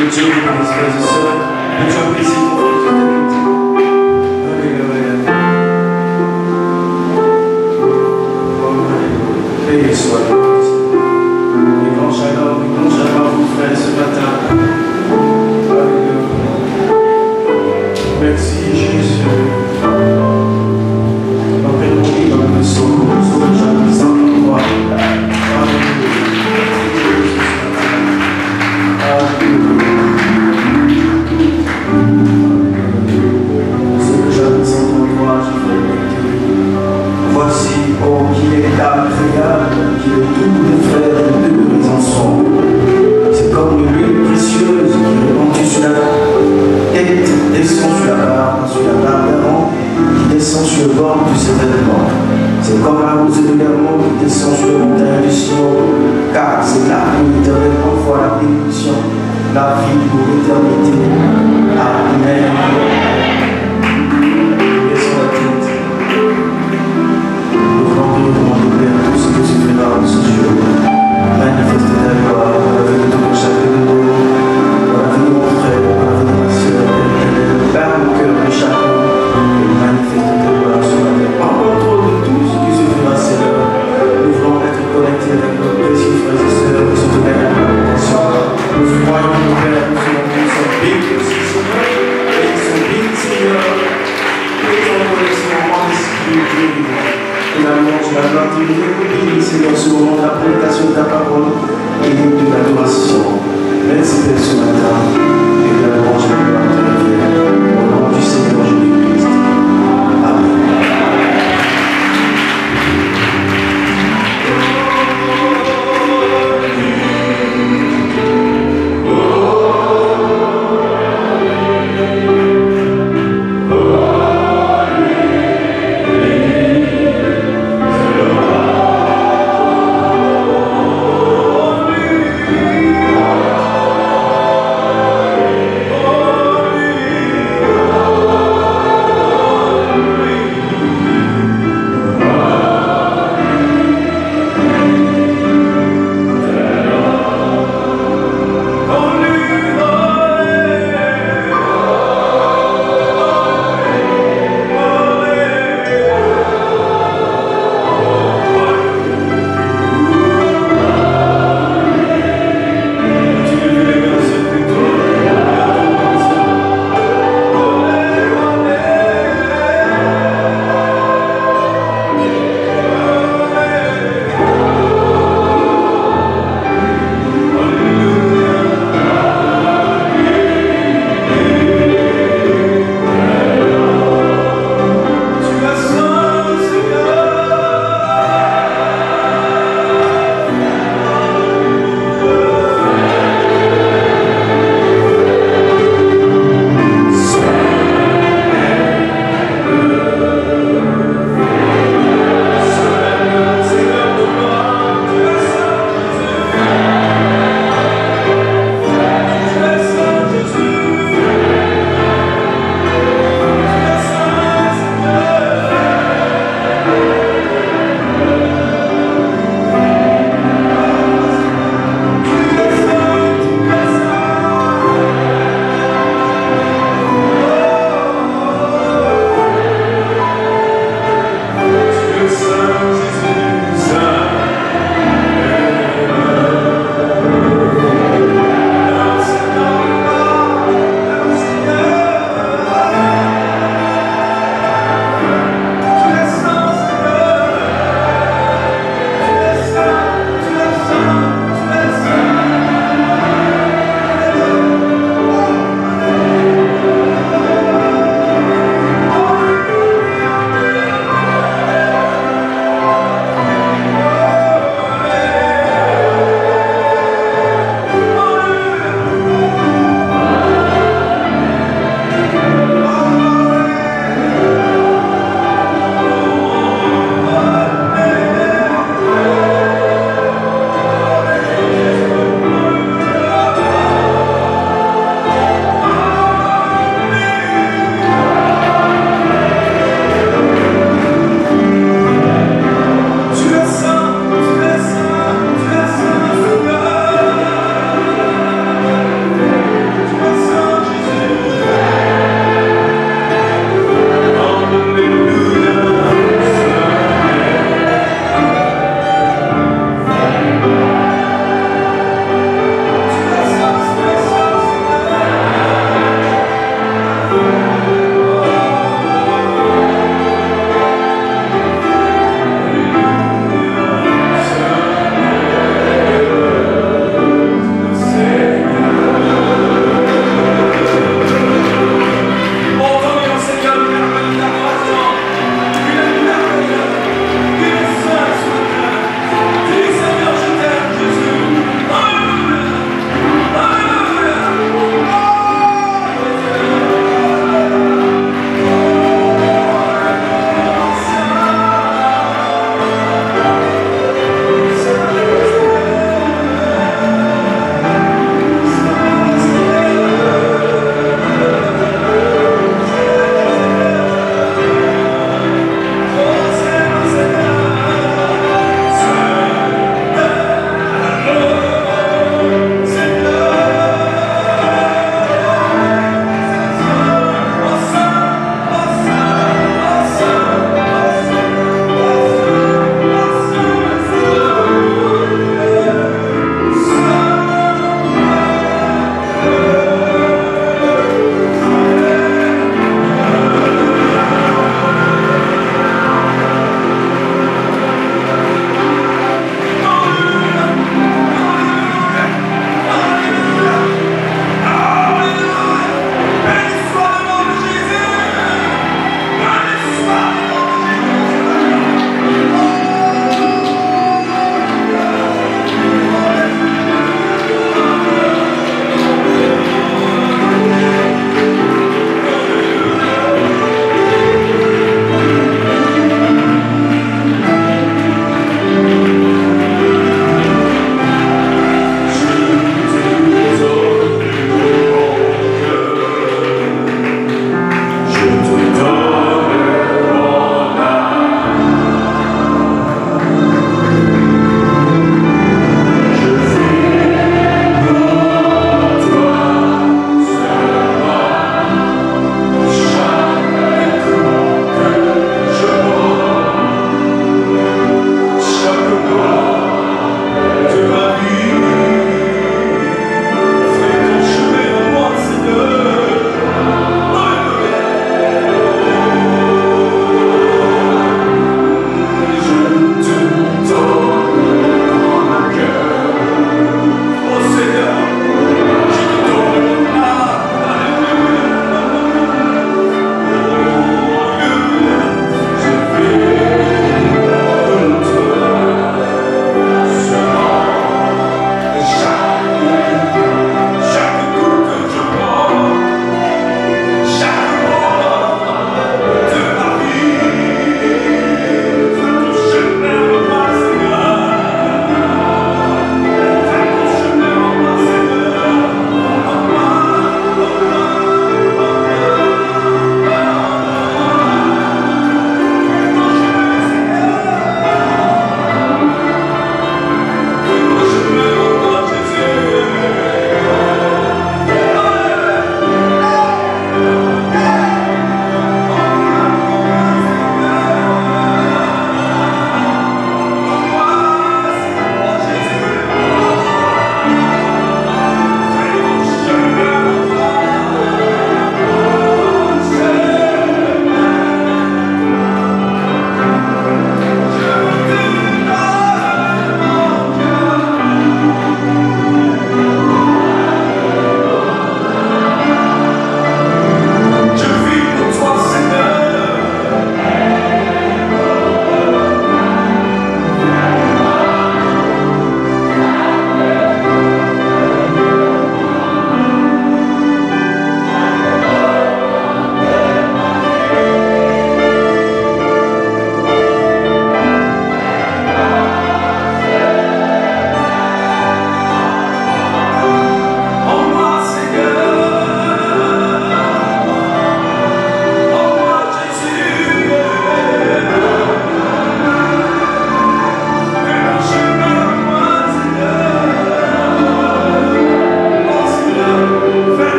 Dieu vous bénisse, frères et sœurs. Que Dieu apprécie ton fidélité. Alléluia. Veillez soit le Évangile à vous, frères, ce matin. Alléluia. Merci, Jésus. Dans le pays, dans le psaume, nous sommes déjà en croix. Voici, oh, qu'il est agréable, qu'il est tous les frères de deux ensemble. C'est comme une huile précieuse qui répandue sur la tête, descend sur la barbe d'Aaron, qui descend sur le bord du événement. C'est comme la rosée de l'Hermon qui descend sur le montagne du Sion, car c'est là où l'Éternel envoie la bénédiction, la vie pour l'éternité. Amen. Manifeste ta gloire, la vie de ton chacun de nous, la vie de mon frère, la vie de ma soeur, parle au cœur de chacun, et manifeste ta gloire sur la terre. En contrôle de tout ce qui se fait dans ces heures, nous voulons être connectés avec nos précieux frères et sœurs qui sont tenus à la attention. Nous croyons, nos frères, nous sommes bénis aussi, Seigneur, et ils sont bénis, Seigneur, et ils ont connaissance en esprit de Dieu. Et la louange, la gloire, tu nous bénis, Seigneur, ce moment de la prédication de ta parole et de l'adoration. Merci, Père, ce matin, et la louange, la gloire te reviennent. Au nom du Seigneur Jésus-Christ. Amen. Oh,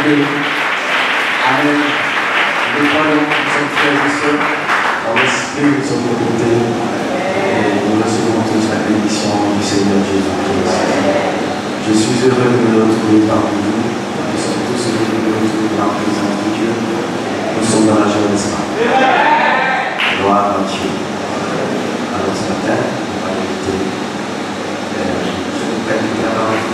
Dieu. Amen. Nous croyons, nous sommes frères et sœurs, dans l'esprit, nous sommes de côté, et nous recevons tous la bénédiction du Seigneur Jésus-Christ. Je suis heureux de me retrouver parmi vous. Nous sommes tous heureux de me retrouver dans la présence de Dieu. Nous sommes dans la joie d'espoir. Gloire à Dieu. Alors ce matin, on va écouter. Je vous prie de la parole.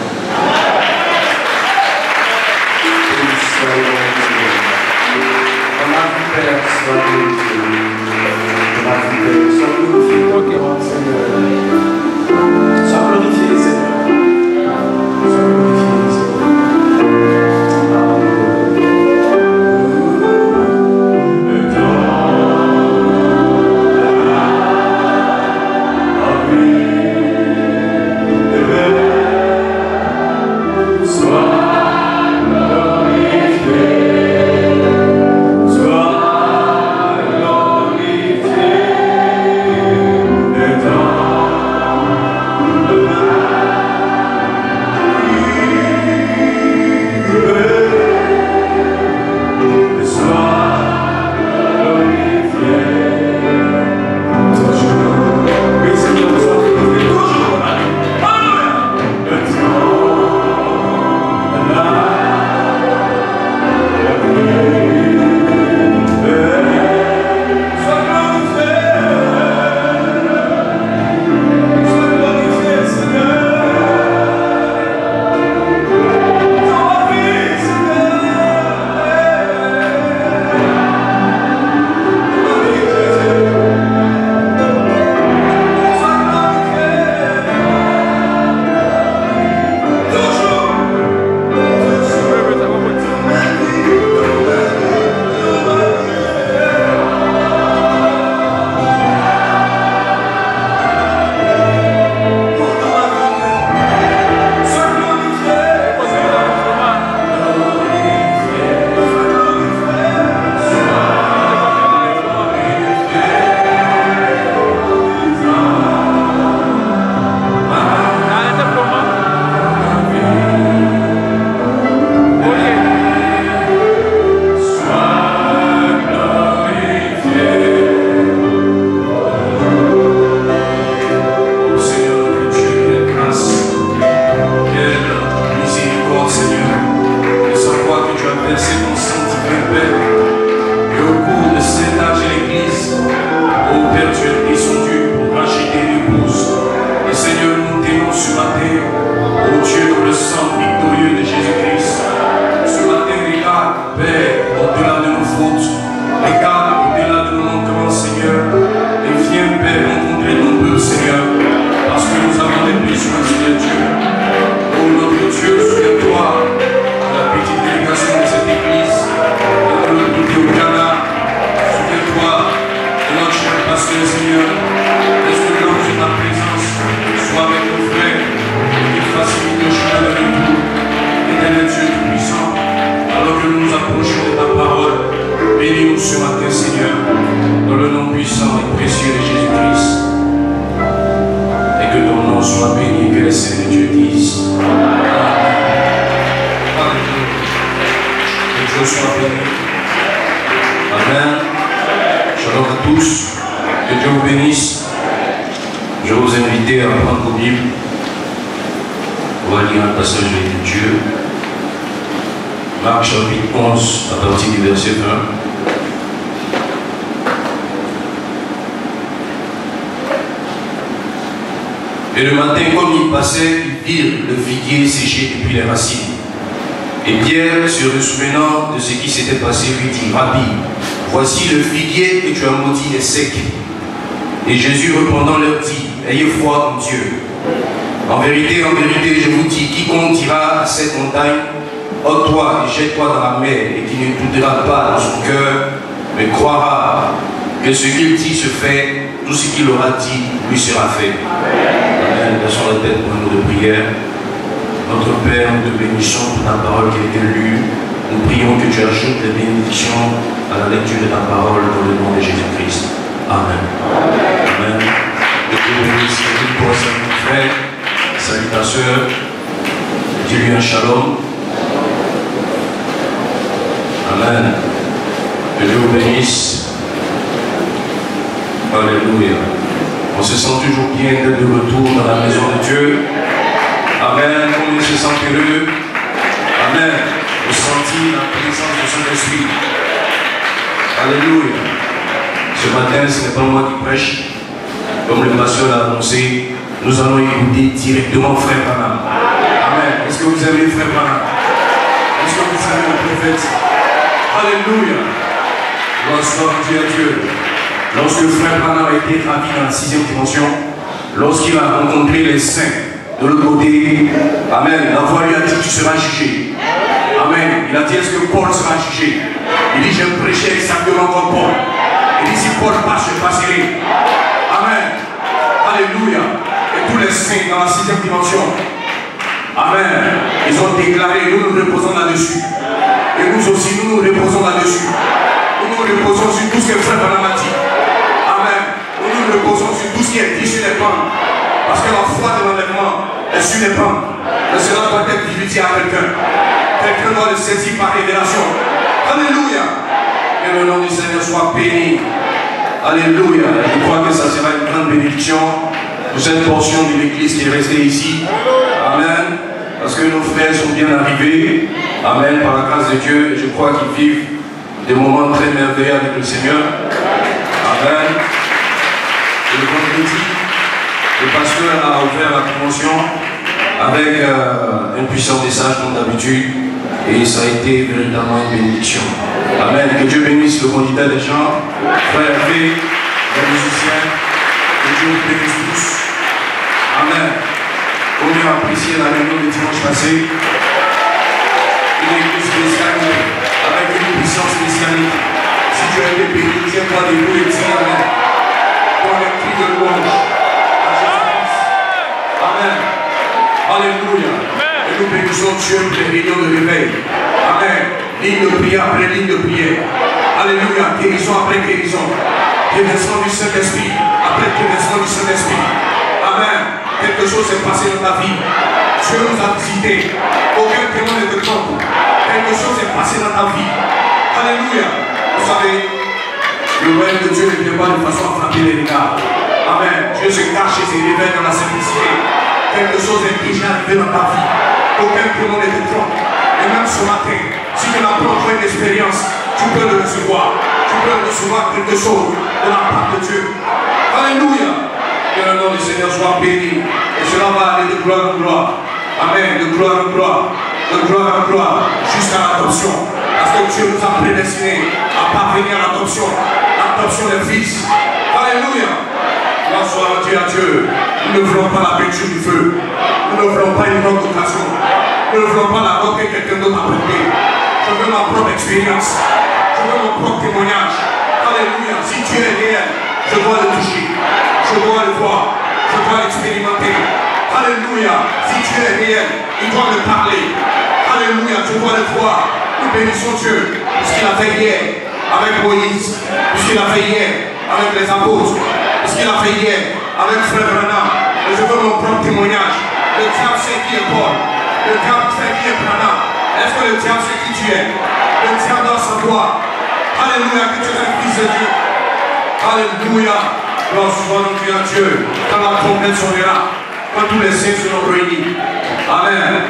On a vu Père, sois glorifié. On a vu Père, sois glorifié. Sois glorifié, Seigneur. Sois glorifié, Seigneur. Alléluia. Et le matin, comme ils passaient, ils virent le figuier séché depuis les racines. Et Pierre, se souvenant de ce qui s'était passé, lui dit: Rabbi, voici le figuier que tu as maudit est sec. Et Jésus répondant leur dit: Ayez foi en Dieu. En vérité, je vous dis, quiconque dira à cette montagne: ôte-toi et jette-toi dans la mer, et qui ne doutera pas dans son cœur, mais croira que ce qu'il dit se fait, tout ce qu'il aura dit lui sera fait. Amen. Laissons la tête pour un mot de prière. Notre Père, nous te bénissons pour ta parole qui a été lue. Nous prions que tu ajoutes les bénédictions à la lecture de ta parole dans le nom de Jésus-Christ. Amen. Amen. Que Dieu bénisse toi, mon frère. Salut ta soeur. Dis-lui un shalom. Amen. Que Dieu vous bénisse. Alléluia. On se sent toujours bien d'être de retour dans la maison de Dieu. Amen. On se sent heureux. Amen. De sentir la présence de son esprit. Alléluia. Ce matin, ce n'est pas moi qui prêche. Comme le pasteur l'a annoncé, nous allons écouter directement Frère Branham. Amen. Est-ce que vous aimez Frère Branham? Est-ce que vous aimez le prophète? Alléluia. Gloire à Dieu. Lorsque Frère Branham a été ravi dans la 6e dimension, lorsqu'il a rencontré les saints de l'autre côté, Amen, la voix lui a dit: tu seras jugé. Amen. Il a dit: est-ce que Paul sera jugé? Il dit: j'ai prêché exactement comme Paul. Il dit: si Paul passe, je passerai. Amen. Alléluia. Et tous les saints dans la 6e dimension, Amen, ils ont déclaré: nous nous reposons là-dessus. Et nous aussi, nous nous reposons là-dessus. Nous nous reposons sur tout ce que Frère Branham a dit. Amen. Nous nous reposons sur tout ce qui est dit sur les bancs. Parce que la foi de l'enlèvement est sur les bancs. Mais cela doit être divulgué à quelqu'un. Quelqu'un doit le saisir par révélation. Alléluia. Que le nom du Seigneur soit béni. Alléluia. Je crois que ça sera une grande bénédiction pour cette portion de l'église qui est restée ici. Amen. Parce que nos frères sont bien arrivés. Amen. Par la grâce de Dieu. Et je crois qu'ils vivent des moments très merveilleux avec le Seigneur. Amen. Et le vendredi, le pasteur a ouvert la convention avec un puissant message comme d'habitude. Et ça a été véritablement une bénédiction. Amen. Que Dieu bénisse le candidat des gens, frère Hervé, les musiciens. Que Dieu vous bénisse tous. Amen. On a apprécié la réunion de dimanche passé. Une église spéciale avec une puissance spéciale. Si tu as été béni, tiens-toi debout et dis Amen. Dans les cris de louange à Jésus-Christ. Amen. Alléluia. Et nous bénissons Dieu pour les réunions de réveil. Amen. Ligne de prière après ligne de prière. Alléluia. Guérison après guérison. Déversement du Saint-Esprit après déversement du Saint-Esprit. Amen. Quelque chose s'est passé dans ta vie. Dieu nous a visité. Aucun témoin ne te trompe. Quelque chose s'est passé dans ta vie. Alléluia. Vous savez, le royaume de Dieu ne vient pas de façon à frapper les regards. Amen. Dieu se cache et se révèle dans la simplicité. Quelque chose est déjà arrivé dans ta vie. Aucun témoin ne te trompe. Et même ce matin, si tu n'as pas encore une expérience, tu peux le recevoir. Tu peux recevoir quelque chose de la part de Dieu. Alléluia. Que le nom du Seigneur soit béni. Et cela va aller de gloire en gloire. Amen. De gloire en gloire. De gloire en gloire. Jusqu'à l'adoption. Parce que Dieu nous a prédestinés à parvenir à l'adoption. L'adoption des fils. Alléluia. Gloire soit à Dieu. Nous ne voulons pas la peinture du feu. Nous ne voulons pas une autre occasion. Nous ne voulons pas la robe que quelqu'un d'autre a prêtée. Je veux ma propre expérience. Je veux mon propre témoignage. Alléluia. Si Dieu est réel, je dois le toucher. Je dois le voir. Je dois l'expérimenter. Alléluia. Si Dieu est réel, il doit me parler. Alléluia. Je dois le voir. Nous bénissons Dieu. Puisqu'il a fait hier avec Moïse. Puisqu'il a fait hier avec les apôtres. Puisqu'il a fait hier avec Frère Branham. Et je veux mon propre témoignage. Le diable sait qui est Paul. Le diable sait qui est Branham. Est-ce que le diable sait qui tu es? Le diable doit savoir. Alléluia. Que tu es un fils de Dieu. Alléluia. Gloire soit à Dieu. Quand la trompette sonnera, quand tous les saints seront réunis. Amen.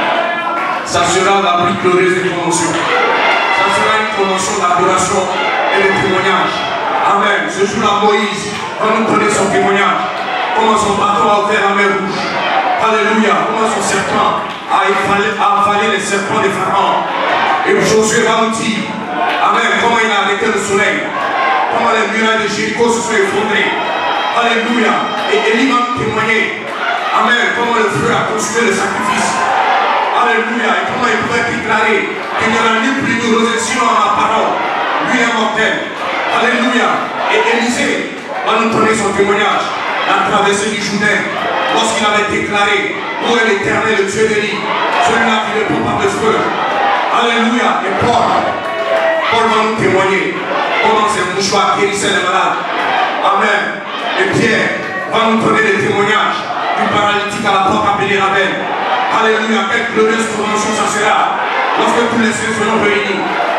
Ça sera la plus glorieuse des conventions. Ça sera une convention d'adoration et de témoignage. Amen. Ce jour-là, Moïse va nous donner son témoignage. Comment son bateau a ouvert la mer rouge. Alléluia. Comment son serpent a avalé les serpents des pharaons. Et Josué va nous dire, Amen, comment il a arrêté le soleil. Comment les murailles de Jéricho se sont effondrées. Alléluia. Et Élie va nous témoigner. Amen. Comment le feu a consumé le sacrifice. Alléluia. Et comment il pouvait déclarer qu'il n'y aura ni plus de rosée sinon en ma parole. Lui est mortel. Alléluia. Et Élisée va nous donner son témoignage. La traversée du Jourdain. Lorsqu'il avait déclaré où est l'Éternel, le Dieu d'Élie. Celui-là qui ne prend pas de feu. Alléluia. Et Paul va nous témoigner. Comment ces mouchoirs guérissaient les malades. Amen. Et Pierre va nous donner des témoignages du paralytique à la porte appelée Rabel. Alléluia. Quelle glorieuse convention ça sera. Lorsque tous les saints seront réunis.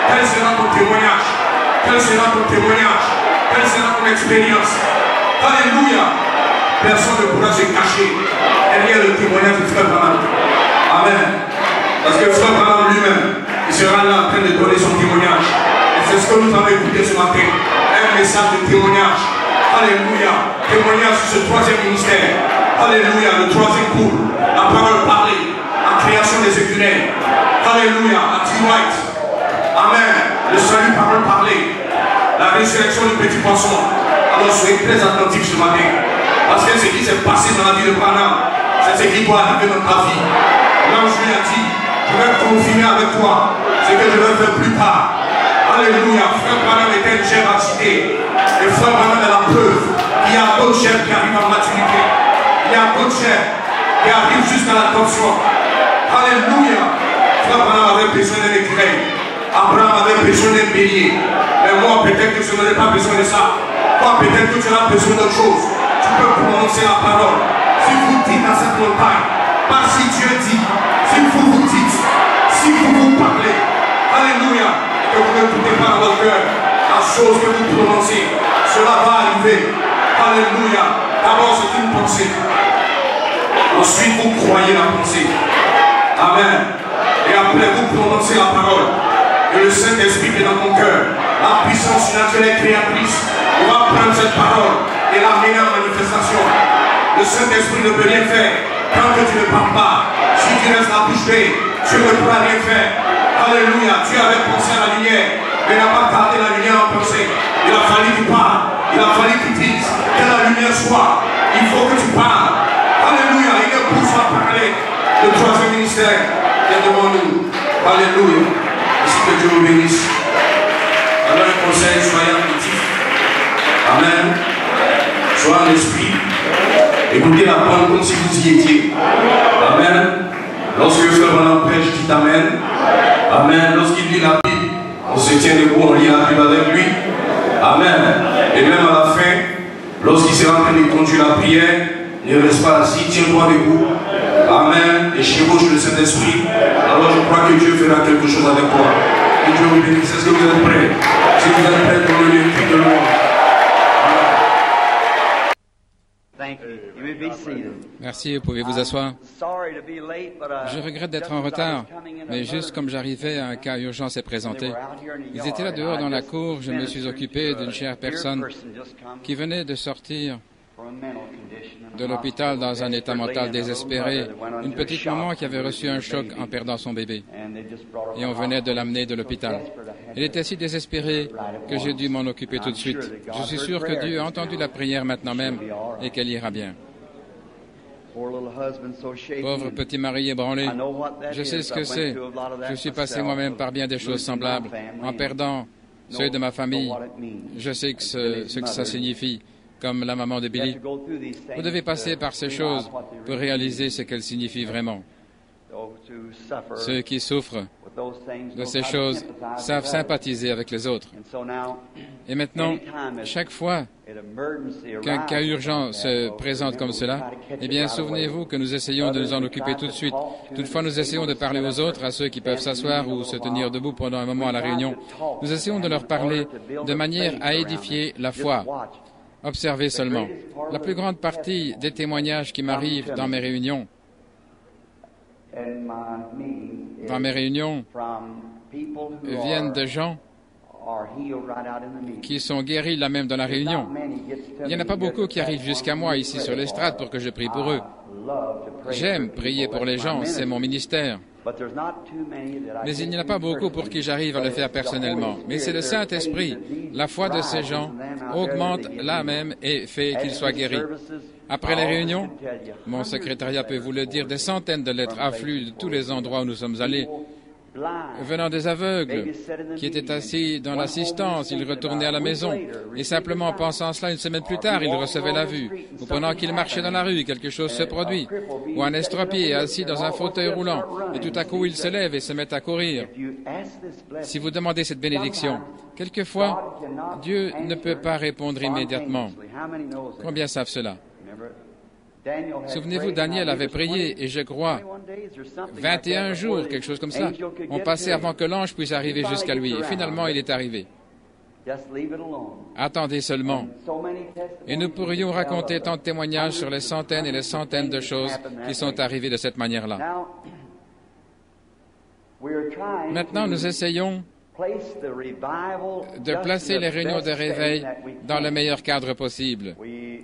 Quel sera ton témoignage? Quel sera ton témoignage? Quelle sera ton expérience? Alléluia. Personne ne pourra se cacher derrière le témoignage de Frère Branham. Amen. Parce que Frère Branham lui-même, il sera là en train de donner son témoignage. Et c'est ce que nous avons écouté ce matin. Un message de témoignage. Alléluia. Témoignage sur ce troisième ministère. Alléluia. Le troisième cours. La parole parlée. La création des écureuils. Alléluia. À T-White. Amen. Le salut, parole parlée. La résurrection du petit poisson. Alors soyez très attentifs ce matin. Parce que ce qui s'est passé dans la vie de Branham, c'est ce qui doit arriver dans ta vie. L'ange lui a dit, je vais confirmer avec toi ce que je vais faire plus tard. Alléluia. Frère Branham était une chèvre agitée. Et Frère Branham est la preuve qu'il y a d'autres chèvres qui arrivent en maturité. Il y a d'autres chèvres qui arrivent jusqu'à la tension. Alléluia. Frère Branham avait besoin d'un écureuil. Abraham avait besoin d'un bélier. Mais moi, peut-être que je n'aurais pas besoin de ça. Toi, peut-être que tu as besoin d'autre chose. Tu peux prononcer la parole. Si vous dites à cette montagne, pas si Dieu dit, si vous vous dites, si vous vous parlez, alléluia, que vous n'écoutez pas dans votre cœur, la chose que vous prononcez, cela va arriver. Alléluia. D'abord, c'est une pensée. Ensuite, vous croyez la pensée. Amen. Et après, vous prononcez la parole. Et le Saint-Esprit est dans ton cœur. La puissance naturelle créatrice va prendre cette parole et l'amener en manifestation. Le Saint-Esprit ne peut rien faire tant que tu ne parles pas. Si tu restes la bouche bée, tu ne pourras rien faire. Alléluia. Tu avais pensé à la lumière, mais n'a pas gardé la lumière en pensée. Il a fallu que tu parles. Il a fallu que tu dises que la lumière soit. Il faut que tu parles. Alléluia. Il est pour soi parler. Le troisième ministère est devant nous. Alléluia. Ici que Dieu vous bénisse. Alors un conseil, soyez attentifs. Amen. Sois en esprit. Écoutez la parole comme si vous y étiez. Amen. Lorsque le frère Branham prêche, dites Amen. Amen. Lorsqu'il lit la Bible, on se tient debout, on lit la Bible avec lui. Amen. Et même à la fin, lorsqu'il sera en train de conduire la prière, ne reste pas assis, tiens-toi debout. Amen. Et chevauche le Saint-Esprit. Alors je crois que Dieu fera quelque chose avec toi. Que Dieu vous bénisse. Est-ce que vous êtes prêts? Si vous êtes prêts pour le lieu de louange. Merci, vous pouvez vous asseoir. Je regrette d'être en retard, mais juste comme j'arrivais, un cas urgent s'est présenté. Ils étaient là dehors dans la cour, je me suis occupé d'une chère personne qui venait de sortir de l'hôpital dans un état mental désespéré, une petite maman qui avait reçu un choc en perdant son bébé. Et on venait de l'amener de l'hôpital. Elle était si désespérée que j'ai dû m'en occuper tout de suite. Je suis sûr que Dieu a entendu la prière maintenant même et qu'elle ira bien. Pauvre petit mari ébranlé, je sais ce que c'est. Je suis passé moi-même par bien des choses semblables. En perdant ceux de ma famille, je sais ce que ça signifie. Comme la maman de Billy. Vous devez passer par ces choses pour réaliser ce qu'elles signifient vraiment. Ceux qui souffrent de ces choses savent sympathiser avec les autres. Et maintenant, chaque fois qu'un cas urgent se présente comme cela, eh bien, souvenez-vous que nous essayons de nous en occuper tout de suite. Toutefois, nous essayons de parler aux autres, à ceux qui peuvent s'asseoir ou se tenir debout pendant un moment à la réunion. Nous essayons de leur parler de manière à édifier la foi. Observez seulement. La plus grande partie des témoignages qui m'arrivent dans mes réunions, viennent de gens qui sont guéris là même dans la réunion. Il n'y en a pas beaucoup qui arrivent jusqu'à moi ici sur l'estrade pour que je prie pour eux. J'aime prier pour les gens, c'est mon ministère. Mais il n'y en a pas beaucoup pour qui j'arrive à le faire personnellement. Mais c'est le Saint-Esprit. La foi de ces gens augmente là même et fait qu'ils soient guéris. Après les réunions, mon secrétariat peut vous le dire, des centaines de lettres affluent de tous les endroits où nous sommes allés, venant des aveugles qui étaient assis dans l'assistance, ils retournaient à la maison et simplement en pensant cela, une semaine plus tard, ils recevaient la vue. Ou pendant qu'ils marchaient dans la rue, quelque chose se produit. Ou un estropié assis dans un fauteuil roulant et tout à coup, il se lève et se met à courir. Si vous demandez cette bénédiction, quelquefois, Dieu ne peut pas répondre immédiatement. Combien savent cela? Souvenez-vous, Daniel avait prié, et je crois, 21 jours, quelque chose comme ça, ont passé avant que l'ange puisse arriver jusqu'à lui. Et finalement, il est arrivé. Attendez seulement. Et nous pourrions raconter tant de témoignages sur les centaines et les centaines de choses qui sont arrivées de cette manière-là. Maintenant, nous essayons de placer les réunions de réveil dans le meilleur cadre possible.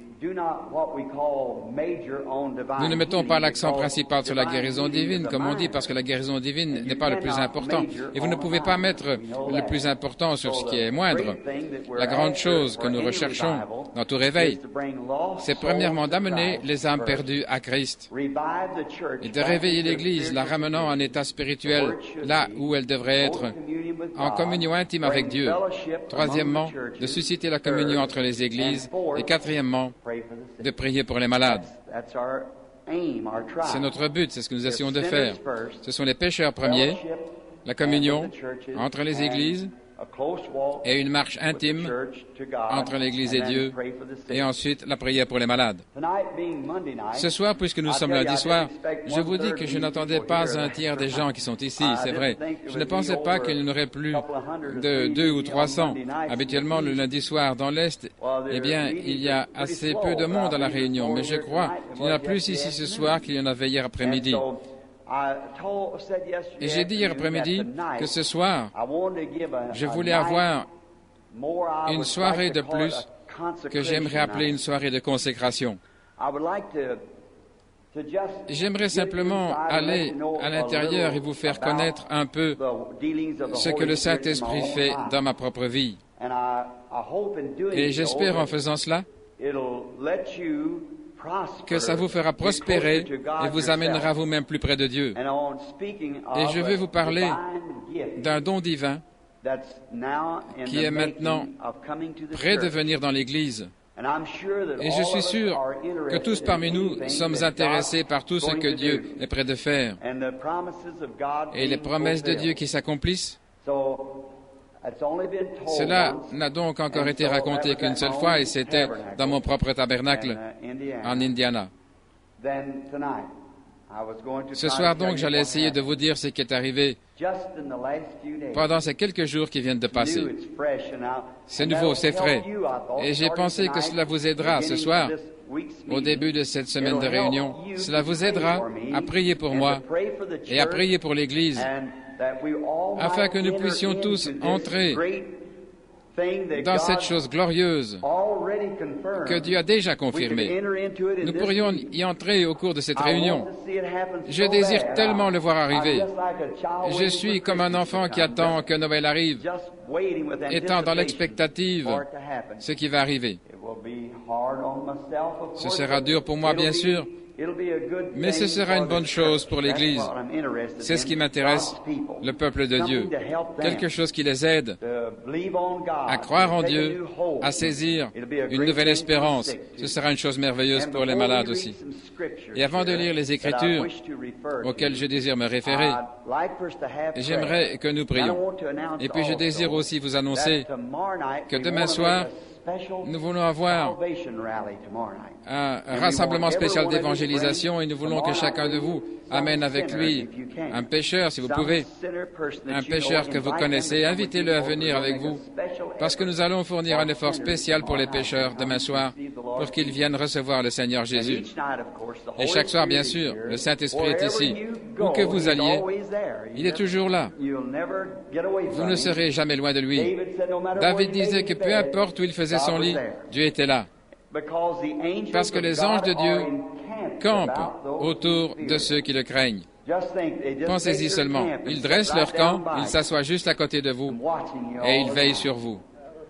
Nous ne mettons pas l'accent principal sur la guérison divine, comme on dit, parce que la guérison divine n'est pas le plus important. Et vous ne pouvez pas mettre le plus important sur ce qui est moindre. La grande chose que nous recherchons dans tout réveil, c'est premièrement d'amener les âmes perdues à Christ et de réveiller l'Église, la ramenant en état spirituel, là où elle devrait être, en communion intime avec Dieu. Troisièmement, de susciter la communion entre les églises. Et quatrièmement, de prier pour les malades. C'est notre but, c'est ce que nous essayons de faire. Ce sont les pécheurs premiers, la communion entre les églises et une marche intime entre l'Église et Dieu, et ensuite la prière pour les malades. Ce soir, puisque nous sommes lundi soir, je vous dis que je n'attendais pas un tiers des gens qui sont ici, c'est vrai. Je ne pensais pas qu'il n'y en aurait plus de 200 ou 300. Habituellement, le lundi soir dans l'Est, eh bien, il y a assez peu de monde à la réunion, mais je crois qu'il y en a plus ici ce soir qu'il y en avait hier après-midi. Et j'ai dit hier après-midi que ce soir, je voulais avoir une soirée de plus que j'aimerais appeler une soirée de consécration. J'aimerais simplement aller à l'intérieur et vous faire connaître un peu ce que le Saint-Esprit fait dans ma propre vie. Et j'espère en faisant cela que ça vous fera prospérer et vous amènera vous-même plus près de Dieu. Et je veux vous parler d'un don divin qui est maintenant prêt de venir dans l'Église. Et je suis sûr que tous parmi nous sommes intéressés par tout ce que Dieu est prêt de faire et les promesses de Dieu qui s'accomplissent. Cela n'a donc encore été raconté qu'une seule fois et c'était dans mon propre tabernacle en Indiana. Ce soir donc, j'allais essayer de vous dire ce qui est arrivé pendant ces quelques jours qui viennent de passer. C'est nouveau, c'est frais. Et j'ai pensé que cela vous aidera ce soir, au début de cette semaine de réunion. Cela vous aidera à prier pour moi et à prier pour l'Église, afin que nous puissions tous entrer dans cette chose glorieuse que Dieu a déjà confirmée. Nous pourrions y entrer au cours de cette réunion. Je désire tellement le voir arriver. Je suis comme un enfant qui attend que Noël arrive, étant dans l'expectative ce qui va arriver. Ce sera dur pour moi, bien sûr, mais ce sera une bonne chose pour l'Église. C'est ce qui m'intéresse, le peuple de Dieu. Quelque chose qui les aide à croire en Dieu, à saisir une nouvelle espérance. Ce sera une chose merveilleuse pour les malades aussi. Et avant de lire les Écritures auxquelles je désire me référer, j'aimerais que nous prions. Et puis je désire aussi vous annoncer que demain soir, nous voulons avoir un rassemblement spécial d'évangélisation et nous voulons que chacun de vous amène avec lui un pécheur, si vous pouvez, un pécheur que vous connaissez. Invitez-le à venir avec vous, parce que nous allons fournir un effort spécial pour les pécheurs demain soir, pour qu'ils viennent recevoir le Seigneur Jésus. Et chaque soir, bien sûr, le Saint-Esprit est ici. Où que vous alliez, il est toujours là. Vous ne serez jamais loin de lui. David disait que peu importe où il faisait son lit, Dieu était là. Parce que les anges de Dieu campent autour de ceux qui le craignent. Pensez-y seulement. Ils dressent leur camp, ils s'assoient juste à côté de vous et ils veillent sur vous.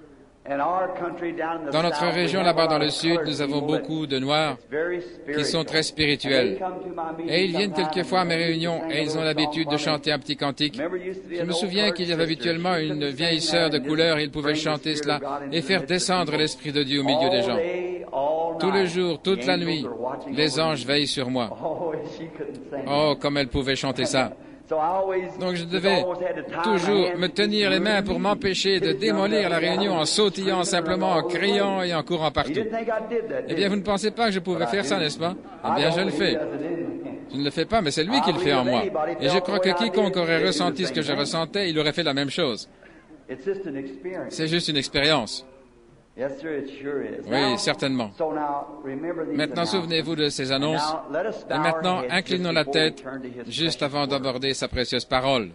Dans notre région, là-bas dans le sud, nous avons beaucoup de Noirs qui sont très spirituels. Et ils viennent quelquefois à mes réunions et ils ont l'habitude de chanter un petit cantique. Je me souviens qu'il y avait habituellement une vieille sœur de couleur et ils pouvaient chanter cela et faire descendre l'Esprit de Dieu au milieu des gens. Tout le jour, toute la nuit, les anges veillent sur moi. Oh, comme elle pouvait chanter ça. Donc je devais toujours me tenir les mains pour m'empêcher de démolir la réunion en sautillant simplement, en criant et en courant partout. Eh bien, vous ne pensez pas que je pouvais faire ça, n'est-ce pas? Eh bien, je le fais. Je ne le fais pas, mais c'est lui qui le fait en moi. Et je crois que quiconque aurait ressenti ce que je ressentais, il aurait fait la même chose. C'est juste une expérience. Oui, certainement. Maintenant, souvenez-vous de ces annonces. Et maintenant, inclinons la tête juste avant d'aborder sa précieuse parole.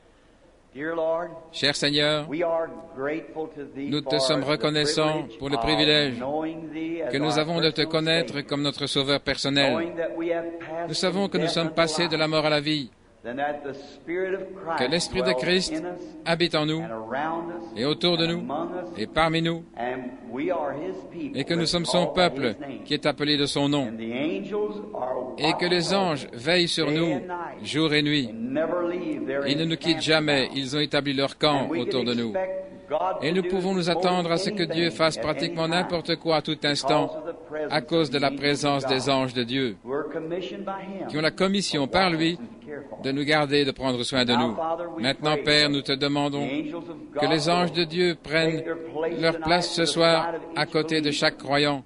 Cher Seigneur, nous te sommes reconnaissants pour le privilège que nous avons de te connaître comme notre Sauveur personnel. Nous savons que nous sommes passés de la mort à la vie, que l'Esprit de Christ habite en nous et autour de nous et parmi nous, et que nous sommes son peuple qui est appelé de son nom, et que les anges veillent sur nous jour et nuit. Ils ne nous quittent jamais, ils ont établi leur camp autour de nous. Et nous pouvons nous attendre à ce que Dieu fasse pratiquement n'importe quoi à tout instant à cause de la présence des anges de Dieu, qui ont la commission par lui de nous garder et de prendre soin de nous. Maintenant, Père, nous te demandons que les anges de Dieu prennent leur place ce soir à côté de chaque croyant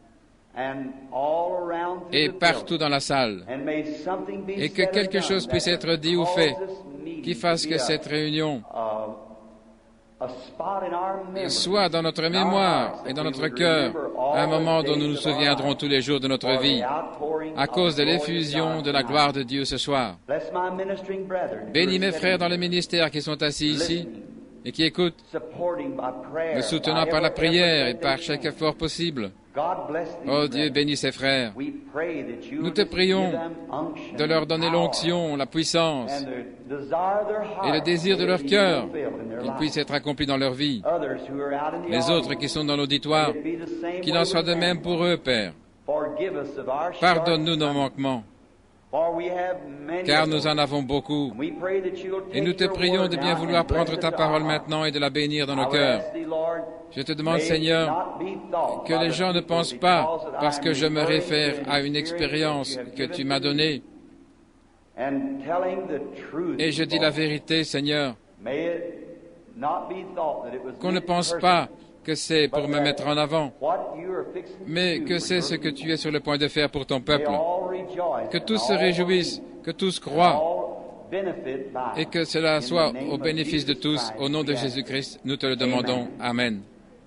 et partout dans la salle, et que quelque chose puisse être dit ou fait qui fasse que cette réunion soit dans notre mémoire et dans notre cœur un moment dont nous nous souviendrons tous les jours de notre vie à cause de l'effusion de la gloire de Dieu ce soir. Bénis mes frères dans le ministère qui sont assis ici et qui écoutent, me soutenant par la prière et par chaque effort possible. Oh Dieu, bénis ces frères. Nous te prions de leur donner l'onction, la puissance et le désir de leur cœur qu'il puisse être accompli dans leur vie. Les autres qui sont dans l'auditoire, qu'il en soit de même pour eux, Père. Pardonne-nous nos manquements, car nous en avons beaucoup. Et nous te prions de bien vouloir prendre ta parole maintenant et de la bénir dans nos cœurs. Je te demande, Seigneur, que les gens ne pensent pas, parce que je me réfère à une expérience que tu m'as donnée, et je dis la vérité, Seigneur, qu'on ne pense pas que c'est pour me mettre en avant, mais que c'est ce que tu es sur le point de faire pour ton peuple. Que tous se réjouissent, que tous croient, et que cela soit au bénéfice de tous. Au nom de Jésus-Christ, nous te le demandons. Amen.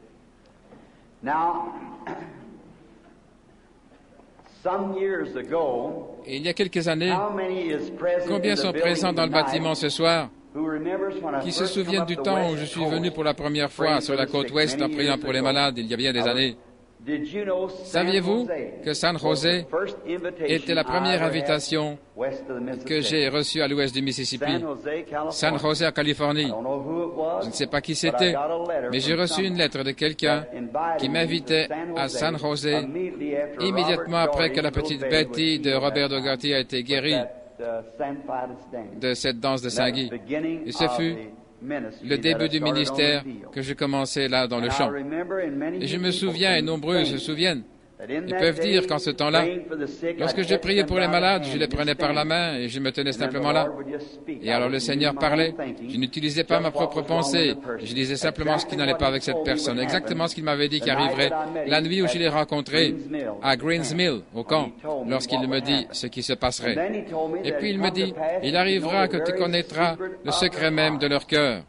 Et il y a quelques années, combien sont présents dans le bâtiment ce soir qui se souviennent du temps où je suis venu pour la première fois sur la côte ouest en priant pour les malades il y a bien des années? Saviez-vous que San José était la première invitation que j'ai reçue à l'ouest du Mississippi? San José, en Californie. Je ne sais pas qui c'était, mais j'ai reçu une lettre de quelqu'un qui m'invitait à San José immédiatement après que la petite Betty de Robert Dougherty a été guérie de cette danse de Saint-Guy. Et ce fut le début du ministère que je commençais là dans le champ. Et je me souviens, et nombreux se souviennent, ils peuvent dire qu'en ce temps-là, lorsque je priais pour les malades, je les prenais par la main et je me tenais simplement là. Et alors le Seigneur parlait. Je n'utilisais pas ma propre pensée. Je disais simplement ce qui n'allait pas avec cette personne. Exactement ce qu'il m'avait dit qui arriverait la nuit où je l'ai rencontré à Greens Mill, au camp, lorsqu'il me dit ce qui se passerait. Et puis il me dit, il arrivera que tu connaîtras le secret même de leur cœur.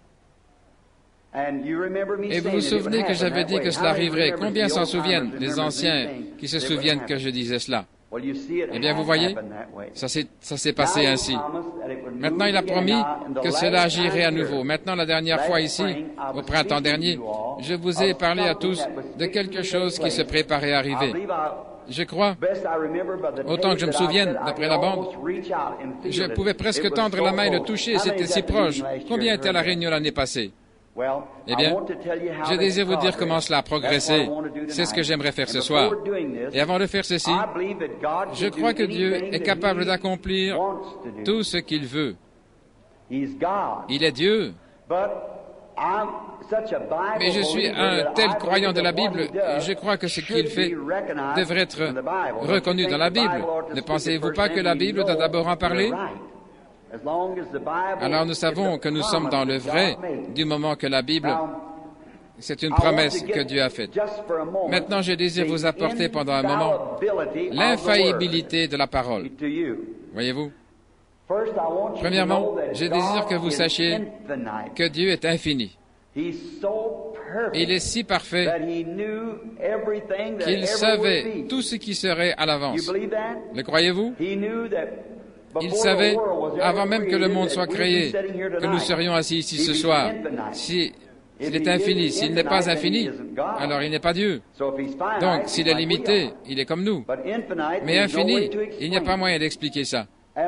Et vous vous souvenez que j'avais dit que cela arriverait. Combien s'en souviennent, les anciens qui se souviennent que je disais cela? Eh bien, vous voyez, ça s'est passé ainsi. Maintenant, il a promis que cela agirait à nouveau. Maintenant, la dernière fois ici, au printemps dernier, je vous ai parlé à tous de quelque chose qui se préparait à arriver. Je crois, autant que je me souvienne, d'après la bande, je pouvais presque tendre la main et le toucher, c'était si proche. Combien était à la réunion l'année passée? Eh bien, je désire vous dire comment cela a progressé. C'est ce que j'aimerais faire ce soir. Et avant de faire ceci, je crois que Dieu est capable d'accomplir tout ce qu'il veut. Il est Dieu. Mais je suis un tel croyant de la Bible, je crois que ce qu'il fait devrait être reconnu dans la Bible. Ne pensez-vous pas que la Bible doit d'abord en parler? Alors nous savons que nous sommes dans le vrai du moment que la Bible, c'est une promesse que Dieu a faite. Maintenant, je désire vous apporter pendant un moment l'infaillibilité de la parole. Voyez-vous? Premièrement, je désire que vous sachiez que Dieu est infini. Il est si parfait qu'il savait tout ce qui serait à l'avance. Le croyez-vous? Il savait, avant même que le monde soit créé, que nous serions assis ici ce soir. S'il est infini, s'il n'est pas infini, alors il n'est pas Dieu. Donc, s'il est limité, il est comme nous. Mais infini, il n'y a pas moyen d'expliquer ça.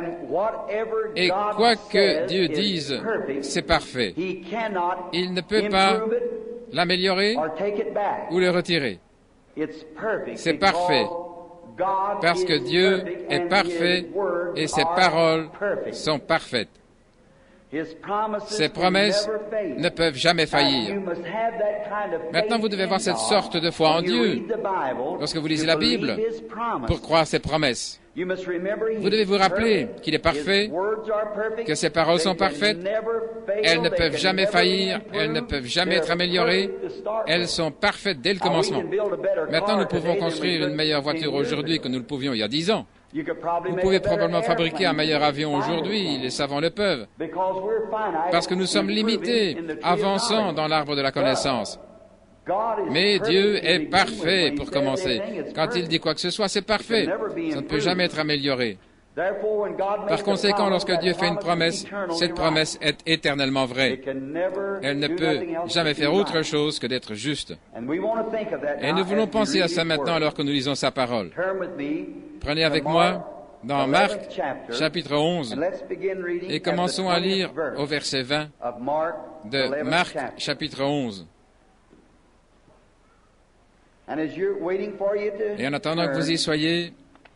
Et quoi que Dieu dise, c'est parfait. Il ne peut pas l'améliorer ou le retirer. C'est parfait. Parce que Dieu est parfait et ses paroles sont parfaites. Ses promesses ne peuvent jamais faillir. Maintenant, vous devez avoir cette sorte de foi en Dieu lorsque vous lisez la Bible pour croire ses promesses. Vous devez vous rappeler qu'il est parfait, que ses paroles sont parfaites, elles ne peuvent jamais faillir, elles ne peuvent jamais être améliorées, elles sont parfaites dès le commencement. Maintenant, nous pouvons construire une meilleure voiture aujourd'hui que nous le pouvions il y a 10 ans. Vous pouvez probablement fabriquer un meilleur avion aujourd'hui, les savants le peuvent, parce que nous sommes limités, avançant dans l'arbre de la connaissance. Mais Dieu est parfait pour commencer. Quand il dit quoi que ce soit, c'est parfait. Ça ne peut jamais être amélioré. Par conséquent, lorsque Dieu fait une promesse, cette promesse est éternellement vraie. Elle ne peut jamais faire autre chose que d'être juste. Et nous voulons penser à ça maintenant alors que nous lisons sa parole. Prenez avec moi dans Marc, chapitre 11, et commençons à lire au verset 20 de Marc, chapitre 11. Et en attendant que vous y soyez,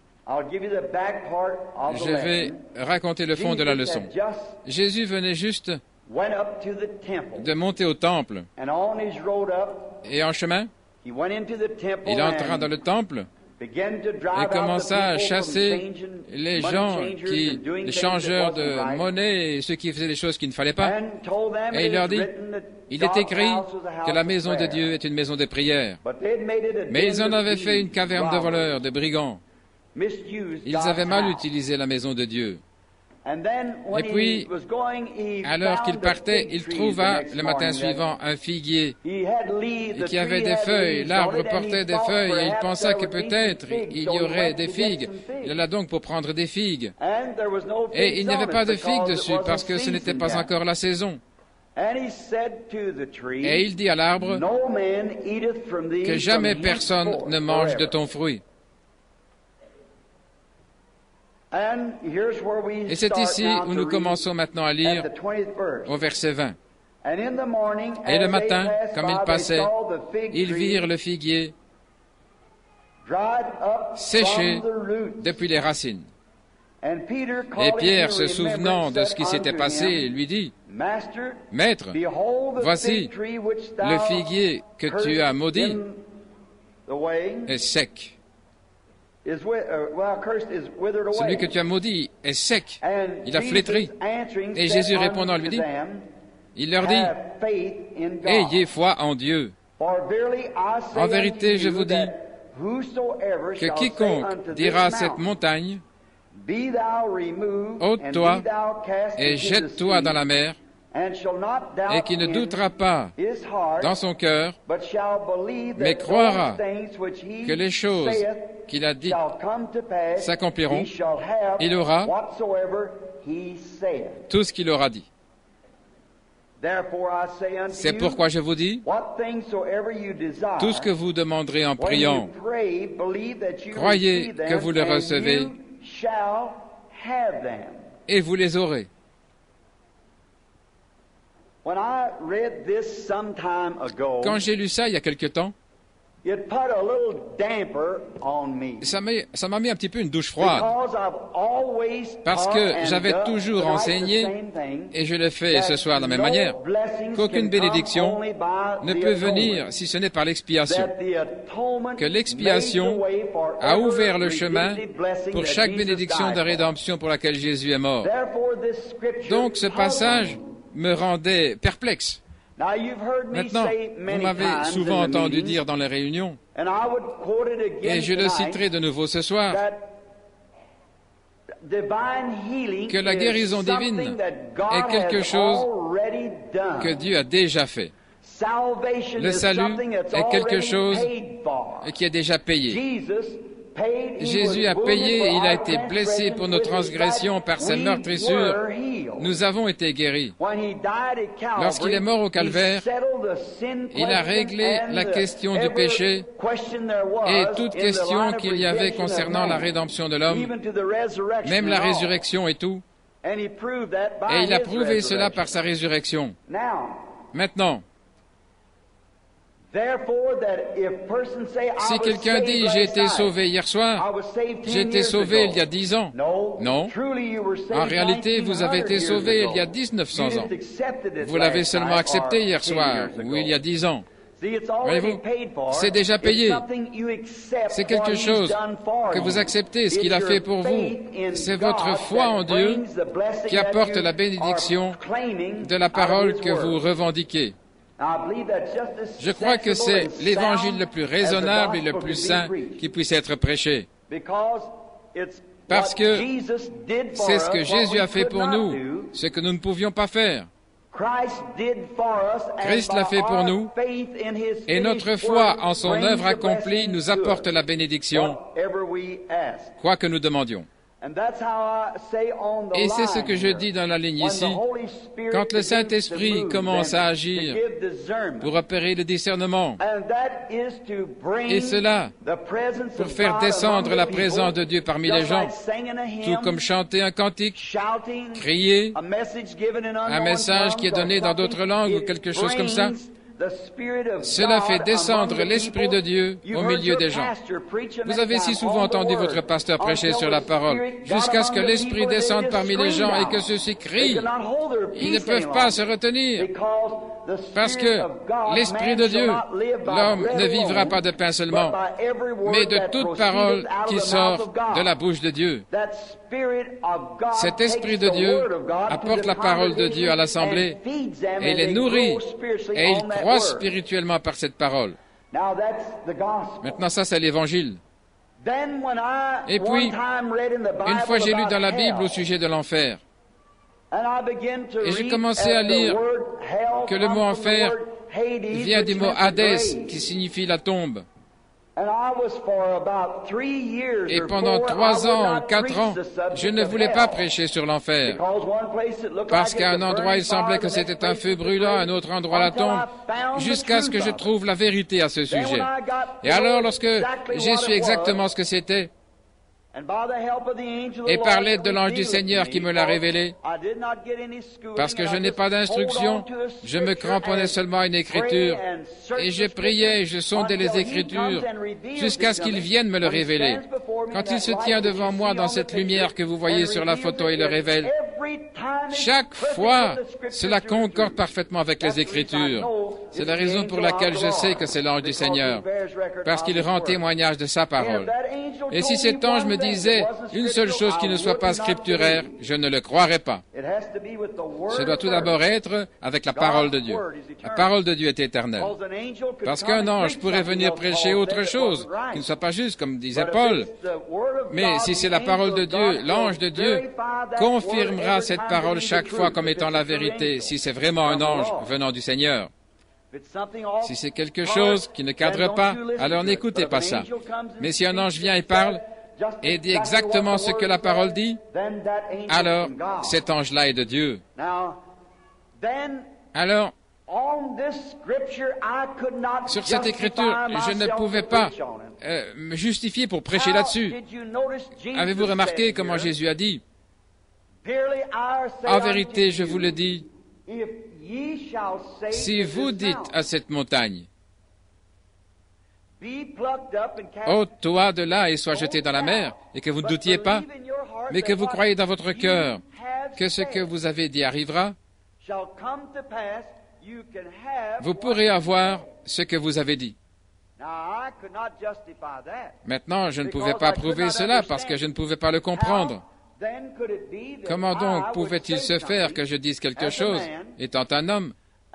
je vais raconter le fond de la leçon. Jésus venait juste de monter au temple. Et en chemin, il entra dans le temple et commença à chasser les gens, les changeurs de monnaie et ceux qui faisaient des choses qu'il ne fallait pas. Et il leur dit, il est écrit que la maison de Dieu est une maison de prière. Mais ils en avaient fait une caverne de voleurs, de brigands. Ils avaient mal utilisé la maison de Dieu. Et puis, alors qu'il partait, il trouva le matin suivant un figuier qui avait des feuilles. L'arbre portait des feuilles et il pensa que peut-être il y aurait des figues. Il alla donc pour prendre des figues. Et il n'y avait pas de figues dessus parce que ce n'était pas encore la saison. Et il dit à l'arbre que jamais personne ne mange de ton fruit. Et c'est ici où nous commençons maintenant à lire au verset 20. Et le matin, comme ils passaient, ils virent le figuier séché depuis les racines. Et Pierre, se souvenant de ce qui s'était passé, lui dit, « Maître, voici, le figuier que tu as maudit est sec. Celui que tu as maudit est sec, il a flétri. » Et Jésus répondant lui dit, il leur dit, « Ayez foi en Dieu. En vérité, je vous dis que quiconque dira à cette montagne, ôte-toi et jette-toi dans la mer, et qui ne doutera pas dans son cœur, mais croira que les choses qu'il a dites s'accompliront, il aura tout ce qu'il aura dit. C'est pourquoi je vous dis, tout ce que vous demanderez en priant, croyez que vous les recevez et vous les aurez. Quand j'ai lu ça il y a quelque temps, Ça m'a mis un petit peu une douche froide, parce que j'avais toujours enseigné, et je le fais ce soir de la même manière, qu'aucune bénédiction ne peut venir si ce n'est par l'expiation, que l'expiation a ouvert le chemin pour chaque bénédiction de rédemption pour laquelle Jésus est mort. Donc ce passage me rendait perplexe. Maintenant, vous m'avez souvent entendu dire dans les réunions, et je le citerai de nouveau ce soir, que la guérison divine est quelque chose que Dieu a déjà fait. Le salut est quelque chose qui est déjà payé. Jésus a payé, il a été blessé pour nos transgressions, par ses meurtrissures. Nous avons été guéris. Lorsqu'il est mort au calvaire, il a réglé la question du péché et toute question qu'il y avait concernant la rédemption de l'homme, même la résurrection et tout. Et il a prouvé cela par sa résurrection. Maintenant, si quelqu'un dit « j'ai été sauvé hier soir », j'ai été sauvé il y a 10 ans. Non. En réalité, vous avez été sauvé il y a 1900 ans. Vous l'avez seulement accepté hier soir, ou il y a 10 ans. Voyez-vous, c'est déjà payé. C'est quelque chose que vous acceptez, ce qu'il a fait pour vous. C'est votre foi en Dieu qui apporte la bénédiction de la parole que vous revendiquez. Je crois que c'est l'évangile le plus raisonnable et le plus saint qui puisse être prêché. Parce que c'est ce que Jésus a fait pour nous, ce que nous ne pouvions pas faire. Christ l'a fait pour nous, et notre foi en son œuvre accomplie nous apporte la bénédiction, quoi que nous demandions. Et c'est ce que je dis dans la ligne ici. Quand le Saint-Esprit commence à agir pour opérer le discernement, et cela pour faire descendre la présence de Dieu parmi les gens, tout comme chanter un cantique, crier, un message qui est donné dans d'autres langues ou quelque chose comme ça, cela fait descendre l'Esprit de Dieu au milieu des gens. Vous avez si souvent entendu votre pasteur prêcher sur la parole, jusqu'à ce que l'Esprit descende parmi les gens et que ceux-ci crient. Ils ne peuvent pas se retenir, parce que l'Esprit de Dieu, l'homme ne vivra pas de pain seulement, mais de toute parole qui sort de la bouche de Dieu. Cet Esprit de Dieu apporte la parole de Dieu à l'Assemblée et les nourrit, et il croit spirituellement par cette parole. Maintenant, ça, c'est l'Évangile. Et puis, une fois j'ai lu dans la Bible au sujet de l'enfer, et j'ai commencé à lire que le mot enfer vient du mot Hadès, qui signifie la tombe. Et pendant 3 ans ou 4 ans, je ne voulais pas prêcher sur l'enfer, parce qu'à un endroit il semblait que c'était un feu brûlant, à un autre endroit la tombe, jusqu'à ce que je trouve la vérité à ce sujet. Et alors, lorsque j'ai su exactement ce que c'était, et par l'aide de l'ange du Seigneur qui me l'a révélé, parce que je n'ai pas d'instruction, je me cramponnais seulement à une écriture, et je priais et je sondais les Écritures jusqu'à ce qu'il vienne me le révéler. Quand il se tient devant moi dans cette lumière que vous voyez sur la photo et le révèle, chaque fois, cela concorde parfaitement avec les Écritures. C'est la raison pour laquelle je sais que c'est l'ange du Seigneur, parce qu'il rend témoignage de sa parole. Et si cet ange me disait une seule chose qui ne soit pas scripturaire, je ne le croirais pas. Ce doit tout d'abord être avec la parole de Dieu. La parole de Dieu est éternelle. Parce qu'un ange pourrait venir prêcher autre chose, qui ne soit pas juste, comme disait Paul. Mais si c'est la parole de Dieu, l'ange de Dieu confirmera cette parole chaque fois comme étant la vérité, si c'est vraiment un ange venant du Seigneur. Si c'est quelque chose qui ne cadre pas, alors n'écoutez pas ça. Mais si un ange vient et parle, et dit exactement ce que la parole dit, alors cet ange-là est de Dieu. Alors, sur cette écriture, je ne pouvais pas me justifier pour prêcher là-dessus. Avez-vous remarqué comment Jésus a dit, « En vérité, je vous le dis, si vous dites à cette montagne, ôte-toi de là et sois jeté dans la mer, et que vous ne doutiez pas, mais que vous croyez dans votre cœur que ce que vous avez dit arrivera, vous pourrez avoir ce que vous avez dit. Maintenant, je ne pouvais pas prouver cela parce que je ne pouvais pas le comprendre. Comment donc pouvait-il se faire que je dise quelque chose, étant un homme?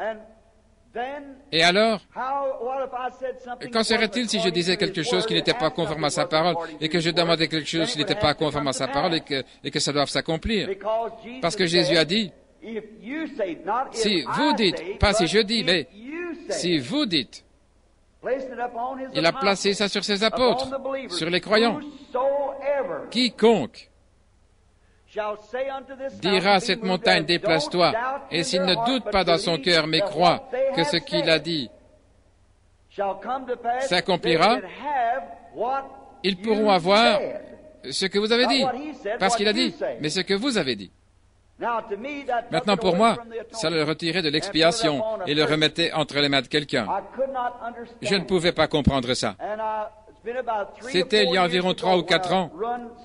Et alors, qu'en serait-il si je disais quelque chose qui n'était pas conforme à sa parole, et que je demandais quelque chose qui n'était pas conforme à sa parole, et que ça doive s'accomplir? Parce que Jésus a dit, si vous dites, pas si je dis, mais si vous dites, il a placé ça sur ses apôtres, sur les croyants. Quiconque dira à cette montagne, déplace-toi, et s'il ne doute pas dans son cœur, mais croit que ce qu'il a dit s'accomplira, ils pourront avoir ce que vous avez dit, parce qu'il a dit, mais ce que vous avez dit. Maintenant, pour moi, ça le retirait de l'expiation et le remettait entre les mains de quelqu'un. Je ne pouvais pas comprendre ça. C'était il y a environ 3 ou 4 ans.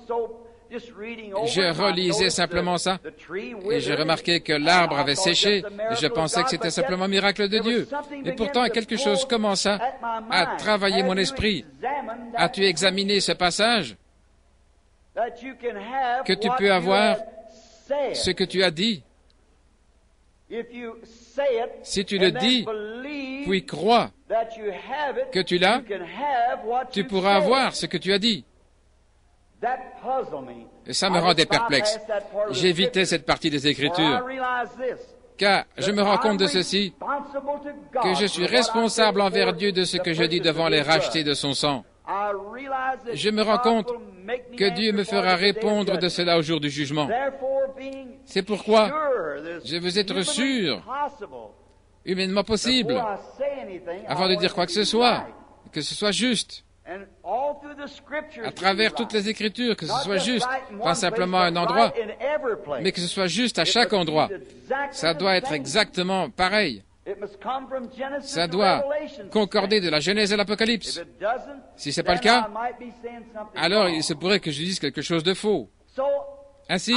Je relisais simplement ça et je remarquais que l'arbre avait séché et je pensais que c'était simplement un miracle de Dieu. Et pourtant, quelque chose commença à travailler mon esprit. As-tu examiné ce passage? Que tu peux avoir ce que tu as dit. Si tu le dis, puis crois que tu l'as, tu pourras avoir ce que tu as dit. Et ça me rendait perplexe. J'évitais cette partie des Écritures, car je me rends compte de ceci, que je suis responsable envers Dieu de ce que je dis devant les rachetés de son sang. Je me rends compte que Dieu me fera répondre de cela au jour du jugement. C'est pourquoi je veux être sûr, humainement possible, avant de dire quoi que ce soit juste. À travers toutes les Écritures, que ce soit juste, pas simplement à un endroit, mais que ce soit juste à chaque endroit. Ça doit être exactement pareil. Ça doit concorder de la Genèse à l'Apocalypse. Si ce n'est pas le cas, alors il se pourrait que je dise quelque chose de faux. Ainsi,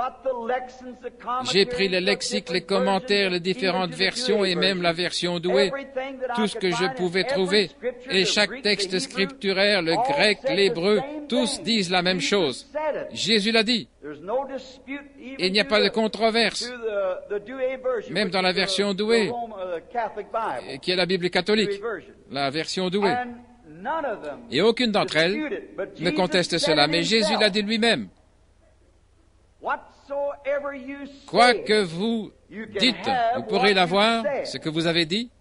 j'ai pris le lexique, les commentaires, les différentes versions et même la version douée, tout ce que je pouvais trouver, et chaque texte scripturaire, le grec, l'hébreu, tous disent la même chose. Jésus l'a dit. Il n'y a pas de controverse, même dans la version douée, qui est la Bible catholique, la version douée. Et aucune d'entre elles ne conteste cela, mais Jésus l'a dit lui-même. Quoi que vous dites, vous pourrez l'avoir, ce que vous avez dit,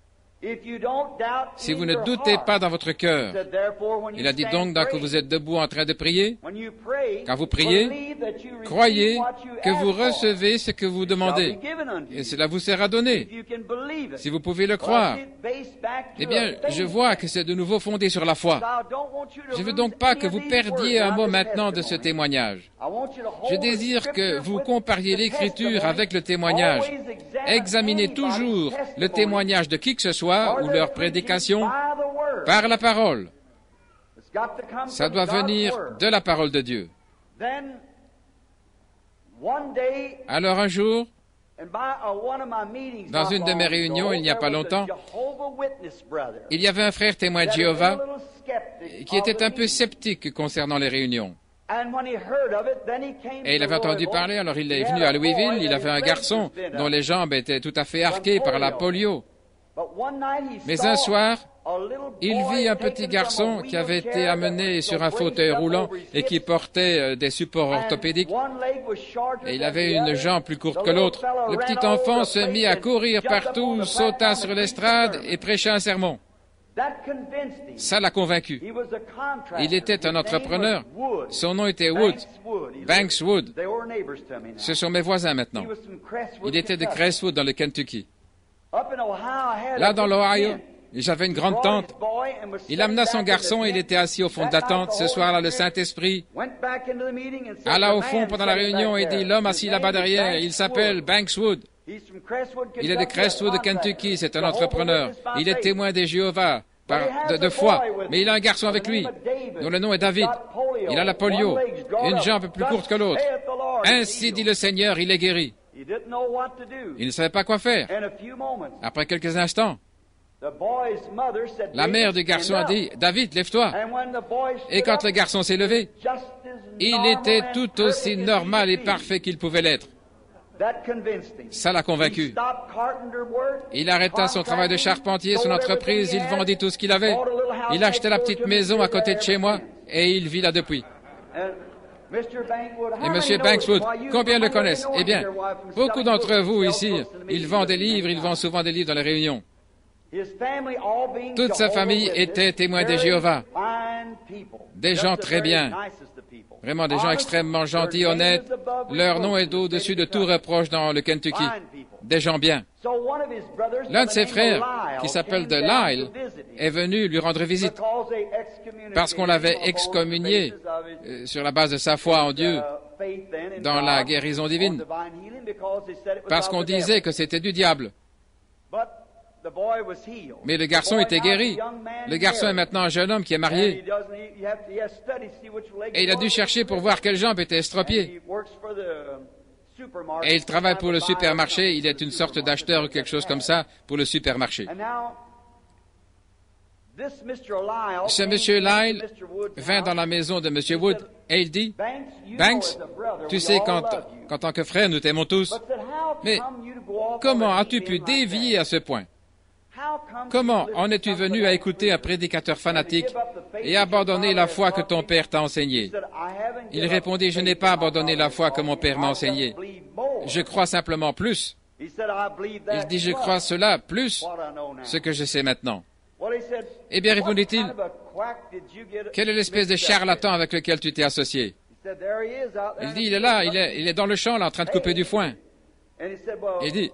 si vous ne doutez pas dans votre cœur. Il a dit donc, que vous êtes debout en train de prier, quand vous priez, croyez que vous recevez ce que vous demandez, et cela vous sera donné. Si vous pouvez le croire, eh bien, je vois que c'est de nouveau fondé sur la foi. Je ne veux donc pas que vous perdiez un mot maintenant de ce témoignage. Je désire que vous compariez l'Écriture avec le témoignage. Examinez toujours le témoignage de qui que ce soit ou leur prédication par la parole. Ça doit venir de la parole de Dieu. Alors un jour, dans une de mes réunions, il n'y a pas longtemps, il y avait un frère témoin de Jéhovah qui était un peu sceptique concernant les réunions. Et il avait entendu parler, alors il est venu à Louisville, il avait un garçon dont les jambes étaient tout à fait arquées par la polio. Mais un soir, il vit un petit garçon qui avait été amené sur un fauteuil roulant et qui portait des supports orthopédiques. Et il avait une jambe plus courte que l'autre. Le petit enfant se mit à courir partout, sauta sur l'estrade et prêcha un sermon. Ça l'a convaincu. Il était un entrepreneur. Son nom était Wood, Banks Wood. Ce sont mes voisins maintenant. Il était de Crestwood dans le Kentucky. Là, dans l'Ohio, j'avais une grande tente. Il amena son garçon et il était assis au fond de la tente. Ce soir-là, le Saint-Esprit alla au fond pendant la réunion et dit, l'homme assis là-bas derrière, il s'appelle Banks Wood. Il est de Crestwood, de Kentucky, c'est un entrepreneur. Il est témoin des Jéhovah. de foi. Mais il a un garçon avec lui, dont le nom est David. Il a la polio, une jambe plus courte que l'autre. Ainsi dit le Seigneur, il est guéri. Il ne savait pas quoi faire. Après quelques instants, la mère du garçon a dit, « David, lève-toi. » Et quand le garçon s'est levé, il était tout aussi normal et parfait qu'il pouvait l'être. Ça l'a convaincu. Il arrêta son travail de charpentier, son entreprise, il vendit tout ce qu'il avait. Il acheta la petite maison à côté de chez moi et il vit là depuis. Et M. Bankswood, combien le connaissent? Eh bien, beaucoup d'entre vous ici, ils vendent des livres, ils vendent souvent des livres dans les réunions. Toute sa famille était témoin de Jéhovah. Des gens très bien. Vraiment des gens extrêmement gentils, honnêtes. Leur nom est au-dessus de tout reproche dans le Kentucky. Des gens bien. L'un de ses frères, qui s'appelle de Lyle, est venu lui rendre visite parce qu'on l'avait excommunié sur la base de sa foi en Dieu dans la guérison divine, parce qu'on disait que c'était du diable. Mais le garçon était guéri. Le garçon est maintenant un jeune homme qui est marié. Et il a dû chercher pour voir quelle jambe était estropiée. Et il travaille pour le supermarché. Il est une sorte d'acheteur ou quelque chose comme ça pour le supermarché. Ce monsieur Lyle vint dans la maison de monsieur Wood et il dit, « Banks, tu sais qu'en tant que frère, nous t'aimons tous. Mais comment as-tu pu dévier à ce point? Comment en es-tu venu à écouter un prédicateur fanatique et abandonner la foi que ton père t'a enseignée? » Il répondit, « Je n'ai pas abandonné la foi que mon père m'a enseignée. Je crois simplement plus. » Il dit, « Je crois cela plus ce que je sais maintenant. » Eh bien, répondit-il, « Quelle est l'espèce de charlatan avec lequel tu t'es associé? » Il dit, « Il est là, il est dans le champ, là, en train de couper du foin. » Il dit,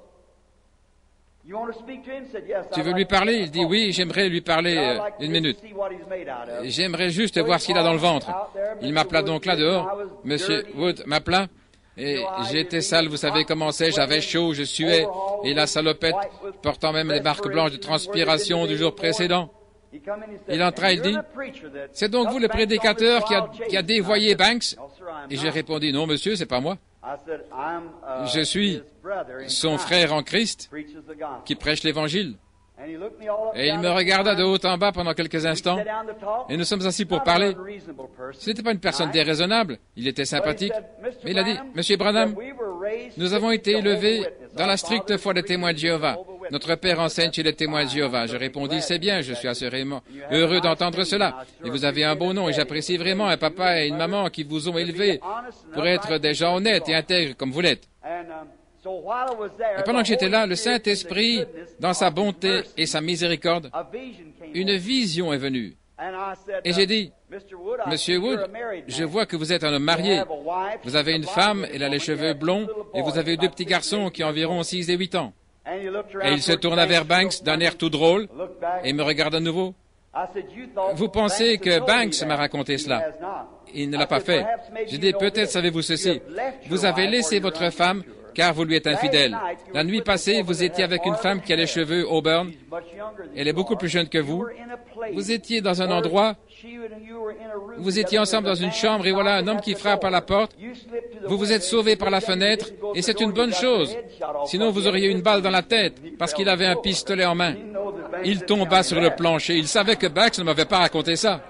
« Tu veux lui parler? » Il dit, « Oui, j'aimerais lui parler une minute. J'aimerais juste voir ce qu'il a dans le ventre. » Il m'appela donc là dehors. Monsieur Wood m'appela. Et j'étais sale, vous savez comment c'est, j'avais chaud, je suais, et la salopette, portant même les marques blanches de transpiration du jour précédent. Il entra, il dit, « C'est donc vous le prédicateur qui a dévoyé Banks? » Et j'ai répondu, « Non, monsieur, c'est pas moi. Je suis son frère en Christ qui prêche l'Évangile. » Et il me regarda de haut en bas pendant quelques instants, et nous sommes assis pour parler. Ce n'était pas une personne déraisonnable, il était sympathique, mais il a dit, « Monsieur Branham, nous avons été élevés dans la stricte foi des témoins de Jéhovah. Notre père enseigne chez les témoins de Jéhovah. » Je répondis, « C'est bien, je suis assurément heureux d'entendre cela. Et vous avez un beau nom, et j'apprécie vraiment un papa et une maman qui vous ont élevés pour être des gens honnêtes et intègres comme vous l'êtes. » Et pendant que j'étais là, le Saint-Esprit, dans sa bonté et sa miséricorde, une vision est venue. Et j'ai dit, « Monsieur Wood, je vois que vous êtes un homme marié. Vous avez une femme, elle a les cheveux blonds, et vous avez 2 petits garçons qui ont environ 6 et 8 ans. » Et il se tourna vers Banks d'un air tout drôle et me regarde à nouveau. « Vous pensez que Banks m'a raconté cela? » Il ne l'a pas fait. J'ai dit, « Peut-être savez-vous ceci. Vous avez laissé votre femme car vous lui êtes infidèle. La nuit passée, vous étiez avec une femme qui a les cheveux auburn. Elle est beaucoup plus jeune que vous. Vous étiez dans un endroit, vous étiez ensemble dans une chambre, et voilà un homme qui frappe à la porte. Vous vous êtes sauvés par la fenêtre, et c'est une bonne chose. Sinon, vous auriez une balle dans la tête, parce qu'il avait un pistolet en main. Il tomba sur le plancher. Il savait que Banks ne m'avait pas raconté ça.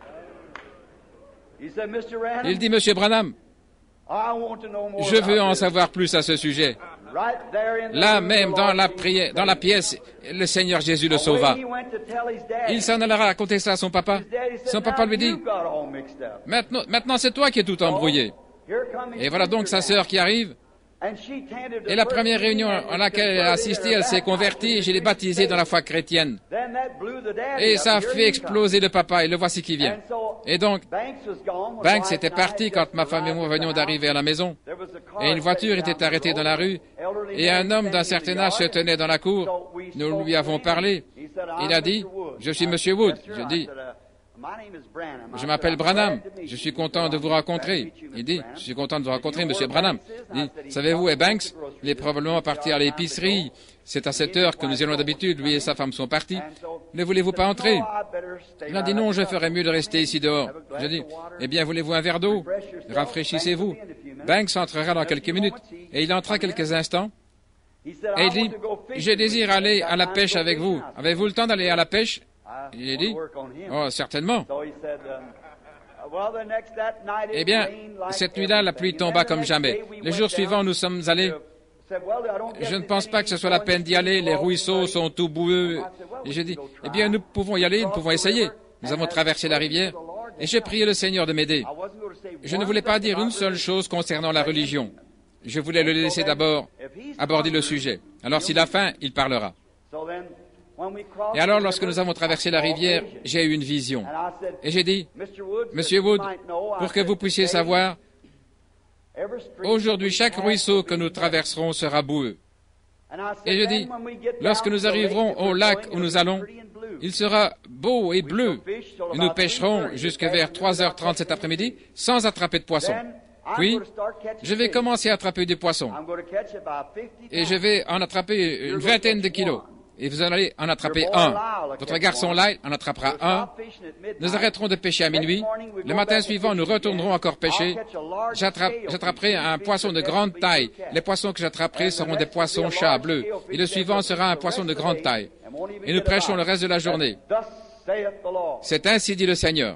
Il dit, « Monsieur Branham, je veux en savoir plus à ce sujet. » Là même, dans la pièce, le Seigneur Jésus le sauva. Il s'en alla raconter ça à son papa. Son papa lui dit, « Maintenant c'est toi qui es tout embrouillé. » Et voilà donc sa sœur qui arrive. Et la première réunion à laquelle elle a assisté, elle s'est convertie et je l'ai baptisée dans la foi chrétienne. Et ça a fait exploser le papa et le voici qui vient. Et donc, Banks était parti quand ma femme et moi venions d'arriver à la maison. Et une voiture était arrêtée dans la rue et un homme d'un certain âge se tenait dans la cour. Nous lui avons parlé. Il a dit, « Je suis Monsieur Wood. » Je dis, « Je m'appelle Branham. Je suis content de vous rencontrer. » Il dit, « Je suis content de vous rencontrer, Monsieur Branham. » Il dit, « Savez-vous, et Banks, il est probablement parti à l'épicerie c'est à cette heure que nous y allons d'habitude, lui et sa femme sont partis. Ne voulez-vous pas entrer? Il a dit non, je ferais mieux de rester ici dehors. Je dis, eh bien, voulez-vous un verre d'eau? Rafraîchissez-vous. Banks entrera dans quelques minutes. Et il entra quelques instants. Et il dit, je désire aller à la pêche avec vous. Avez-vous le temps d'aller à la pêche? Il a dit, oh, certainement. Eh bien, cette nuit-là, la pluie tomba comme jamais. Le jour suivant, nous sommes allés. Je ne pense pas que ce soit la peine d'y aller. Les ruisseaux sont tout boueux. Et j'ai dit, eh bien, nous pouvons y aller, nous pouvons essayer. Nous avons traversé la rivière. Et j'ai prié le Seigneur de m'aider. Je ne voulais pas dire une seule chose concernant la religion. Je voulais le laisser d'abord aborder le sujet. Alors, s'il a faim, il parlera. Et alors, lorsque nous avons traversé la rivière, j'ai eu une vision. Et j'ai dit, Monsieur Wood, pour que vous puissiez savoir, aujourd'hui, chaque ruisseau que nous traverserons sera boueux. Et je dis, lorsque nous arriverons au lac où nous allons, il sera beau et bleu. Et nous pêcherons jusque vers 3h30 cet après-midi sans attraper de poissons. Puis, je vais commencer à attraper des poissons. Et je vais en attraper une vingtaine de kilos. Et vous allez en attraper un. Votre garçon Lyle en attrapera un. Nous arrêterons de pêcher à minuit. Le matin suivant, nous retournerons encore pêcher. J'attraperai un poisson de grande taille. Les poissons que j'attraperai seront des poissons chats bleus. Et le suivant sera un poisson de grande taille. Et nous prêchons le reste de la journée. C'est ainsi dit le Seigneur.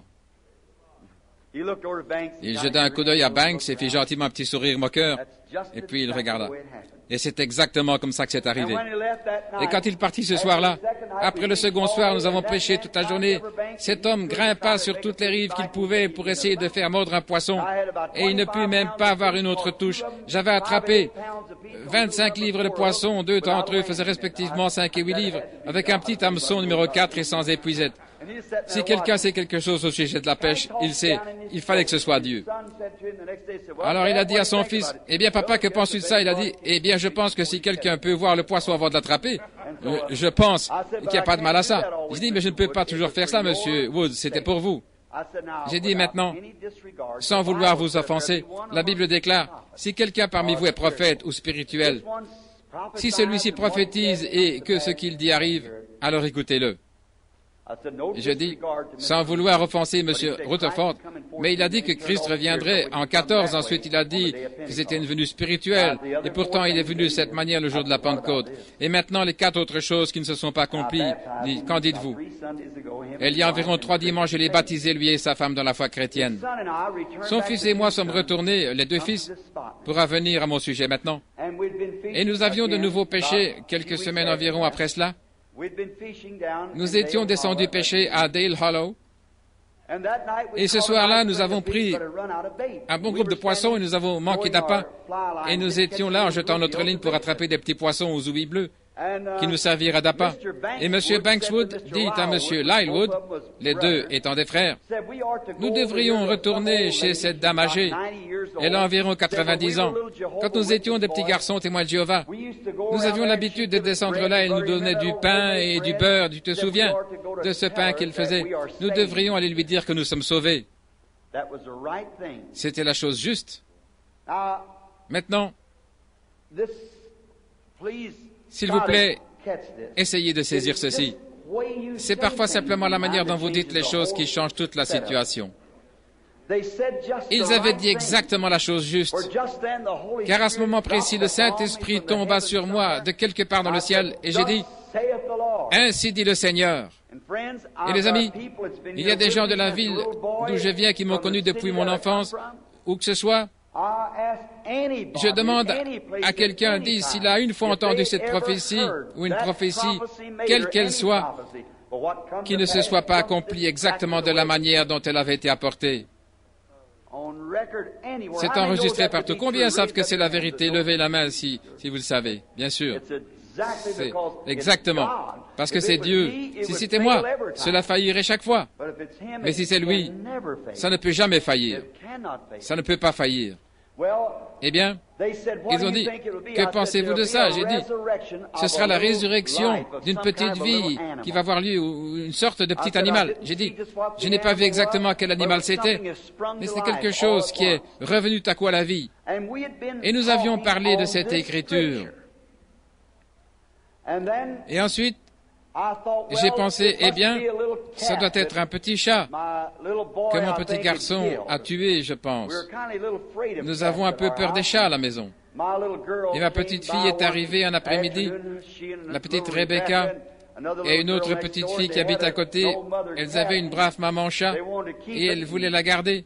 Il jeta un coup d'œil à Banks et fit gentiment un petit sourire moqueur. Et puis il regarda. Et c'est exactement comme ça que c'est arrivé. Et quand il partit ce soir-là, après le second soir, nous avons pêché toute la journée. Cet homme grimpa sur toutes les rives qu'il pouvait pour essayer de faire mordre un poisson. Et il ne put même pas avoir une autre touche. J'avais attrapé 25 livres de poissons. 2 d'entre eux faisaient respectivement 5 et 8 livres, avec un petit hameçon numéro 4 et sans épuisette. Si quelqu'un sait quelque chose au sujet de la pêche, il sait, il fallait que ce soit Dieu. Alors il a dit à son fils, eh bien papa, que penses-tu de ça? Il a dit, eh bien je pense que si quelqu'un peut voir le poisson avant de l'attraper, je pense qu'il n'y a pas de mal à ça. Je dis, mais je ne peux pas toujours faire ça, monsieur Wood, c'était pour vous. J'ai dit maintenant, sans vouloir vous offenser, la Bible déclare, si quelqu'un parmi vous est prophète ou spirituel, si celui-ci prophétise et que ce qu'il dit arrive, alors écoutez-le. Je dis, sans vouloir offenser M. Rutherford, mais il a dit que Christ reviendrait en 14. Ensuite, il a dit que c'était une venue spirituelle. Et pourtant, il est venu de cette manière le jour de la Pentecôte. Et maintenant, les 4 autres choses qui ne se sont pas accomplies, qu'en dites-vous? Il y a environ 3 dimanches, je l'ai baptisé, lui et sa femme, dans la foi chrétienne. Son fils et moi sommes retournés, les 2 fils, pour revenir à mon sujet maintenant. Et nous avions de nouveau pêché quelques semaines environ après cela. Nous étions descendus pêcher à Dale Hollow. Et ce soir-là, nous avons pris un bon groupe de poissons et nous avons manqué d'appât. Et nous étions là en jetant notre ligne pour attraper des petits poissons aux ouïes bleues qui nous serviraient d'appât. Et M. Bankswood dit à M. Lylewood, les 2 étant des frères, nous devrions retourner chez cette dame âgée. Elle a environ 90 ans. Quand nous étions des petits garçons témoins de Jéhovah, nous avions l'habitude de descendre là et elle nous donnait du pain et du beurre. Tu te souviens de ce pain qu'il faisait? Nous devrions aller lui dire que nous sommes sauvés. C'était la chose juste. Maintenant, s'il vous plaît, essayez de saisir ceci. C'est parfois simplement la manière dont vous dites les choses qui change toute la situation. Ils avaient dit exactement la chose juste, car à ce moment précis, le Saint-Esprit tomba sur moi de quelque part dans le ciel, et j'ai dit, « Ainsi dit le Seigneur. » Et les amis, il y a des gens de la ville d'où je viens qui m'ont connu depuis mon enfance, où que ce soit. Je demande à quelqu'un, dit, s'il a une fois entendu cette prophétie, ou une prophétie, quelle qu'elle soit, qui ne se soit pas accomplie exactement de la manière dont elle avait été apportée. C'est enregistré partout. Combien savent que c'est la vérité? Levez la main si vous le savez. Bien sûr. C'est exactement. Parce que c'est Dieu. Si c'était moi, cela faillirait chaque fois. Mais si c'est lui, ça ne peut jamais faillir. Ça ne peut pas faillir. Eh bien, ils ont dit, que pensez-vous de ça? J'ai dit, ce sera la résurrection d'une petite vie qui va avoir lieu, ou une sorte de petit animal. J'ai dit, je n'ai pas vu exactement quel animal c'était, mais c'était quelque chose qui est revenu tout à coup à la vie. Et nous avions parlé de cette écriture. Et ensuite, j'ai pensé, eh bien, ça doit être un petit chat que mon petit garçon a tué, je pense. Nous avons un peu peur des chats à la maison. Et ma petite fille est arrivée un après-midi, la petite Rebecca et une autre petite fille qui habite à côté. Elles avaient une brave maman chat et elles voulaient la garder.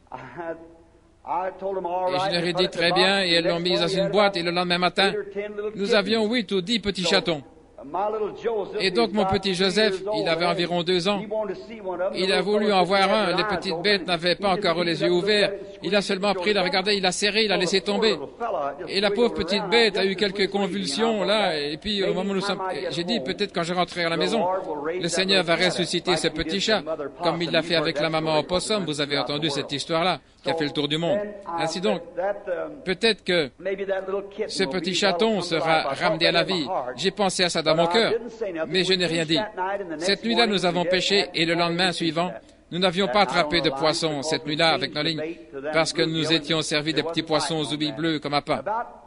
Et je leur ai dit très bien et elles l'ont mise dans une boîte et le lendemain matin, nous avions 8 ou 10 petits chatons. Et donc mon petit Joseph, il avait environ 2 ans, il a voulu en voir un, les petites bêtes n'avaient pas encore les yeux ouverts, il a seulement pris, il a regardé, il a serré, il a laissé tomber. Et la pauvre petite bête a eu quelques convulsions là, et puis au moment où nous sommes, j'ai dit peut-être quand je rentrerai à la maison, le Seigneur va ressusciter ce petit chat, comme il l'a fait avec la maman opossum, vous avez entendu cette histoire-là, qui a fait le tour du monde. Ainsi donc, peut-être que ce petit chaton sera ramené à la vie. J'ai pensé à ça dans mon cœur, mais je n'ai rien dit. Cette nuit-là, nous avons pêché et le lendemain suivant, nous n'avions pas attrapé de poissons cette nuit-là avec nos lignes parce que nous étions servis des petits poissons aux oublis bleus comme appât.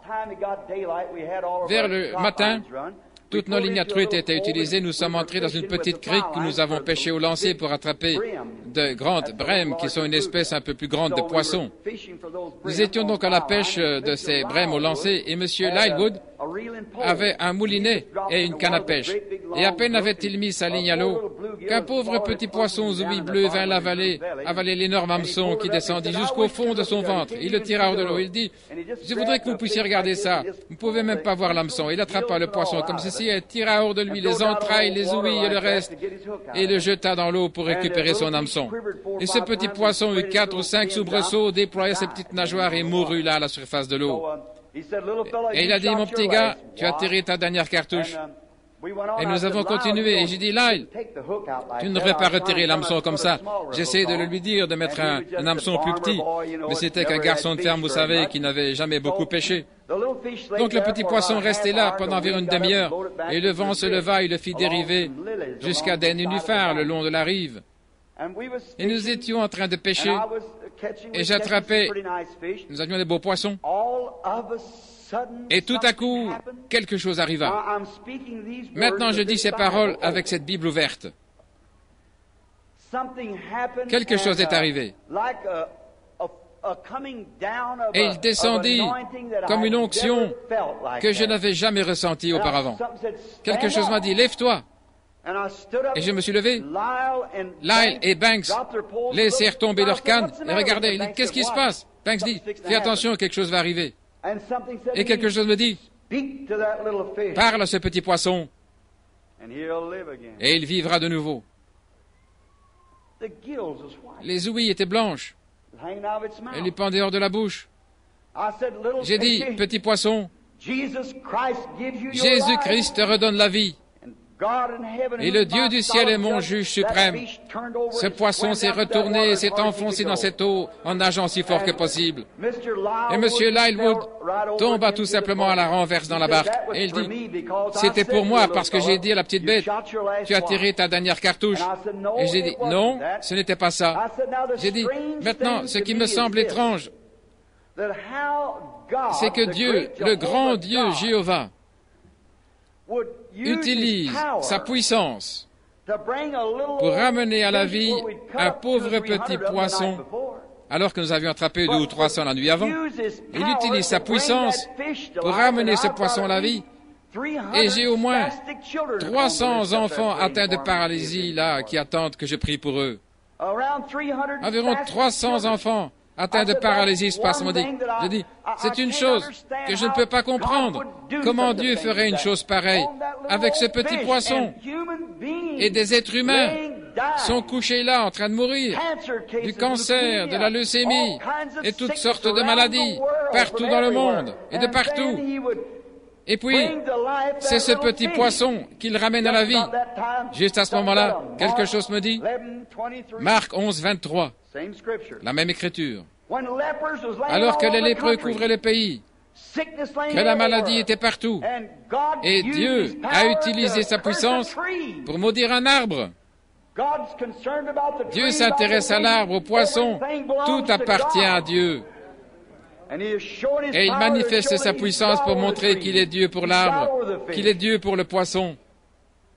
Vers le matin, toutes nos lignes à truites étaient utilisées. Nous sommes entrés dans une petite crique où nous avons pêché au lancer pour attraper de grandes brèmes qui sont une espèce un peu plus grande de poissons. Nous étions donc à la pêche de ces brèmes au lancer et M. Lilewood avait un moulinet et une canne à pêche. Et à peine avait-il mis sa ligne à l'eau qu'un pauvre petit poisson aux ouïes bleues vint l'avaler, avaler l'énorme hameçon qui descendit jusqu'au fond de son ventre. Il le tira hors de l'eau. Il dit, « Je voudrais que vous puissiez regarder ça. Vous ne pouvez même pas voir l'hameçon. » Il attrapa le poisson comme ceci et tira hors de lui les entrailles, les ouïes et le reste et le jeta dans l'eau pour récupérer son hameçon. Et ce petit poisson eut 4 ou 5 soubresauts, déploya ses petites nageoires et mourut là à la surface de l'eau. Et il a dit, mon petit gars, tu as tiré ta dernière cartouche. Et nous avons continué. Et j'ai dit, Lyle, tu ne devrais pas retirer l'hameçon comme ça. J'essayais de le lui dire de mettre un hameçon plus petit. Mais c'était qu'un garçon de ferme, vous savez, qui n'avait jamais beaucoup pêché. Donc le petit poisson restait là pendant environ une demi-heure. Et le vent se leva et le fit dériver jusqu'à des nénuphars le long de la rive. Et nous étions en train de pêcher. Et j'attrapais, nous avions des beaux poissons. Et tout à coup, quelque chose arriva. Maintenant, je dis ces paroles avec cette Bible ouverte. Quelque chose est arrivé. Et il descendit comme une onction que je n'avais jamais ressentie auparavant. Quelque chose m'a dit, lève-toi. Et je me suis levé. Lyle et Banks laissèrent tomber leur canne et regardaient. Il dit, qu'est-ce qui se passe? Banks dit, fais attention, quelque chose va arriver. Et quelque chose me dit, parle à ce petit poisson et il vivra de nouveau. Les ouïes étaient blanches. Elle lui pendait hors de la bouche. J'ai dit, petit poisson, Jésus-Christ te redonne la vie. Et le Dieu du ciel est mon juge suprême. Ce poisson s'est retourné et s'est enfoncé dans cette eau en nageant si fort que possible. Et M. Lilewood tomba tout simplement à la renverse dans la barque. Et il dit, c'était pour moi parce que j'ai dit à la petite bête, tu as tiré ta dernière cartouche. Et j'ai dit, non, ce n'était pas ça. J'ai dit, maintenant, ce qui me semble étrange, c'est que Dieu, le grand Dieu Jéhovah, utilise sa puissance pour ramener à la vie un pauvre petit poisson alors que nous avions attrapé 200 ou 300 la nuit avant. Il utilise sa puissance pour ramener ce poisson à la vie. Et j'ai au moins 300 enfants atteints de paralysie là qui attendent que je prie pour eux. Environ 300 enfants atteints de paralysie spasmodique. Je dis, c'est une chose que je ne peux pas comprendre. Comment Dieu ferait une chose pareille avec ce petit poisson? Et des êtres humains sont couchés là en train de mourir du cancer, de la leucémie et toutes sortes de maladies partout dans le monde et de partout. Et puis, c'est ce petit poisson qu'il ramène à la vie. Juste à ce moment-là, quelque chose me dit, Marc 11, 23, la même écriture. Alors que les lépreux couvraient le pays, que la maladie était partout, et Dieu a utilisé sa puissance pour maudire un arbre. Dieu s'intéresse à l'arbre, au poisson, tout appartient à Dieu. Et il manifeste sa puissance pour montrer qu'il est Dieu pour l'arbre, qu'il est Dieu pour le poisson.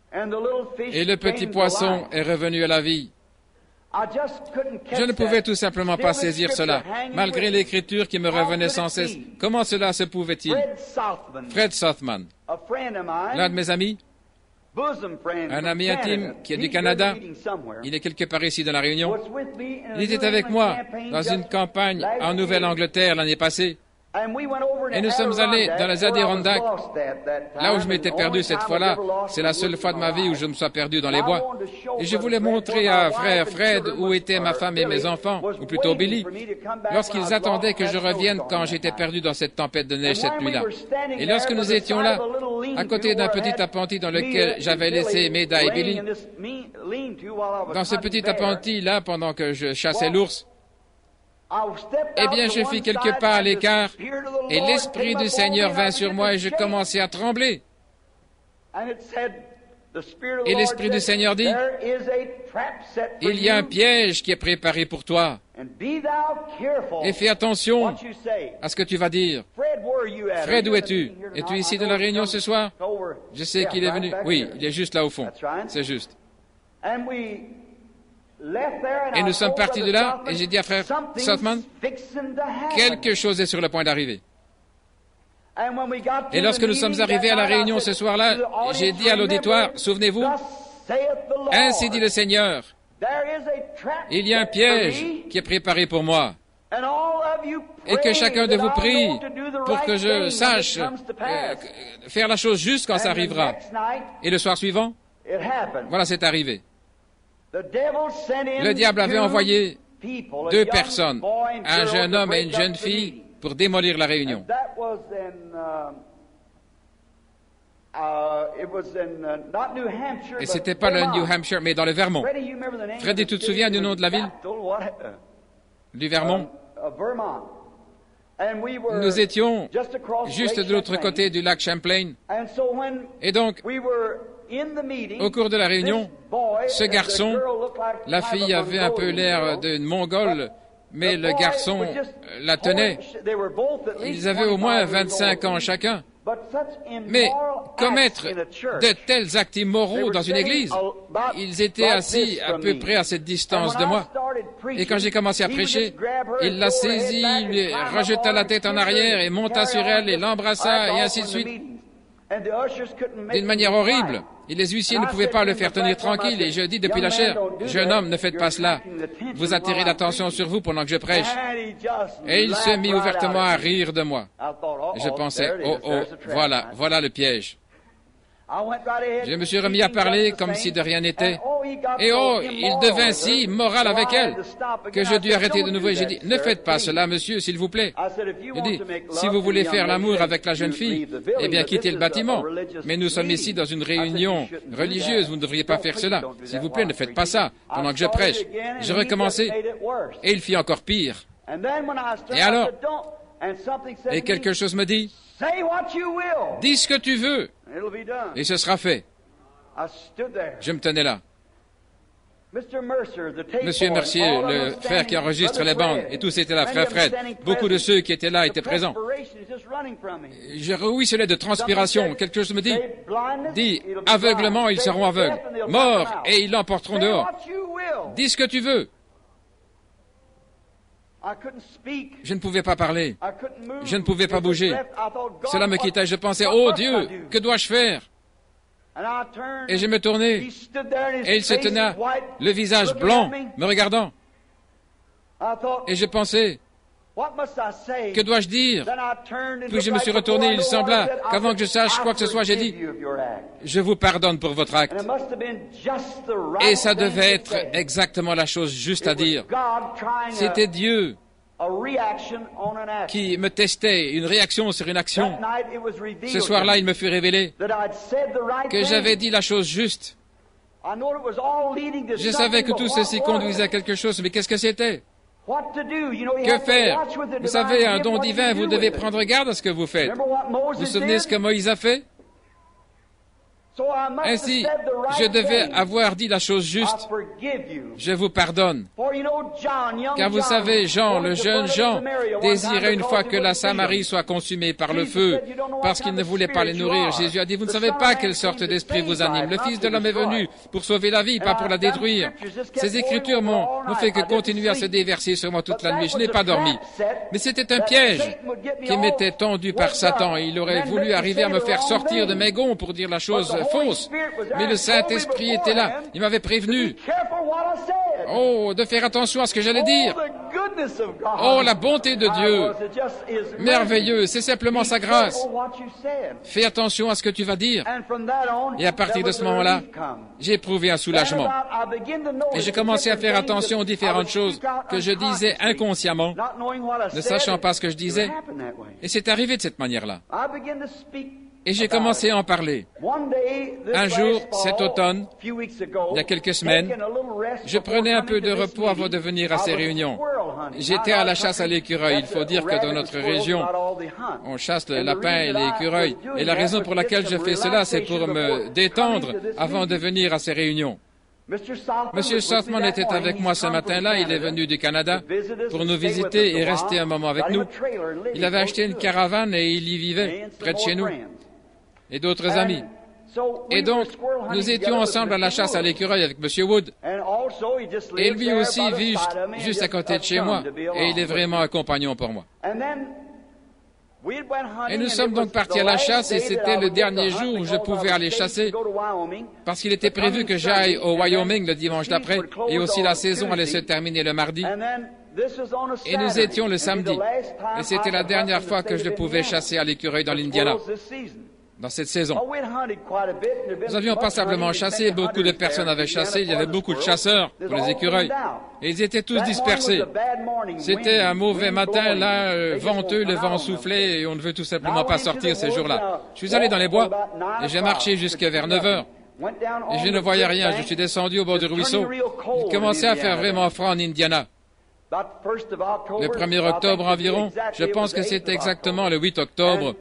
Et le petit poisson est revenu à la vie. Je ne pouvais tout simplement pas saisir cela, malgré l'écriture qui me revenait sans cesse. Comment cela se pouvait-il? Fred Sothman, l'un de mes amis, un ami intime qui est du Canada, il est quelque part ici dans la Réunion, il était avec moi dans une campagne en Nouvelle-Angleterre l'année passée. Et nous sommes allés dans les Adirondacks, là où je m'étais perdu cette fois-là. C'est la seule fois de ma vie où je me sois perdu dans les bois. Et je voulais montrer à frère Fred où étaient ma femme et mes enfants, ou plutôt Billy, lorsqu'ils attendaient que je revienne quand j'étais perdu dans cette tempête de neige cette nuit-là. Et lorsque nous étions là, à côté d'un petit appentis dans lequel j'avais laissé Meda et Billy, dans ce petit appentis-là, pendant que je chassais l'ours, eh bien, je fis quelques pas à l'écart, et l'Esprit du Seigneur vint sur moi et je commençai à trembler. Et l'Esprit du Seigneur dit, « Il y a un piège qui est préparé pour toi, et fais attention à ce que tu vas dire. » Fred, où es-tu? Es-tu ici dans la Réunion ce soir? Je sais qu'il est venu. Oui, il est juste là au fond. C'est juste. Et nous sommes partis de là, et j'ai dit à frère Sothman, quelque chose est sur le point d'arriver. Et lorsque nous sommes arrivés à la réunion ce soir-là, j'ai dit à l'auditoire, souvenez-vous, ainsi dit le Seigneur, il y a un piège qui est préparé pour moi, et que chacun de vous prie pour que je sache faire la chose juste quand ça arrivera. Et le soir suivant, voilà, c'est arrivé. Le diable avait envoyé 2 personnes, un jeune homme et une jeune fille, pour démolir la réunion. Et ce n'était pas le New Hampshire, mais dans le Vermont. Freddy, tu te souviens du nom de la ville? Du Vermont? Nous étions juste de l'autre côté du lac Champlain. Et donc, au cours de la réunion, ce garçon, la fille avait un peu l'air d'une Mongole, mais le garçon la tenait. Ils avaient au moins 25 ans chacun. Mais commettre de tels actes immoraux dans une église, ils étaient assis à peu près à cette distance de moi. Et quand j'ai commencé à prêcher, il la saisit, lui rejeta la tête en arrière et monta sur elle et l'embrassa et ainsi de suite. D'une manière horrible. Et les huissiers ne pouvaient pas le faire tenir tranquille. Et je dis depuis la chair, jeune homme, ne faites pas cela. Vous attirez l'attention sur vous pendant que je prêche. Et il se mit ouvertement à rire de moi. Et je pensais, voilà le piège. Je me suis remis à parler comme si de rien n'était. Et il devint si moral avec elle que je dus arrêter de nouveau. Et j'ai dit, ne faites pas cela, monsieur, s'il vous plaît. J'ai dit, si vous voulez faire l'amour avec la jeune fille, eh bien, quittez le bâtiment. Mais nous sommes ici dans une réunion religieuse, vous ne devriez pas faire cela. S'il vous plaît, ne faites pas ça pendant que je prêche. J'ai recommencé et il fit encore pire. Et alors, et quelque chose me dit, dis ce que tu veux, et ce sera fait. Je me tenais là. Monsieur Mercier, le frère qui enregistre les bandes, et tous étaient là, frère Fred. Beaucoup de ceux qui étaient là étaient présents. Je ruisselais de transpiration. Quelque chose me dit, aveuglement, ils seront aveugles. Morts, et ils l'emporteront dehors. Dis ce que tu veux. Je ne pouvais pas parler. Je ne pouvais pas bouger. Cela me quittait. Je pensais, oh Dieu, que dois-je faire? Et je me tournai, et il se tenait, le visage blanc, me regardant. Et je pensais, que dois-je dire? Puis je me suis retourné, il sembla qu'avant que je sache quoi que ce soit, j'ai dit, je vous pardonne pour votre acte. Et ça devait être exactement la chose juste à dire. C'était Dieu qui me testait, une réaction sur une action. Ce soir-là, il me fut révélé que j'avais dit la chose juste. Je savais que tout ceci conduisait à quelque chose, mais qu'est-ce que c'était? Que faire? Vous savez, un don divin, vous devez prendre garde à ce que vous faites. Vous vous souvenez ce que Moïse a fait? Ainsi, je devais avoir dit la chose juste. Je vous pardonne. Car vous savez, Jean, le jeune Jean, désirait une fois que la Samarie soit consumée par le feu, parce qu'il ne voulait pas les nourrir. Jésus a dit, vous ne savez pas quelle sorte d'esprit vous anime. Le Fils de l'homme est venu pour sauver la vie, pas pour la détruire. Ces Écritures m'ont fait que continuer à se déverser sur moi toute la nuit. Je n'ai pas dormi. Mais c'était un piège qui m'était tendu par Satan. Il aurait voulu arriver à me faire sortir de mes gonds pour dire la chose fausse. Mais le Saint-Esprit était là. Il m'avait prévenu. Oh, de faire attention à ce que j'allais dire. Oh, la bonté de Dieu. Merveilleux, c'est simplement sa grâce. Fais attention à ce que tu vas dire. Et à partir de ce moment-là, j'ai éprouvé un soulagement. Et j'ai commencé à faire attention aux différentes choses que je disais inconsciemment, ne sachant pas ce que je disais. Et c'est arrivé de cette manière-là. Et j'ai commencé à en parler. Un jour, cet automne, il y a quelques semaines, je prenais un peu de repos avant de venir à ces réunions. J'étais à la chasse à l'écureuil. Il faut dire que dans notre région, on chasse le lapin et l'écureuil. Et la raison pour laquelle je fais cela, c'est pour me détendre avant de venir à ces réunions. Monsieur Saltzman était avec moi ce matin-là. Il est venu du Canada pour nous visiter et rester un moment avec nous. Il avait acheté une caravane et il y vivait, près de chez nous. Et d'autres amis. Et donc, nous étions ensemble à la chasse à l'écureuil avec M. Wood. Et lui aussi vit juste à côté de chez moi. Et il est vraiment un compagnon pour moi. Et nous sommes donc partis à la chasse et c'était le dernier jour où je pouvais aller chasser parce qu'il était prévu que j'aille au Wyoming le dimanche d'après et aussi la saison allait se terminer le mardi. Et nous étions le samedi. Et c'était la dernière fois que je pouvais chasser à l'écureuil dans l'Indiana. Dans cette saison. Nous avions passablement chassé, beaucoup de personnes avaient chassé, il y avait beaucoup de chasseurs pour les écureuils. Et ils étaient tous dispersés. C'était un mauvais matin, là, venteux, le vent soufflait et on ne veut tout simplement pas sortir ces jours-là. Je suis allé dans les bois et j'ai marché jusqu'à vers 9 heures. Et je ne voyais rien, je suis descendu au bord du ruisseau. Il commençait à faire vraiment froid en Indiana. Le 1er octobre environ, je pense que c'était exactement le 8 octobre.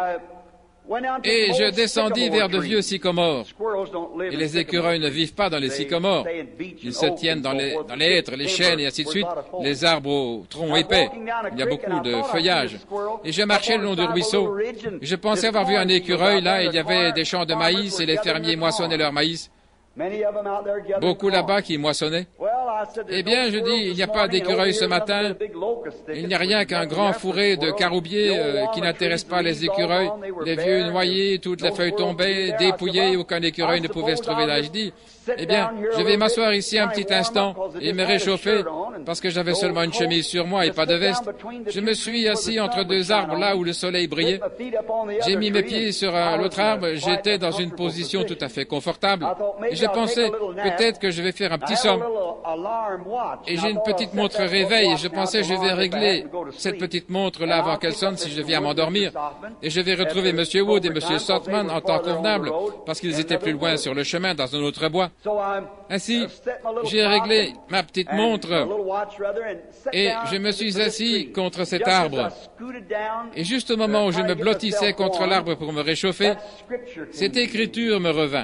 Et je descendis vers de vieux sycomores. Et les écureuils ne vivent pas dans les sycomores. Ils se tiennent dans les hêtres, les chênes et ainsi de suite, les arbres au tronc épais. Il y a beaucoup de feuillage. Et je marchais le long du ruisseau. Je pensais avoir vu un écureuil. Là, il y avait des champs de maïs et les fermiers moissonnaient leur maïs. Beaucoup là-bas qui moissonnaient. Eh bien, je dis, il n'y a pas d'écureuil ce matin. Il n'y a rien qu'un grand fourré de caroubiers qui n'intéresse pas les écureuils. Les vieux noyés, toutes les feuilles tombaient, dépouillées, aucun écureuil ne pouvait se trouver là. Je dis, eh bien, je vais m'asseoir ici un petit instant et me réchauffer parce que j'avais seulement une chemise sur moi et pas de veste. Je me suis assis entre deux arbres là où le soleil brillait. J'ai mis mes pieds sur l'autre arbre. J'étais dans une position tout à fait confortable. Et je pensais, peut-être que je vais faire un petit somme. Et j'ai une petite montre réveil et je pensais, je vais régler cette petite montre-là avant qu'elle sonne si je viens m'endormir. Et je vais retrouver M. Wood et M. Saltzman en temps convenable parce qu'ils étaient plus loin sur le chemin dans un autre bois. Ainsi, j'ai réglé ma petite montre et je me suis assis contre cet arbre. Et juste au moment où je me blottissais contre l'arbre pour me réchauffer, cette écriture me revint.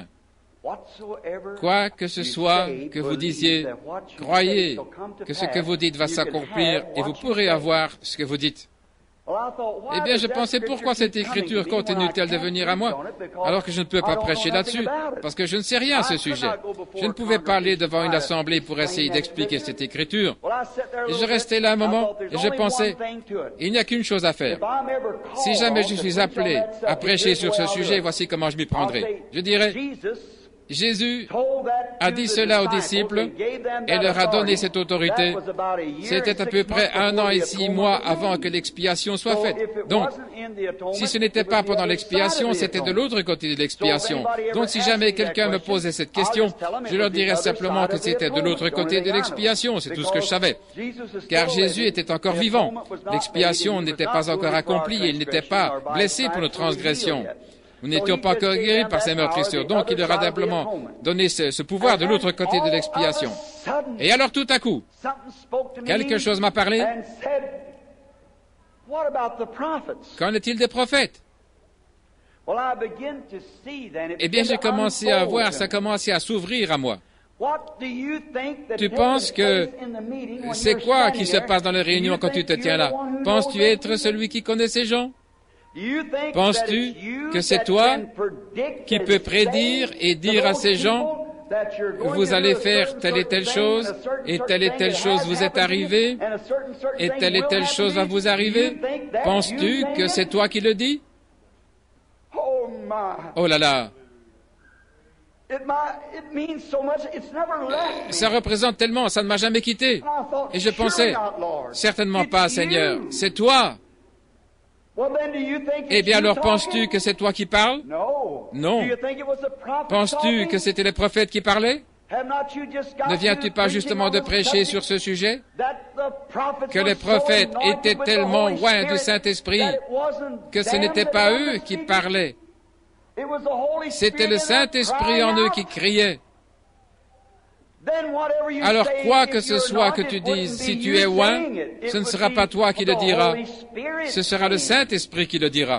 Quoi que ce soit que vous disiez, croyez que ce que vous dites va s'accomplir et vous pourrez avoir ce que vous dites. Eh bien, je pensais, pourquoi cette écriture continue-t-elle de venir à moi, alors que je ne peux pas prêcher là-dessus, parce que je ne sais rien à ce sujet. Je ne pouvais pas aller devant une assemblée pour essayer d'expliquer cette écriture. Et je restais là un moment, et je pensais, il n'y a qu'une chose à faire. Si jamais je suis appelé à prêcher sur ce sujet, voici comment je m'y prendrai. Je dirais, Jésus a dit cela aux disciples et leur a donné cette autorité. C'était à peu près 1 an et 6 mois avant que l'expiation soit faite. Donc, si ce n'était pas pendant l'expiation, c'était de l'autre côté de l'expiation. Donc, si jamais quelqu'un me posait cette question, je leur dirais simplement que c'était de l'autre côté de l'expiation. C'est tout ce que je savais. Car Jésus était encore vivant. L'expiation n'était pas encore accomplie et il n'était pas blessé pour nos transgressions. Nous n'étions pas encore guéris par ces meurtrissures. Donc, il leur a simplement donné ce pouvoir de l'autre côté de l'expiation. Et alors, tout à coup, quelque chose m'a parlé. Qu'en est-il des prophètes? Eh bien, j'ai commencé à voir, ça commençait à s'ouvrir à moi. Tu penses que c'est quoi qui se passe dans les réunions quand tu te tiens là? Penses-tu être celui qui connaît ces gens? Penses-tu que c'est toi qui peux prédire et dire à ces gens, vous allez faire telle et telle chose, et telle chose vous est arrivée, et telle chose va vous arriver? Penses-tu que c'est toi qui le dis? Oh là là! Ça représente tellement, ça ne m'a jamais quitté. Et je pensais, certainement pas, Seigneur, c'est toi. Eh bien alors, penses-tu que c'est toi qui parles? Non. Penses-tu que c'était les prophètes qui parlaient? Ne viens-tu pas justement de prêcher sur ce sujet? Que les prophètes étaient tellement loin du Saint-Esprit que ce n'était pas eux qui parlaient. C'était le Saint-Esprit en eux qui criait. Alors, quoi que ce soit que tu dises, si tu es loin, ce ne sera pas toi qui le diras, ce sera le Saint-Esprit qui le dira.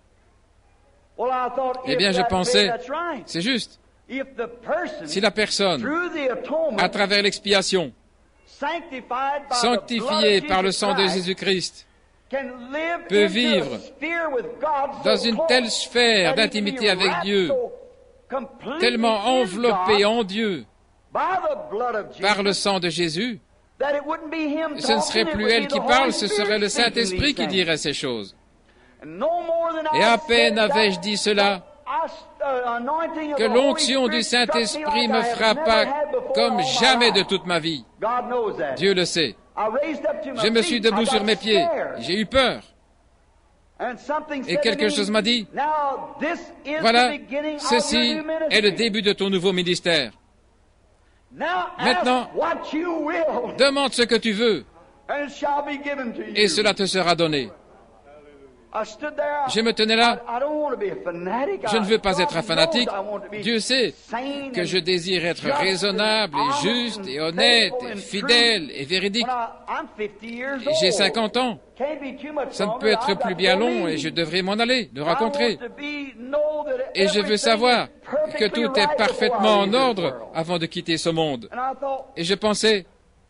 Eh bien, je pensais, c'est juste. Si la personne, à travers l'expiation, sanctifiée par le sang de Jésus-Christ, peut vivre dans une telle sphère d'intimité avec Dieu, tellement enveloppée en Dieu par le sang de Jésus, ce ne serait plus elle qui parle, ce serait le Saint-Esprit qui dirait ces choses. Et à peine avais-je dit cela, que l'onction du Saint-Esprit me frappa comme jamais de toute ma vie. Dieu le sait. Je me suis debout sur mes pieds. J'ai eu peur. Et quelque chose m'a dit, voilà, ceci est le début de ton nouveau ministère. Maintenant, demande ce que tu veux, et cela te sera donné. Je me tenais là. Je ne veux pas être un fanatique. Dieu sait que je désire être raisonnable et juste et honnête et fidèle et véridique. J'ai 50 ans. Ça ne peut être plus bien long et je devrais m'en aller, le rencontrer. Et je veux savoir que tout est parfaitement en ordre avant de quitter ce monde. Et je pensais,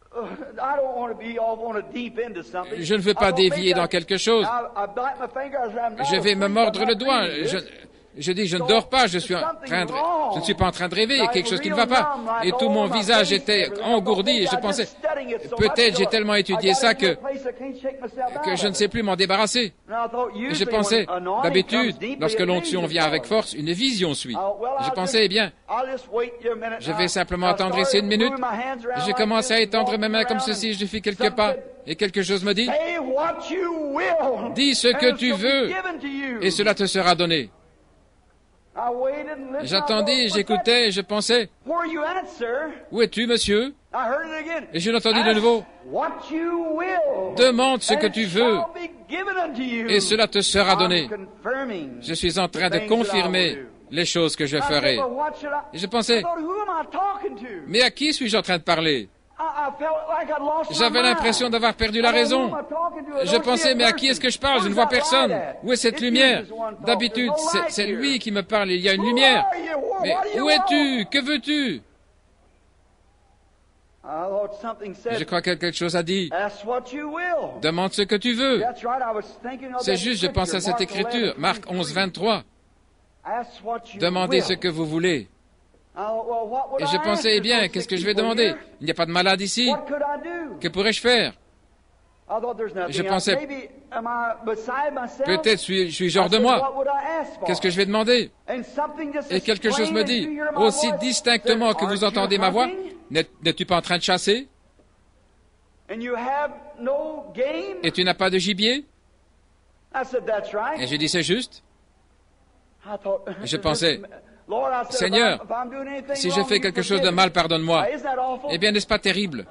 je ne veux pas dévier dans quelque chose. Je vais me mordre le doigt. Je dis, je ne dors pas, je ne suis pas en train de rêver, il y a quelque chose qui ne va pas. Et tout mon visage était engourdi et je pensais, peut-être j'ai tellement étudié ça que je ne sais plus m'en débarrasser. Et je pensais, d'habitude, lorsque l'onction vient avec force, une vision suit. Je pensais, eh bien, je vais simplement attendre ici une minute. Je commence à étendre mes mains comme ceci, je fis quelques pas, et quelque chose me dit, dis ce que tu veux, et cela te sera donné. J'attendais, j'écoutais, et je pensais, où es-tu, monsieur? Et je l'entendis de nouveau. Demande ce que tu veux, et cela te sera donné. Je suis en train de confirmer les choses que je ferai. Et je pensais, mais à qui suis-je en train de parler? J'avais l'impression d'avoir perdu la raison. Je pensais, mais à qui est-ce que je parle? Je ne vois personne. Où est cette lumière? D'habitude, c'est lui qui me parle. Il y a une lumière. Mais où es-tu? Que veux-tu? Je crois que quelque chose a dit. Demande ce que tu veux. C'est juste, je pense à cette écriture. Marc 11, 23. Demandez ce que vous voulez. Et je pensais, eh bien, qu'est-ce que je vais demander? Il n'y a pas de malade ici. Que pourrais-je faire? Et je pensais, peut-être suis-je hors de moi. Qu'est-ce que je vais demander? Et quelque chose me dit, aussi distinctement que vous entendez ma voix, n'es-tu pas en train de chasser? Et tu n'as pas de gibier? Et j'ai dit, c'est juste. Et je pensais, Seigneur, si je fais quelque chose de mal, pardonne-moi. Eh bien, n'est-ce pas terrible?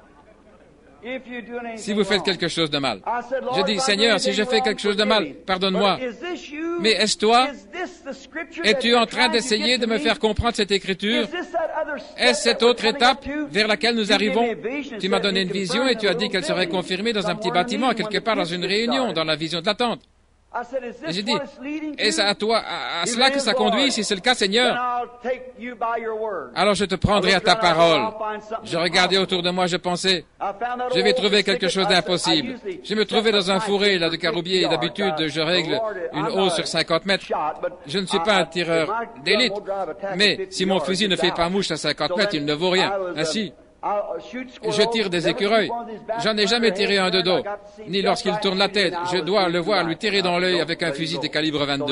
Si vous faites quelque chose de mal. Je dis, Seigneur, si je fais quelque chose de mal, pardonne-moi. Mais est-ce toi? Es-tu en train d'essayer de me faire comprendre cette écriture? Est-ce cette autre étape vers laquelle nous arrivons? Tu m'as donné une vision et tu as dit qu'elle serait confirmée dans un petit bâtiment, quelque part dans une réunion, dans la vision de la tente. Et j'ai dit, est-ce à toi, à cela que ça conduit? Si c'est le cas, Seigneur, alors je te prendrai à ta parole. Je regardais autour de moi, je pensais, je vais trouver quelque chose d'impossible. Je me trouvais dans un fourré, là, de caroubier, et d'habitude, je règle une hausse sur 50 mètres. Je ne suis pas un tireur d'élite, mais si mon fusil ne fait pas mouche à 50 mètres, il ne vaut rien. Ainsi, je tire des écureuils. J'en ai jamais tiré un de dos, ni lorsqu'il tourne la tête. Je dois le voir lui tirer dans l'œil avec un fusil de calibre 22.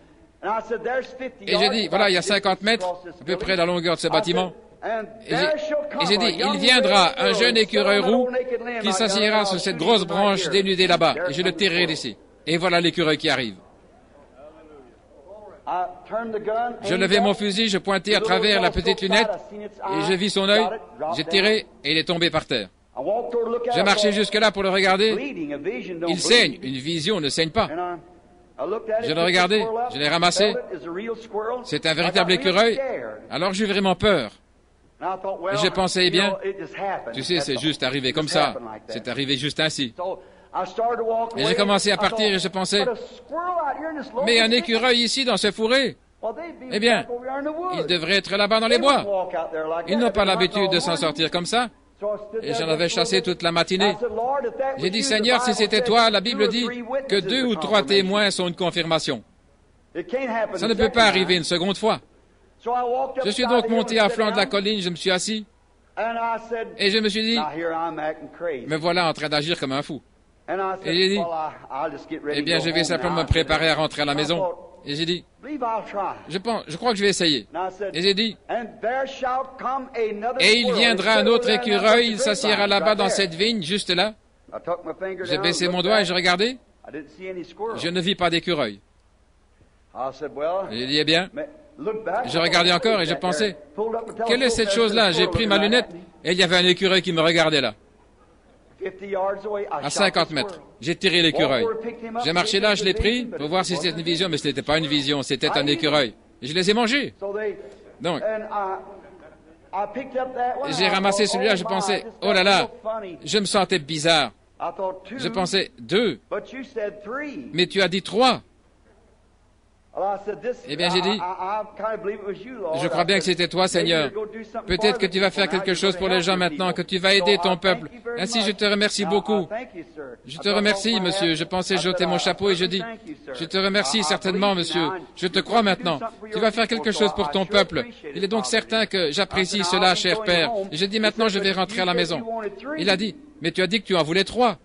Et j'ai dit, voilà, il y a 50 mètres, à peu près la longueur de ce bâtiment. Et j'ai dit, il viendra un jeune écureuil roux qui s'assiera sur cette grosse branche dénudée là-bas, et je le tirerai d'ici. Et voilà l'écureuil qui arrive. Je levai mon fusil, je pointai à travers la petite lunette, et je vis son œil, j'ai tiré, et il est tombé par terre. J'ai marché jusque-là pour le regarder. Il saigne, une vision ne saigne pas. Je le regardais, je l'ai ramassé. C'est un véritable écureuil. Alors j'ai vraiment peur. Et je pensais, eh bien, tu sais, c'est juste arrivé comme ça. C'est arrivé juste ainsi. Et j'ai commencé à partir et je pensais, mais un écureuil ici dans ce fourré, eh bien, il devrait être là-bas dans les bois. Ils n'ont pas l'habitude de s'en sortir comme ça. Et j'en avais chassé toute la matinée. J'ai dit, Seigneur, si c'était toi, la Bible dit que 2 ou 3 témoins sont une confirmation. Ça ne peut pas arriver une seconde fois. Je suis donc monté à flanc de la colline, je me suis assis, et je me suis dit, me voilà en train d'agir comme un fou. Et j'ai dit, eh bien, je vais simplement me préparer à rentrer à la maison. Et j'ai dit, je crois que je vais essayer. Et j'ai dit, et il viendra un autre écureuil, il s'assiera là-bas dans cette vigne, juste là. J'ai baissé mon doigt et je regardais. Je ne vis pas d'écureuil. J'ai dit, eh bien, je regardais encore et je pensais, quelle est cette chose-là? J'ai pris ma lunette et il y avait un écureuil qui me regardait là. À 50 mètres, j'ai tiré l'écureuil. J'ai marché là, je l'ai pris pour voir si c'était une vision, mais ce n'était pas une vision, c'était un écureuil. Et je les ai mangés. Donc, j'ai ramassé celui-là, je pensais, oh là là, je me sentais bizarre. Je pensais, 2, mais tu as dit 3. Eh bien, j'ai dit, je crois bien que c'était toi, Seigneur. Peut-être que tu vas faire quelque chose pour les gens maintenant, que tu vas aider ton peuple. Ainsi, je te remercie beaucoup. Je te remercie, monsieur. Je pensais jeter mon chapeau et je dis, je te remercie certainement, monsieur. Je te crois maintenant. Tu vas faire quelque chose pour ton peuple. Il est donc certain que j'apprécie cela, cher Père. Et je dis, maintenant, je vais rentrer à la maison. Il a dit, mais tu as dit que tu en voulais 3.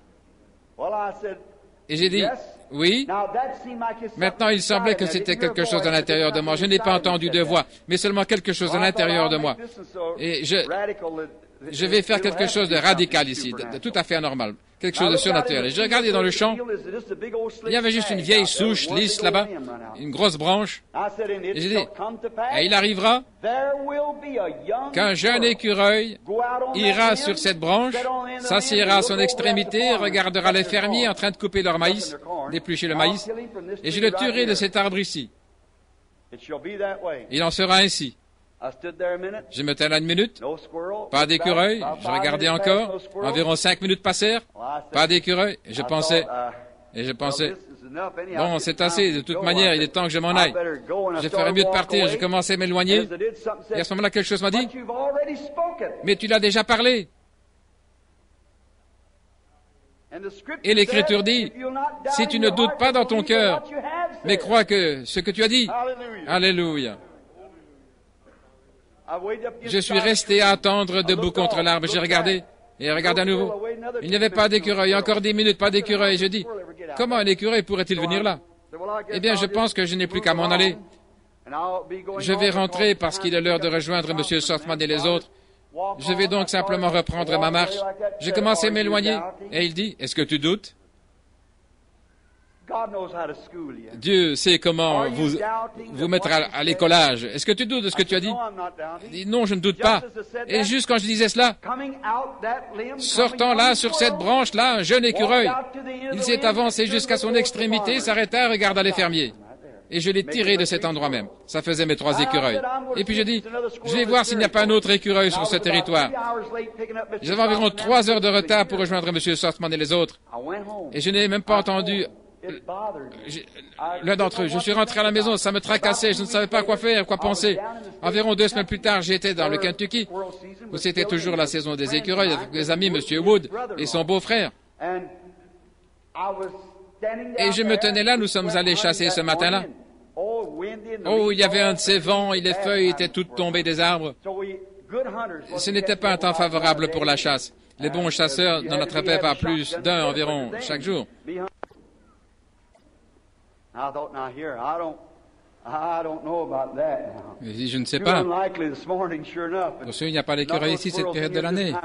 Et j'ai dit, oui. Maintenant, il semblait que c'était quelque chose à l'intérieur de moi. Je n'ai pas entendu de voix, mais seulement quelque chose à l'intérieur de moi. Et je vais faire quelque chose de radical ici, de tout à fait anormal, quelque chose de surnaturel. Et j'ai regardé dans le champ, il y avait juste une vieille souche lisse là-bas, une grosse branche. Et j'ai dit, et il arrivera qu'un jeune écureuil ira sur cette branche, s'assiera à son extrémité, regardera les fermiers en train de couper leur maïs, d'éplucher le maïs, et je le tuerai de cet arbre ici. Il en sera ainsi. Je me tais là 1 minute, pas d'écureuil, je regardais encore, environ 5 minutes passèrent, pas d'écureuil, et je pensais, bon, c'est assez, de toute manière, il est temps que je m'en aille. Je ferais mieux de partir, je commençais à m'éloigner, et à ce moment-là, quelque chose m'a dit, mais tu l'as déjà parlé. Et l'Écriture dit, si tu ne doutes pas dans ton cœur, mais crois que ce que tu as dit, alléluia. Je suis resté à attendre debout contre l'arbre. J'ai regardé et regardé à nouveau. Il n'y avait pas d'écureuil. Encore 10 minutes, pas d'écureuil. Je dis, comment un écureuil pourrait-il venir là? Eh bien, je pense que je n'ai plus qu'à m'en aller. Je vais rentrer parce qu'il est l'heure de rejoindre M. Sortman et les autres. Je vais donc simplement reprendre ma marche. J'ai commencé à m'éloigner et il dit, est-ce que tu doutes? Dieu sait comment vous mettre à l'écolage. Est-ce que tu doutes de ce que tu as dit? Il dit, non, je ne doute pas. Et juste quand je disais cela, sortant là, sur cette branche-là, un jeune écureuil, il s'est avancé jusqu'à son extrémité, s'arrêta, regarda les fermiers. Et je l'ai tiré de cet endroit même. Ça faisait mes 3 écureuils. Et puis je dis, je vais voir s'il n'y a pas un autre écureuil sur ce territoire. J'avais environ 3 heures de retard pour rejoindre M. Sortman et les autres. Et je n'ai même pas entendu l'un d'entre eux. Je suis rentré à la maison, ça me tracassait, je ne savais pas quoi faire, quoi penser. Environ 2 semaines plus tard, j'étais dans le Kentucky, où c'était toujours la saison des écureuils, avec mes amis, M. Wood et son beau-frère. Et je me tenais là, nous sommes allés chasser ce matin-là. Oh, il y avait un de ces vents et les feuilles étaient toutes tombées des arbres. Ce n'était pas un temps favorable pour la chasse. Les bons chasseurs n'en attrapaient pas plus d'un environ chaque jour. Je dis, je ne sais pas. Pour ceux, il n'y a pas d'écureuil ici cette période de l'année.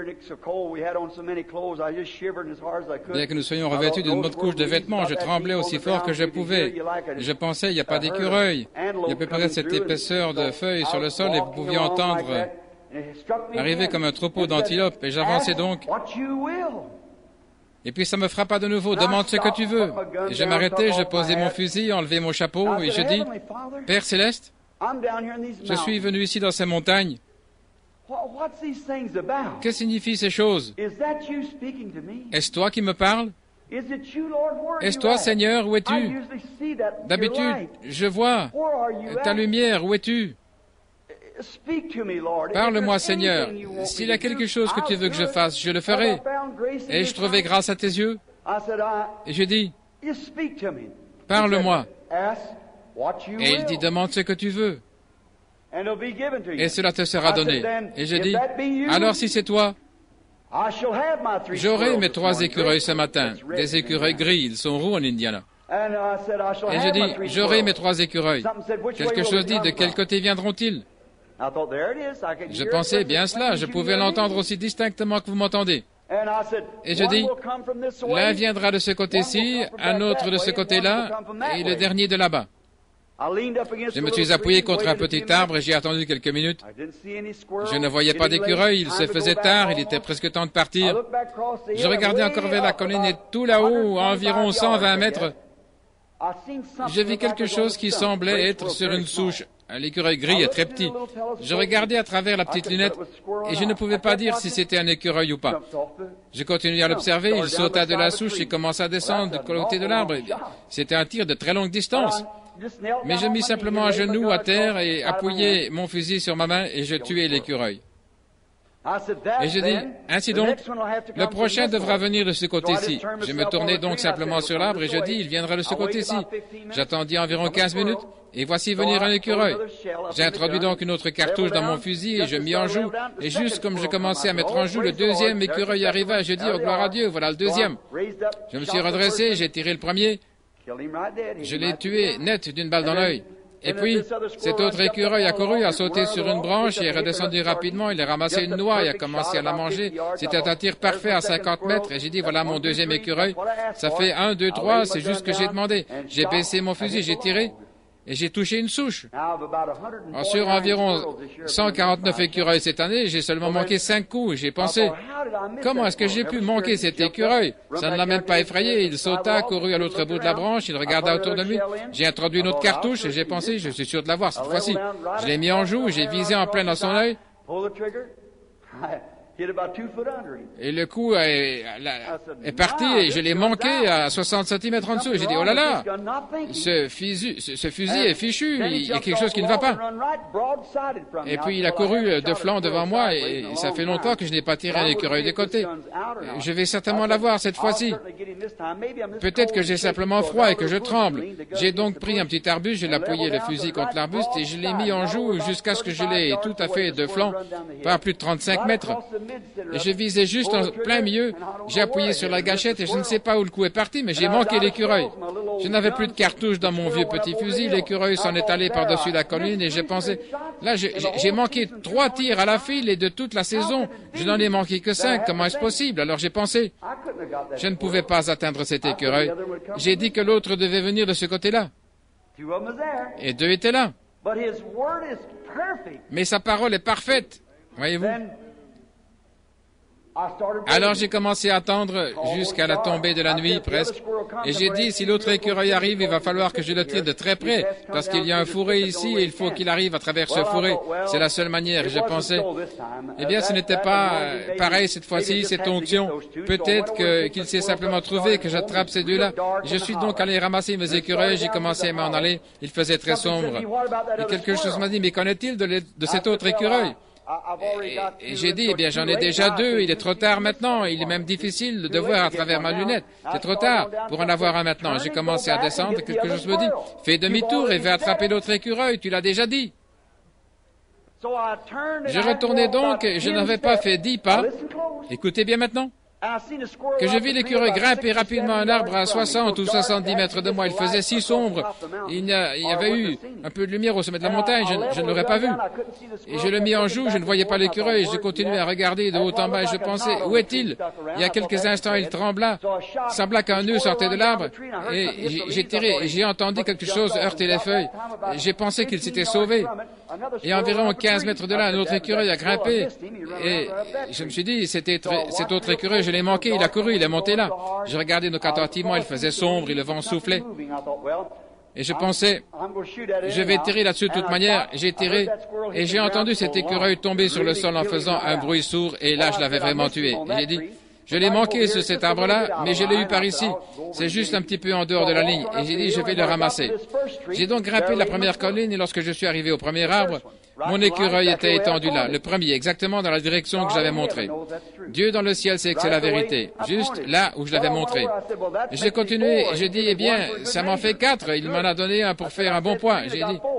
Bien que nous soyons revêtus d'une bonne couche de vêtements, je tremblais aussi fort que je pouvais. Je pensais, il n'y a pas d'écureuil. Il y a à peu près cette épaisseur de feuilles sur le sol et vous pouviez entendre arriver comme un troupeau d'antilopes. Et j'avançais donc. Et puis ça me frappa de nouveau, demande ce que tu veux. Et je m'arrêtais, je posais mon fusil, enlevais mon chapeau et je dis, Père Céleste, je suis venu ici dans ces montagnes. Que signifient ces choses? Est-ce toi qui me parles? Est-ce toi, Seigneur, où es-tu? D'habitude, je vois ta lumière, où es-tu? Parle-moi, Seigneur. S'il y a quelque chose que tu veux que je fasse, je le ferai. Ai-je trouvé grâce à tes yeux? Et je dis, parle-moi. Et il dit, demande ce que tu veux. Et cela te sera donné. Et je dis, alors si c'est toi, j'aurai mes 3 écureuils ce matin. Des écureuils gris, ils sont roux en Indiana. Et je dis, j'aurai mes 3 écureuils. Quelque chose dit, de quel côté viendront-ils? Je pensais bien cela, je pouvais l'entendre aussi distinctement que vous m'entendez. Et je dis, l'un viendra de ce côté-ci, un autre de ce côté-là, et le dernier de là-bas. Je me suis appuyé contre un petit arbre et j'ai attendu quelques minutes. Je ne voyais pas d'écureuil, il se faisait tard, il était presque temps de partir. Je regardais encore vers la colline et tout là-haut, à environ 120 mètres, j'ai vu quelque chose qui semblait être sur une souche. L'écureuil gris est très petit. Je regardais à travers la petite lunette et je ne pouvais pas dire si c'était un écureuil ou pas. Je continuais à l'observer, il sauta de la souche et commença à descendre de côté de l'arbre. C'était un tir de très longue distance. Mais je mis simplement à genoux à terre et appuyai mon fusil sur ma main et je tuai l'écureuil. Et je dis, ainsi donc, le prochain devra venir de ce côté-ci. Je me tournai donc simplement sur l'arbre et je dis, il viendra de ce côté-ci. J'attendis environ 15 minutes et voici venir un écureuil. J'ai introduit donc une autre cartouche dans mon fusil et je mis en joue. Et juste comme je commençais à mettre en joue, le deuxième écureuil arriva et je dis, oh gloire à Dieu, voilà le deuxième. Je me suis redressé, j'ai tiré le premier. Je l'ai tué net d'une balle dans l'œil. Et puis, cet autre écureuil a couru, a sauté sur une branche et est redescendu rapidement. Il a ramassé une noix et a commencé à la manger. C'était un tir parfait à 50 mètres. Et j'ai dit, voilà mon deuxième écureuil. Ça fait 1, 2, 3, c'est juste ce que j'ai demandé. J'ai baissé mon fusil, j'ai tiré. Et j'ai touché une souche. Sur environ 149 écureuils cette année, j'ai seulement manqué 5 coups et j'ai pensé, comment est-ce que j'ai pu manquer cet écureuil? Ça ne l'a même pas effrayé. Il sauta, courut à l'autre bout de la branche, il regarda autour de lui. J'ai introduit une autre cartouche et j'ai pensé, je suis sûr de l'avoir cette fois-ci. Je l'ai mis en joue, j'ai visé en plein dans son œil. Et le coup est parti et je l'ai manqué à 60 cm en dessous. Et j'ai dit, oh là là, ce fusil est fichu, il y a quelque chose qui ne va pas. Et puis il a couru de flanc devant moi et ça fait longtemps que je n'ai pas tiré un écureuil de côté. Je vais certainement l'avoir cette fois-ci. Peut-être que j'ai simplement froid et que je tremble. J'ai donc pris un petit arbuste, j'ai appuyé le fusil contre l'arbuste et je l'ai mis en joue jusqu'à ce que je l'ai tout à fait de flanc, pas à plus de 35 mètres. Et je visais juste en plein milieu. J'ai appuyé sur la gâchette et je ne sais pas où le coup est parti, mais j'ai manqué l'écureuil. Je n'avais plus de cartouches dans mon vieux petit fusil. L'écureuil s'en est allé par-dessus la colline et j'ai pensé, là, j'ai manqué 3 tirs à la file et de toute la saison, je n'en ai manqué que 5. Comment est-ce possible? Alors j'ai pensé, je ne pouvais pas atteindre cet écureuil. J'ai dit que l'autre devait venir de ce côté-là. Et 2 étaient là. Mais sa parole est parfaite. Voyez-vous? Alors j'ai commencé à attendre jusqu'à la tombée de la nuit presque, et j'ai dit, si l'autre écureuil arrive, il va falloir que je le tire de très près, parce qu'il y a un fourré ici et il faut qu'il arrive à travers ce fourré. C'est la seule manière, je pensais. Eh bien, ce n'était pas pareil cette fois-ci, cette onction. Peut-être qu'il s'est simplement trouvé que j'attrape ces deux-là. Je suis donc allé ramasser mes écureuils, j'ai commencé à m'en aller. Il faisait très sombre. Et quelque chose m'a dit, mais qu'en est-il de cet autre écureuil? Et j'ai dit, eh bien, j'en ai déjà deux, il est trop tard maintenant, il est même difficile de voir à travers ma lunette. C'est trop tard pour en avoir un maintenant. J'ai commencé à descendre, quelque chose me dit, fais demi-tour et va attraper l'autre écureuil, tu l'as déjà dit. Je retournais donc, et je n'avais pas fait 10 pas. Écoutez bien maintenant. Que je vis l'écureuil grimper rapidement un arbre à 60 ou 70 mètres de moi. Il faisait si sombre. Il y avait eu un peu de lumière au sommet de la montagne. Je ne l'aurais pas vu. Et je le mis en joue. Je ne voyais pas l'écureuil. Je continuais à regarder de haut en bas et je pensais, où est-il? Il y a quelques instants, il trembla. Il sembla qu'un nœud sortait de l'arbre. Et j'ai tiré et j'ai entendu quelque chose heurter les feuilles. J'ai pensé qu'il s'était sauvé. Et environ 15 mètres de là, un autre écureuil a grimpé. Et je me suis dit, cet autre écureuil, je l'ai manqué. Il a couru, il est monté là. Je regardais donc attentivement, il faisait sombre et le vent soufflait. Et je pensais, je vais tirer là-dessus de toute manière. J'ai tiré et j'ai entendu cet écureuil tomber sur le sol en faisant un bruit sourd. Et là, je l'avais vraiment tué. Et j'ai dit, je l'ai manqué sur cet arbre-là, mais je l'ai eu par ici. C'est juste un petit peu en dehors de la ligne. Et j'ai dit, je vais le ramasser. J'ai donc grimpé la première colline et lorsque je suis arrivé au premier arbre, mon écureuil était étendu là, le premier, exactement dans la direction que j'avais montrée. Dieu dans le ciel sait que c'est la vérité, juste là où je l'avais montré. J'ai continué et j'ai dit, eh bien, ça m'en fait 4. Il m'en a donné un pour faire un bon point. J'ai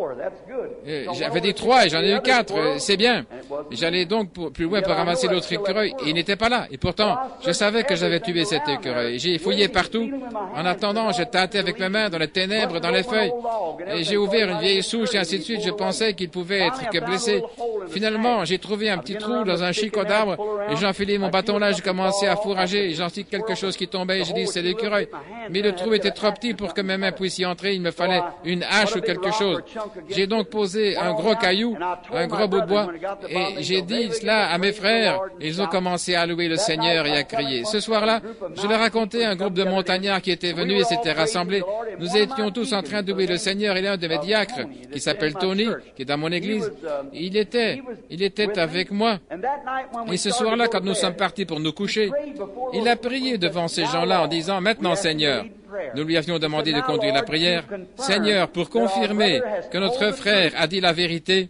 dit, j'avais dit 3 et j'en ai eu 4. C'est bien. J'allais donc plus loin pour ramasser l'autre écureuil et il n'était pas là. Et pourtant, je savais que j'avais tué cet écureuil. J'ai fouillé partout. En attendant, je tâtais avec mes mains dans les ténèbres, dans les feuilles. Et j'ai ouvert une vieille souche et ainsi de suite. Je pensais qu'il pouvait être que blessé. Finalement, j'ai trouvé un petit trou dans un chicot d'arbre et j'ai enfilé mon bâton là, j'ai commencé à fourrager et j'ai senti quelque chose qui tombait et j'ai dit c'est l'écureuil. Mais le trou était trop petit pour que mes mains puissent y entrer, il me fallait une hache ou quelque chose. J'ai donc posé un gros caillou, un gros bout de bois et j'ai dit cela à mes frères. Ils ont commencé à louer le Seigneur et à crier. Ce soir-là, je leur racontais un groupe de montagnards qui étaient venus et s'étaient rassemblés. Nous étions tous en train de louer le Seigneur et l'un de mes diacres, qui s'appelle Tony, qui est dans mon église, il était avec moi. Et ce soir-là, quand nous sommes partis pour nous coucher, il a prié devant ces gens-là en disant, maintenant Seigneur, nous lui avions demandé de conduire la prière, Seigneur, pour confirmer que notre frère a dit la vérité,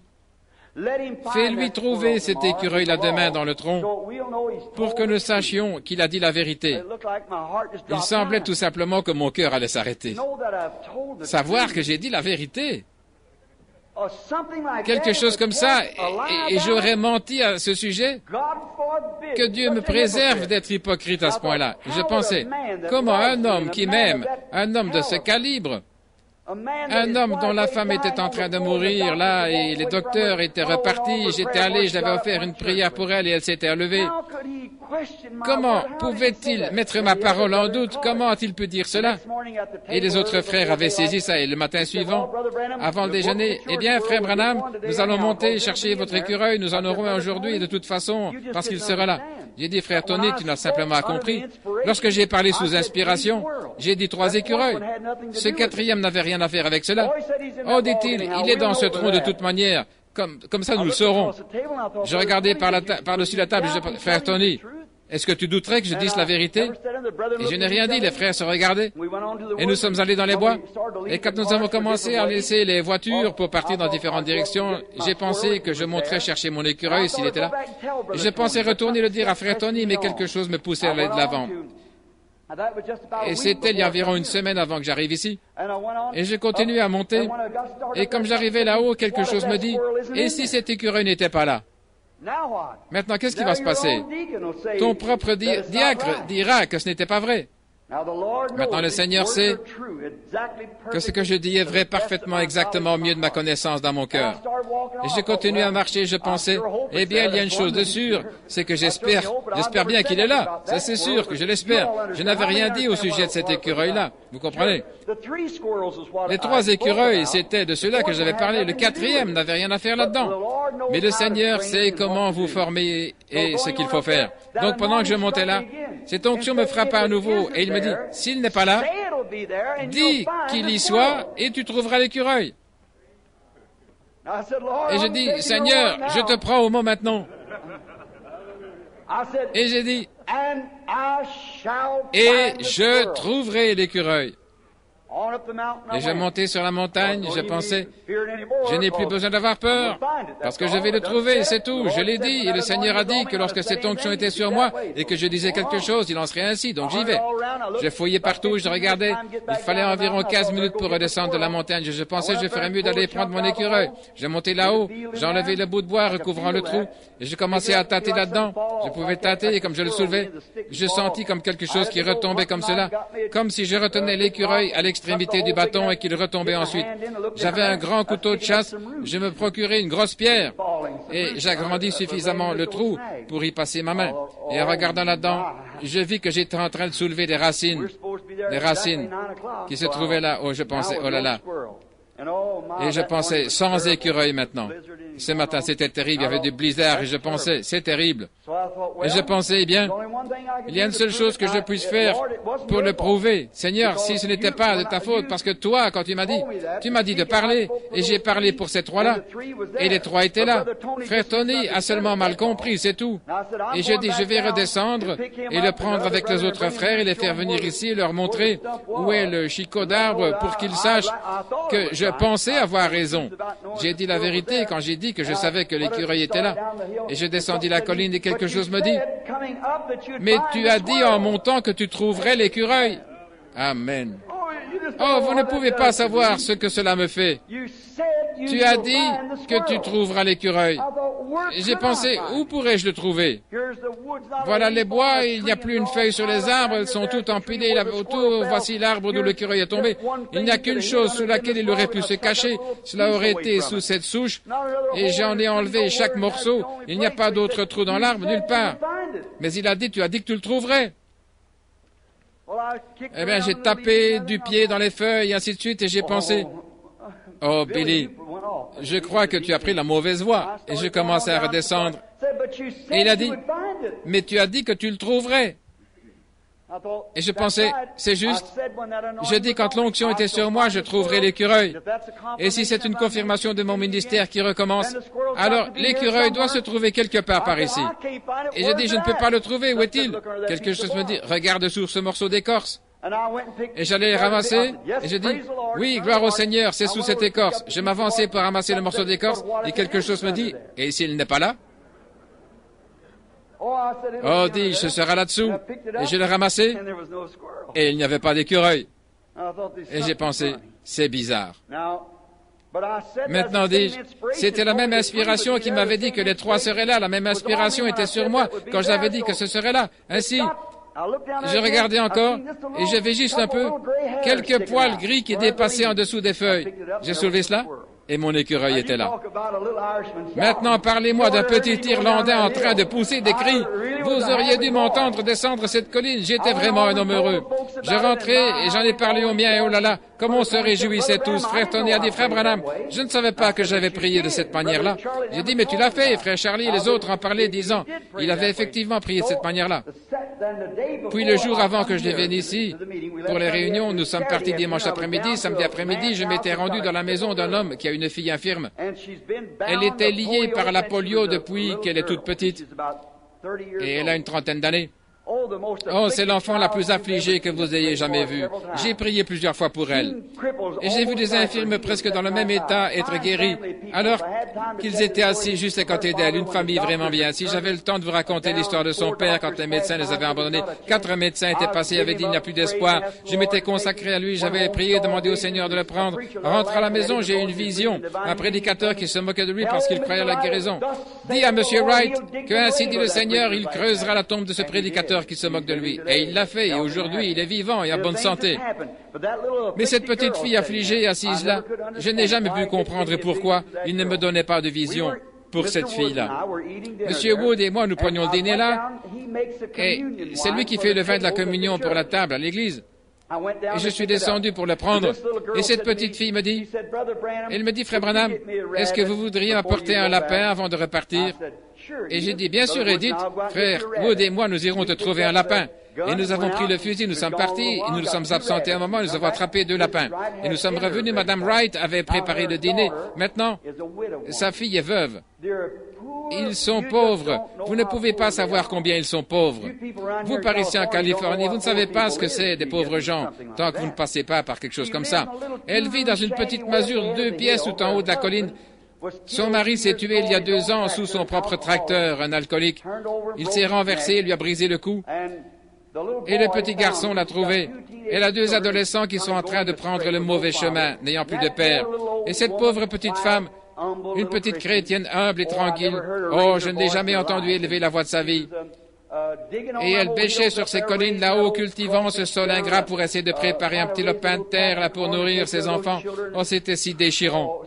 fais-lui trouver cet écureuil-là demain dans le tronc pour que nous sachions qu'il a dit la vérité. Il semblait tout simplement que mon cœur allait s'arrêter. Savoir que j'ai dit la vérité. Quelque chose comme ça, et j'aurais menti à ce sujet. Que Dieu me préserve d'être hypocrite à ce point-là. Je pensais, comment un homme qui m'aime, un homme de ce calibre, un homme dont la femme était en train de mourir là et les docteurs étaient repartis, j'étais allé, je l'avais offert une prière pour elle et elle s'était relevée. Comment pouvait-il mettre ma parole en doute? Comment a-t-il pu dire cela? Et les autres frères avaient saisi ça et le matin suivant, avant le déjeuner, eh bien, frère Branham, nous allons monter chercher votre écureuil, nous en aurons un aujourd'hui de toute façon parce qu'il sera là. J'ai dit, frère Tony, tu n'as simplement compris. Lorsque j'ai parlé sous inspiration, j'ai dit 3 écureuils. Ce 4e n'avait rien à faire avec cela. Oh, dit-il, il est dans ce trou de toute manière. Comme ça, nous le saurons. Je regardais par-dessus la table, je dis, frère Tony, est-ce que tu douterais que je dise la vérité? Et je n'ai rien dit, les frères se regardaient. Et nous sommes allés dans les bois. Et quand nous avons commencé à laisser les voitures pour partir dans différentes directions, j'ai pensé que je monterais chercher mon écureuil s'il était là. Et je pensais retourner le dire à frère Tony, mais quelque chose me poussait à aller de l'avant. Et c'était il y a environ une semaine avant que j'arrive ici. Et je continuais à monter. Et comme j'arrivais là-haut, quelque chose me dit, et si cet écureuil n'était pas là? Maintenant, qu'est-ce qui va se passer? Ton propre diacre dira que ce n'était pas vrai. Maintenant, le Seigneur sait que ce que je dis est vrai parfaitement, exactement au mieux de ma connaissance dans mon cœur. Et je continue à marcher, je pensais, eh bien, il y a une chose de sûre, c'est que j'espère bien qu'il est là. Ça, c'est sûr que je l'espère. Je n'avais rien dit au sujet de cet écureuil-là. Vous comprenez? Les 3 écureuils, c'était de ceux-là que j'avais parlé. Le 4e n'avait rien à faire là-dedans. Mais le Seigneur sait comment vous former et ce qu'il faut faire. Donc, pendant que je montais là, cette onction me frappa à nouveau et il me dit, s'il n'est pas là, dis qu'il y soit et tu trouveras l'écureuil. Et je dis, Seigneur, je te prends au mot maintenant. Et j'ai dit, et je trouverai l'écureuil. Et je montais sur la montagne, je pensais, je n'ai plus besoin d'avoir peur, parce que je vais le trouver, c'est tout. Je l'ai dit, et le Seigneur a dit que lorsque cette onction était sur moi, et que je disais quelque chose, il en serait ainsi, donc j'y vais. Je fouillais partout, je regardais, il fallait environ 15 minutes pour redescendre de la montagne. Je pensais que je ferais mieux d'aller prendre mon écureuil. Je montais là-haut, j'enlevais le bout de bois recouvrant le trou, et je commençais à tâter là-dedans. Je pouvais tâter, et comme je le soulevais, je sentis comme quelque chose qui retombait comme cela, comme si je retenais l'écureuil à l'extrémité du bâton et qu'il retombait ensuite. J'avais un grand couteau de chasse, je me procurais une grosse pierre et j'agrandis suffisamment le trou pour y passer ma main. Et en regardant là-dedans, je vis que j'étais en train de soulever des racines qui se trouvaient là. Oh, je pensais, oh là là. Et je pensais, sans écureuil maintenant. Ce matin, c'était terrible, il y avait du blizzard et je pensais, c'est terrible. Et je pensais, eh bien, il y a une seule chose que je puisse faire pour le prouver. Seigneur, si ce n'était pas de ta faute, parce que toi, quand tu m'as dit de parler, et j'ai parlé pour ces 3-là, et les 3 étaient là. Frère Tony a seulement mal compris, c'est tout. Et je dis, je vais redescendre et le prendre avec les autres frères et les faire venir ici et leur montrer où est le chicot d'arbre pour qu'ils sachent que je pensais avoir raison. J'ai dit la vérité quand j'ai dit que je savais que l'écureuil était là. Et je descendis la colline et quelque chose me dit, mais tu as dit en montant que tu trouverais l'écureuil. Amen. Oh, vous ne pouvez pas savoir ce que cela me fait. Tu as dit que tu trouveras l'écureuil. J'ai pensé, où pourrais-je le trouver? Voilà les bois, il n'y a plus une feuille sur les arbres, elles sont toutes empilées là autour. Voici l'arbre d'où l'écureuil est tombé. Il n'y a qu'une chose sous laquelle il aurait pu se cacher. Cela aurait été sous cette souche. Et j'en ai enlevé chaque morceau. Il n'y a pas d'autre trou dans l'arbre, nulle part. Mais il a dit, tu as dit que tu le trouverais. Eh bien, j'ai tapé du pied dans les feuilles, et ainsi de suite, et j'ai pensé, oh, Billy, je crois que tu as pris la mauvaise voie. Et je commençais à redescendre. Et il a dit, mais tu as dit que tu le trouverais. Et je pensais, c'est juste. Je dis, quand l'onction était sur moi, je trouverai l'écureuil. Et si c'est une confirmation de mon ministère qui recommence, alors l'écureuil doit se trouver quelque part par ici. Et je dis, je ne peux pas le trouver, où est-il? Quelque chose me dit, regarde sur ce morceau d'écorce. Et j'allais les ramasser, et je dis, oui, gloire au Seigneur, c'est sous cette écorce. Je m'avançais pour ramasser le morceau d'écorce, et quelque chose me dit, et s'il n'est pas là? Oh, dis-je, ce sera là-dessous. Et je l'ai ramassé, et il n'y avait pas d'écureuil. Et j'ai pensé, c'est bizarre. Maintenant, dis-je, c'était la même inspiration qui m'avait dit que les 3 seraient là. La même inspiration était sur moi quand j'avais dit que ce serait là. Ainsi, je regardais encore, et j'avais juste un peu quelques poils gris qui dépassaient en dessous des feuilles. J'ai soulevé cela, et mon écureuil était là. Maintenant, parlez-moi d'un petit Irlandais en train de pousser des cris. Vous auriez dû m'entendre descendre cette colline. J'étais vraiment un homme heureux. Je rentrais et j'en ai parlé aux miens, et oh là là, comme on se réjouissait tous. Frère Tony a dit, frère Branham, je ne savais pas que j'avais prié de cette manière-là. J'ai dit, mais tu l'as fait. Frère Charlie et les autres en parlaient, disant, il avait effectivement prié de cette manière-là. Puis le jour avant que je les vienne ici, pour les réunions, nous sommes partis dimanche après-midi. Samedi après-midi, je m'étais rendu dans la maison d'un homme qui a une fille infirme. Elle était liée par la polio depuis qu'elle est toute petite. Et elle a une 30aine d'années. Oh, c'est l'enfant la plus affligée que vous ayez jamais vue. J'ai prié plusieurs fois pour elle. Et j'ai vu des infirmes presque dans le même état être guéris, alors qu'ils étaient assis juste à côté d'elle, une famille vraiment bien. Si j'avais le temps de vous raconter l'histoire de son père quand les médecins les avaient abandonnés, 4 médecins étaient passés, avaient dit il n'y a plus d'espoir. Je m'étais consacré à lui, j'avais prié, demandé au Seigneur de le prendre. Rentre à la maison, j'ai eu une vision. Un prédicateur qui se moquait de lui parce qu'il croyait à la guérison. Dis à M. Wright que ainsi dit le Seigneur, il creusera la tombe de ce prédicateur pasteur qui se moque de lui. Et il l'a fait, et aujourd'hui, il est vivant et en bonne santé. Mais cette petite fille affligée, assise là, je n'ai jamais pu comprendre pourquoi il ne me donnait pas de vision pour cette fille-là. Monsieur Wood et moi, nous prenions le dîner là, et c'est lui qui fait le vin de la communion pour la table à l'église. Et je suis descendu pour le prendre. Et cette petite fille me dit, elle me dit, Frère Branham, est-ce que vous voudriez m'apporter un lapin avant de repartir? Et j'ai dit, bien sûr, Edith, Frère Wood et moi, nous irons te trouver un lapin. Et nous avons pris le fusil, nous sommes partis, et nous nous sommes absentés un moment, nous avons attrapé 2 lapins. Et nous sommes revenus, Madame Wright avait préparé le dîner. Maintenant, sa fille est veuve. Ils sont pauvres. Vous ne pouvez pas savoir combien ils sont pauvres. Vous, par ici en Californie, vous ne savez pas ce que c'est des pauvres gens, tant que vous ne passez pas par quelque chose comme ça. Elle vit dans une petite masure de 2 pièces tout en haut de la colline. Son mari s'est tué il y a 2 ans sous son propre tracteur, un alcoolique. Il s'est renversé, lui a brisé le cou. Et le petit garçon l'a trouvé. Elle a 2 adolescents qui sont en train de prendre le mauvais chemin, n'ayant plus de père. Et cette pauvre petite femme, une petite chrétienne humble et tranquille, oh, je ne l'ai jamais entendue élever la voix de sa vie. Et elle bêchait sur ces collines là-haut, cultivant ce sol ingrat pour essayer de préparer un petit lopin de terre là pour nourrir ses enfants. Oh, c'était si déchirant.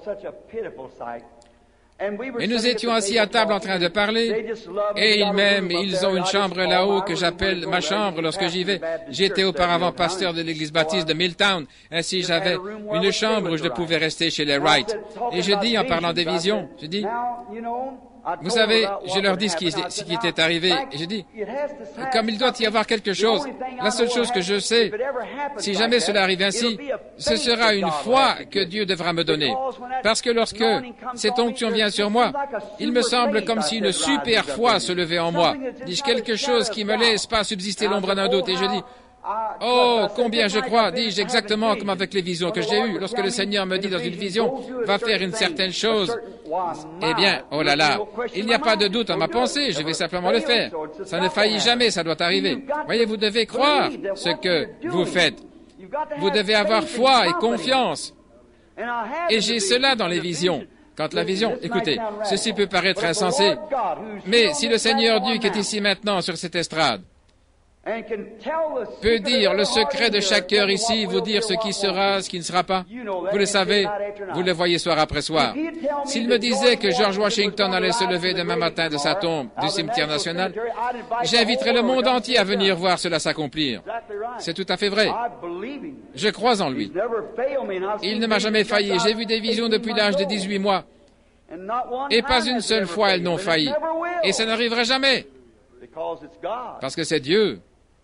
Et nous étions assis à table en train de parler, et ils ont une chambre là-haut que j'appelle ma chambre lorsque j'y vais. J'étais auparavant pasteur de l'église baptiste de Milltown, ainsi j'avais une chambre où je pouvais rester chez les Wright. Et je dis, en parlant des visions, je dis, vous savez, je leur dis ce qui était arrivé, et je dis, comme il doit y avoir quelque chose, la seule chose que je sais, si jamais cela arrive ainsi, ce sera une foi que Dieu devra me donner. Parce que lorsque cette onction vient sur moi, il me semble comme si une super foi se levait en moi. Dis-je quelque chose qui me laisse pas subsister l'ombre d'un doute, et je dis, oh, combien je crois, dis-je exactement comme avec les visions que j'ai eues. Lorsque le Seigneur me dit dans une vision, va faire une certaine chose, eh bien, oh là là, il n'y a pas de doute en ma pensée, je vais simplement le faire. Ça ne faillit jamais, ça doit arriver. Voyez, vous devez croire ce que vous faites. Vous devez avoir foi et confiance. Et j'ai cela dans les visions. Quand la vision, écoutez, ceci peut paraître insensé, mais si le Seigneur Dieu qui est ici maintenant sur cette estrade peut dire le secret de chaque cœur ici, vous dire ce qui sera, ce qui ne sera pas. Vous le savez, vous le voyez soir après soir. S'il me disait que George Washington allait se lever demain matin de sa tombe du cimetière national, j'inviterais le monde entier à venir voir cela s'accomplir. C'est tout à fait vrai. Je crois en lui. Il ne m'a jamais failli. J'ai vu des visions depuis l'âge de 18 mois. Et pas une seule fois elles n'ont failli. Et ça n'arrivera jamais. Parce que c'est Dieu.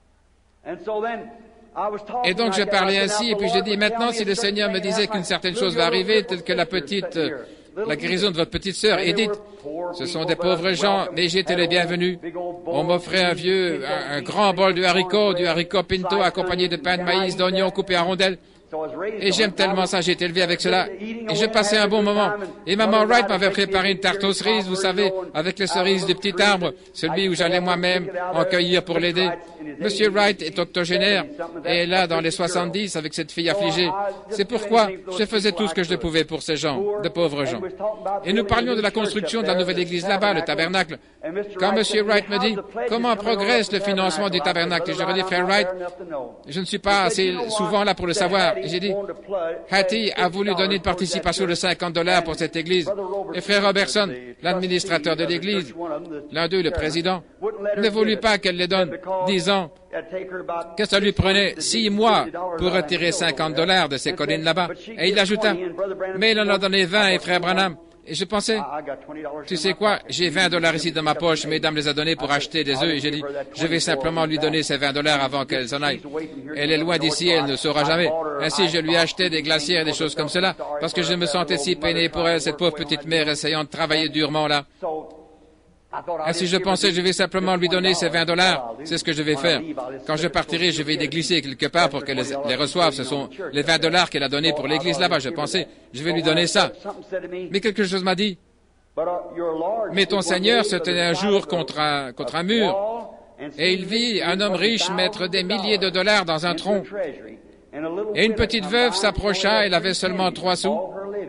Et donc je parlais ainsi, et puis je dis, maintenant, si le Seigneur me disait qu'une certaine chose va arriver, telle que la guérison de votre petite sœur, Edith, ce sont des pauvres gens, mais j'étais les bienvenus. On m'offrait un grand bol de du haricot pinto accompagné de pain de maïs, d'oignons coupés en rondelles. Et j'aime tellement ça, j'ai été élevé avec cela. Et je passais un bon moment. Et maman Wright m'avait préparé une tarte aux cerises, vous savez, avec les cerises du petit arbre, celui où j'allais moi-même en cueillir pour l'aider. Monsieur Wright est octogénaire et est là dans les 70 avec cette fille affligée. C'est pourquoi je faisais tout ce que je pouvais pour ces gens, de pauvres gens. Et nous parlions de la construction de la nouvelle église là-bas, le tabernacle. Quand Monsieur Wright me dit, comment progresse le financement du tabernacle? Je redis, frère Wright, je ne suis pas assez souvent là pour le savoir. Et j'ai dit, Hattie a voulu donner une participation de $50 pour cette église. Et frère Robertson, l'administrateur de l'église, l'un d'eux, le président, ne voulut pas qu'elle les donne, disant que ça lui prenait 6 mois pour retirer $50 de ces collines là-bas. Et il ajouta, mais il en a donné 20, et frère Branham. Et je pensais, tu sais quoi, j'ai $20 ici dans ma poche, mesdames les a donnés pour acheter des œufs, et j'ai dit, je vais simplement lui donner ces $20 avant qu'elle s'en aille. Elle est loin d'ici, elle ne saura jamais. Ainsi, je lui ai acheté des glacières et des choses comme cela, parce que je me sentais si peiné pour elle, cette pauvre petite mère essayant de travailler durement là. Ainsi, je pensais, je vais simplement lui donner ces $20. C'est ce que je vais faire. Quand je partirai, je vais les glisser quelque part pour qu'elle les reçoive. Ce sont les $20 qu'elle a donnés pour l'église là-bas. Je pensais, je vais lui donner ça. Mais quelque chose m'a dit, mais ton Seigneur se tenait un jour contre un mur, et il vit un homme riche mettre des milliers de dollars dans un tronc. Et une petite veuve s'approcha, elle avait seulement 3 sous,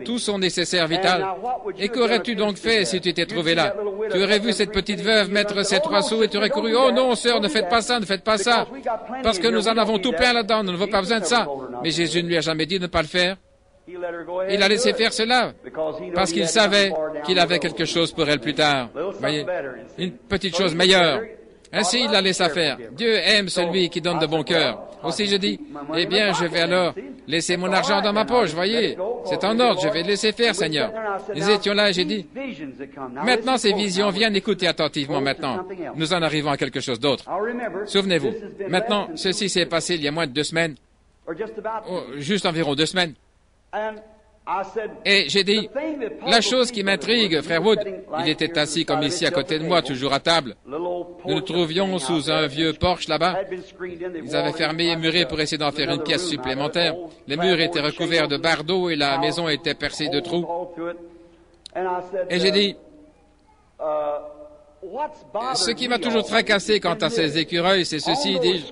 tout son nécessaire vital. Et qu'aurais-tu donc fait si tu t'es trouvé là? Tu aurais vu cette petite veuve mettre ses 3 sous et tu aurais couru, « Oh non, sœur, ne faites pas ça, ne faites pas ça, parce que nous en avons tout plein là-dedans, nous n'avons pas besoin de ça. » Mais Jésus ne lui a jamais dit de ne pas le faire. Il a laissé faire cela, parce qu'il savait qu'il avait quelque chose pour elle plus tard. Voyez, une petite chose meilleure. Ainsi, il la laissa faire. Dieu aime celui qui donne de bon cœur. Aussi, je dis, eh bien, je vais alors laisser mon argent dans ma poche, voyez. C'est en ordre, je vais le laisser faire, Seigneur. Nous étions là et j'ai dit, maintenant ces visions viennent, écoutez attentivement maintenant. Nous en arrivons à quelque chose d'autre. Souvenez-vous, maintenant, ceci s'est passé il y a moins de 2 semaines, juste environ 2 semaines. Et j'ai dit, la chose qui m'intrigue, frère Wood, il était assis comme ici à côté de moi, toujours à table. Nous nous trouvions sous un vieux porche là-bas. Ils avaient fermé et muré pour essayer d'en faire une pièce supplémentaire. Les murs étaient recouverts de bardeaux et la maison était percée de trous. Et j'ai dit, ce qui m'a toujours tracassé quant à ces écureuils, c'est ceci, dis-je.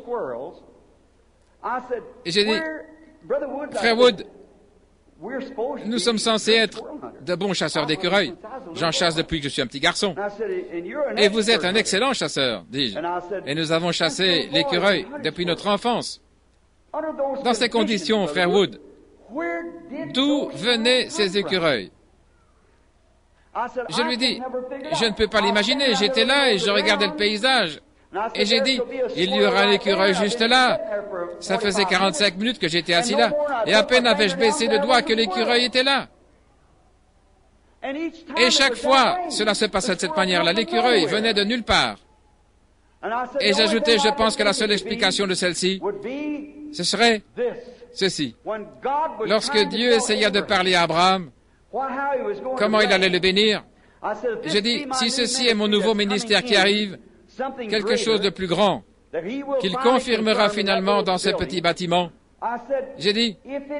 Et j'ai dit, frère Wood, nous sommes censés être de bons chasseurs d'écureuils. J'en chasse depuis que je suis un petit garçon. Et vous êtes un excellent chasseur, dis-je. Et nous avons chassé l'écureuil depuis notre enfance. Dans ces conditions, frère Wood, d'où venaient ces écureuils? Je lui dis, je ne peux pas l'imaginer. J'étais là et je regardais le paysage. Et j'ai dit, il y aura un écureuil juste là. Ça faisait 45 minutes que j'étais assis là. Et à peine avais-je baissé le doigt que l'écureuil était là. Et chaque fois, cela se passait de cette manière-là. L'écureuil venait de nulle part. Et j'ajoutais, je pense que la seule explication de celle-ci, ce serait ceci. Lorsque Dieu essaya de parler à Abraham, comment il allait le bénir, j'ai dit, si ceci est mon nouveau ministère qui arrive, quelque chose de plus grand, qu'il confirmera finalement dans ce petit bâtiment. J'ai dit,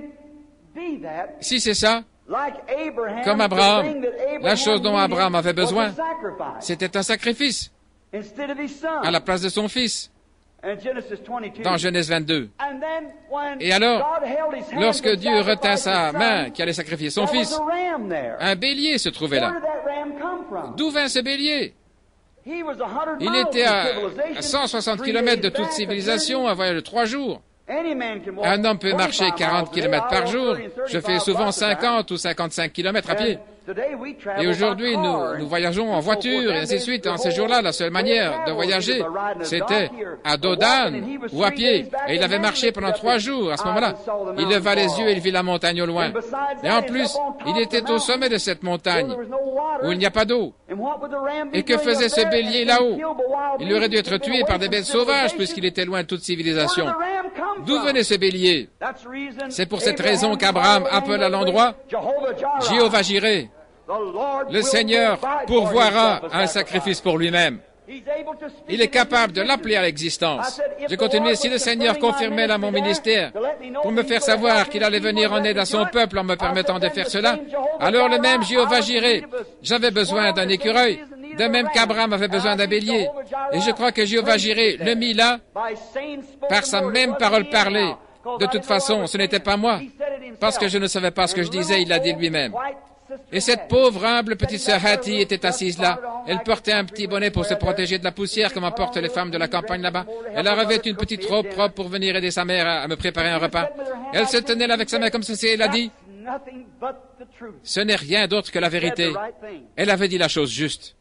si c'est ça, comme Abraham, la chose dont Abraham avait besoin, c'était un sacrifice à la place de son fils, dans Genèse 22. Et alors, lorsque Dieu retint sa main qui allait sacrifier son fils, un bélier se trouvait là. D'où vint ce bélier? Il était à 160 km de toute civilisation, un voyage de 3 jours. Un homme peut marcher 40 km par jour. Je fais souvent 50 ou 55 km à pied. Et aujourd'hui, nous voyageons en voiture et ainsi de suite. En ces jours-là, la seule manière de voyager, c'était à dos d'âne ou à pied. Et il avait marché pendant 3 jours à ce moment-là. Il leva les yeux et il vit la montagne au loin. Et en plus, il était au sommet de cette montagne où il n'y a pas d'eau. Et que faisait ce bélier là-haut? Il aurait dû être tué par des bêtes sauvages puisqu'il était loin de toute civilisation. D'où venait ce bélier? C'est pour cette raison qu'Abraham appelle à l'endroit Jéhovah Jireh. Le Seigneur pourvoira un sacrifice pour lui-même. Il est capable de l'appeler à l'existence. J'ai continué, si le Seigneur confirmait là mon ministère pour me faire savoir qu'il allait venir en aide à son peuple en me permettant de faire cela, alors le même Jéhovah Jireh, j'avais besoin d'un écureuil, de même qu'Abraham avait besoin d'un bélier. Et je crois que Jéhovah Jireh le mit là par sa même parole parlée. De toute façon, ce n'était pas moi, parce que je ne savais pas ce que je disais, il l'a dit lui-même. Et cette pauvre, humble petite sœur Hattie était assise là. Elle portait un petit bonnet pour se protéger de la poussière, comme en portent les femmes de la campagne là-bas. Elle a revêtu une petite robe propre pour venir aider sa mère à me préparer un repas. Elle se tenait là avec sa main comme ceci et elle a dit, « Ce n'est rien d'autre que la vérité. » Elle avait dit la chose juste.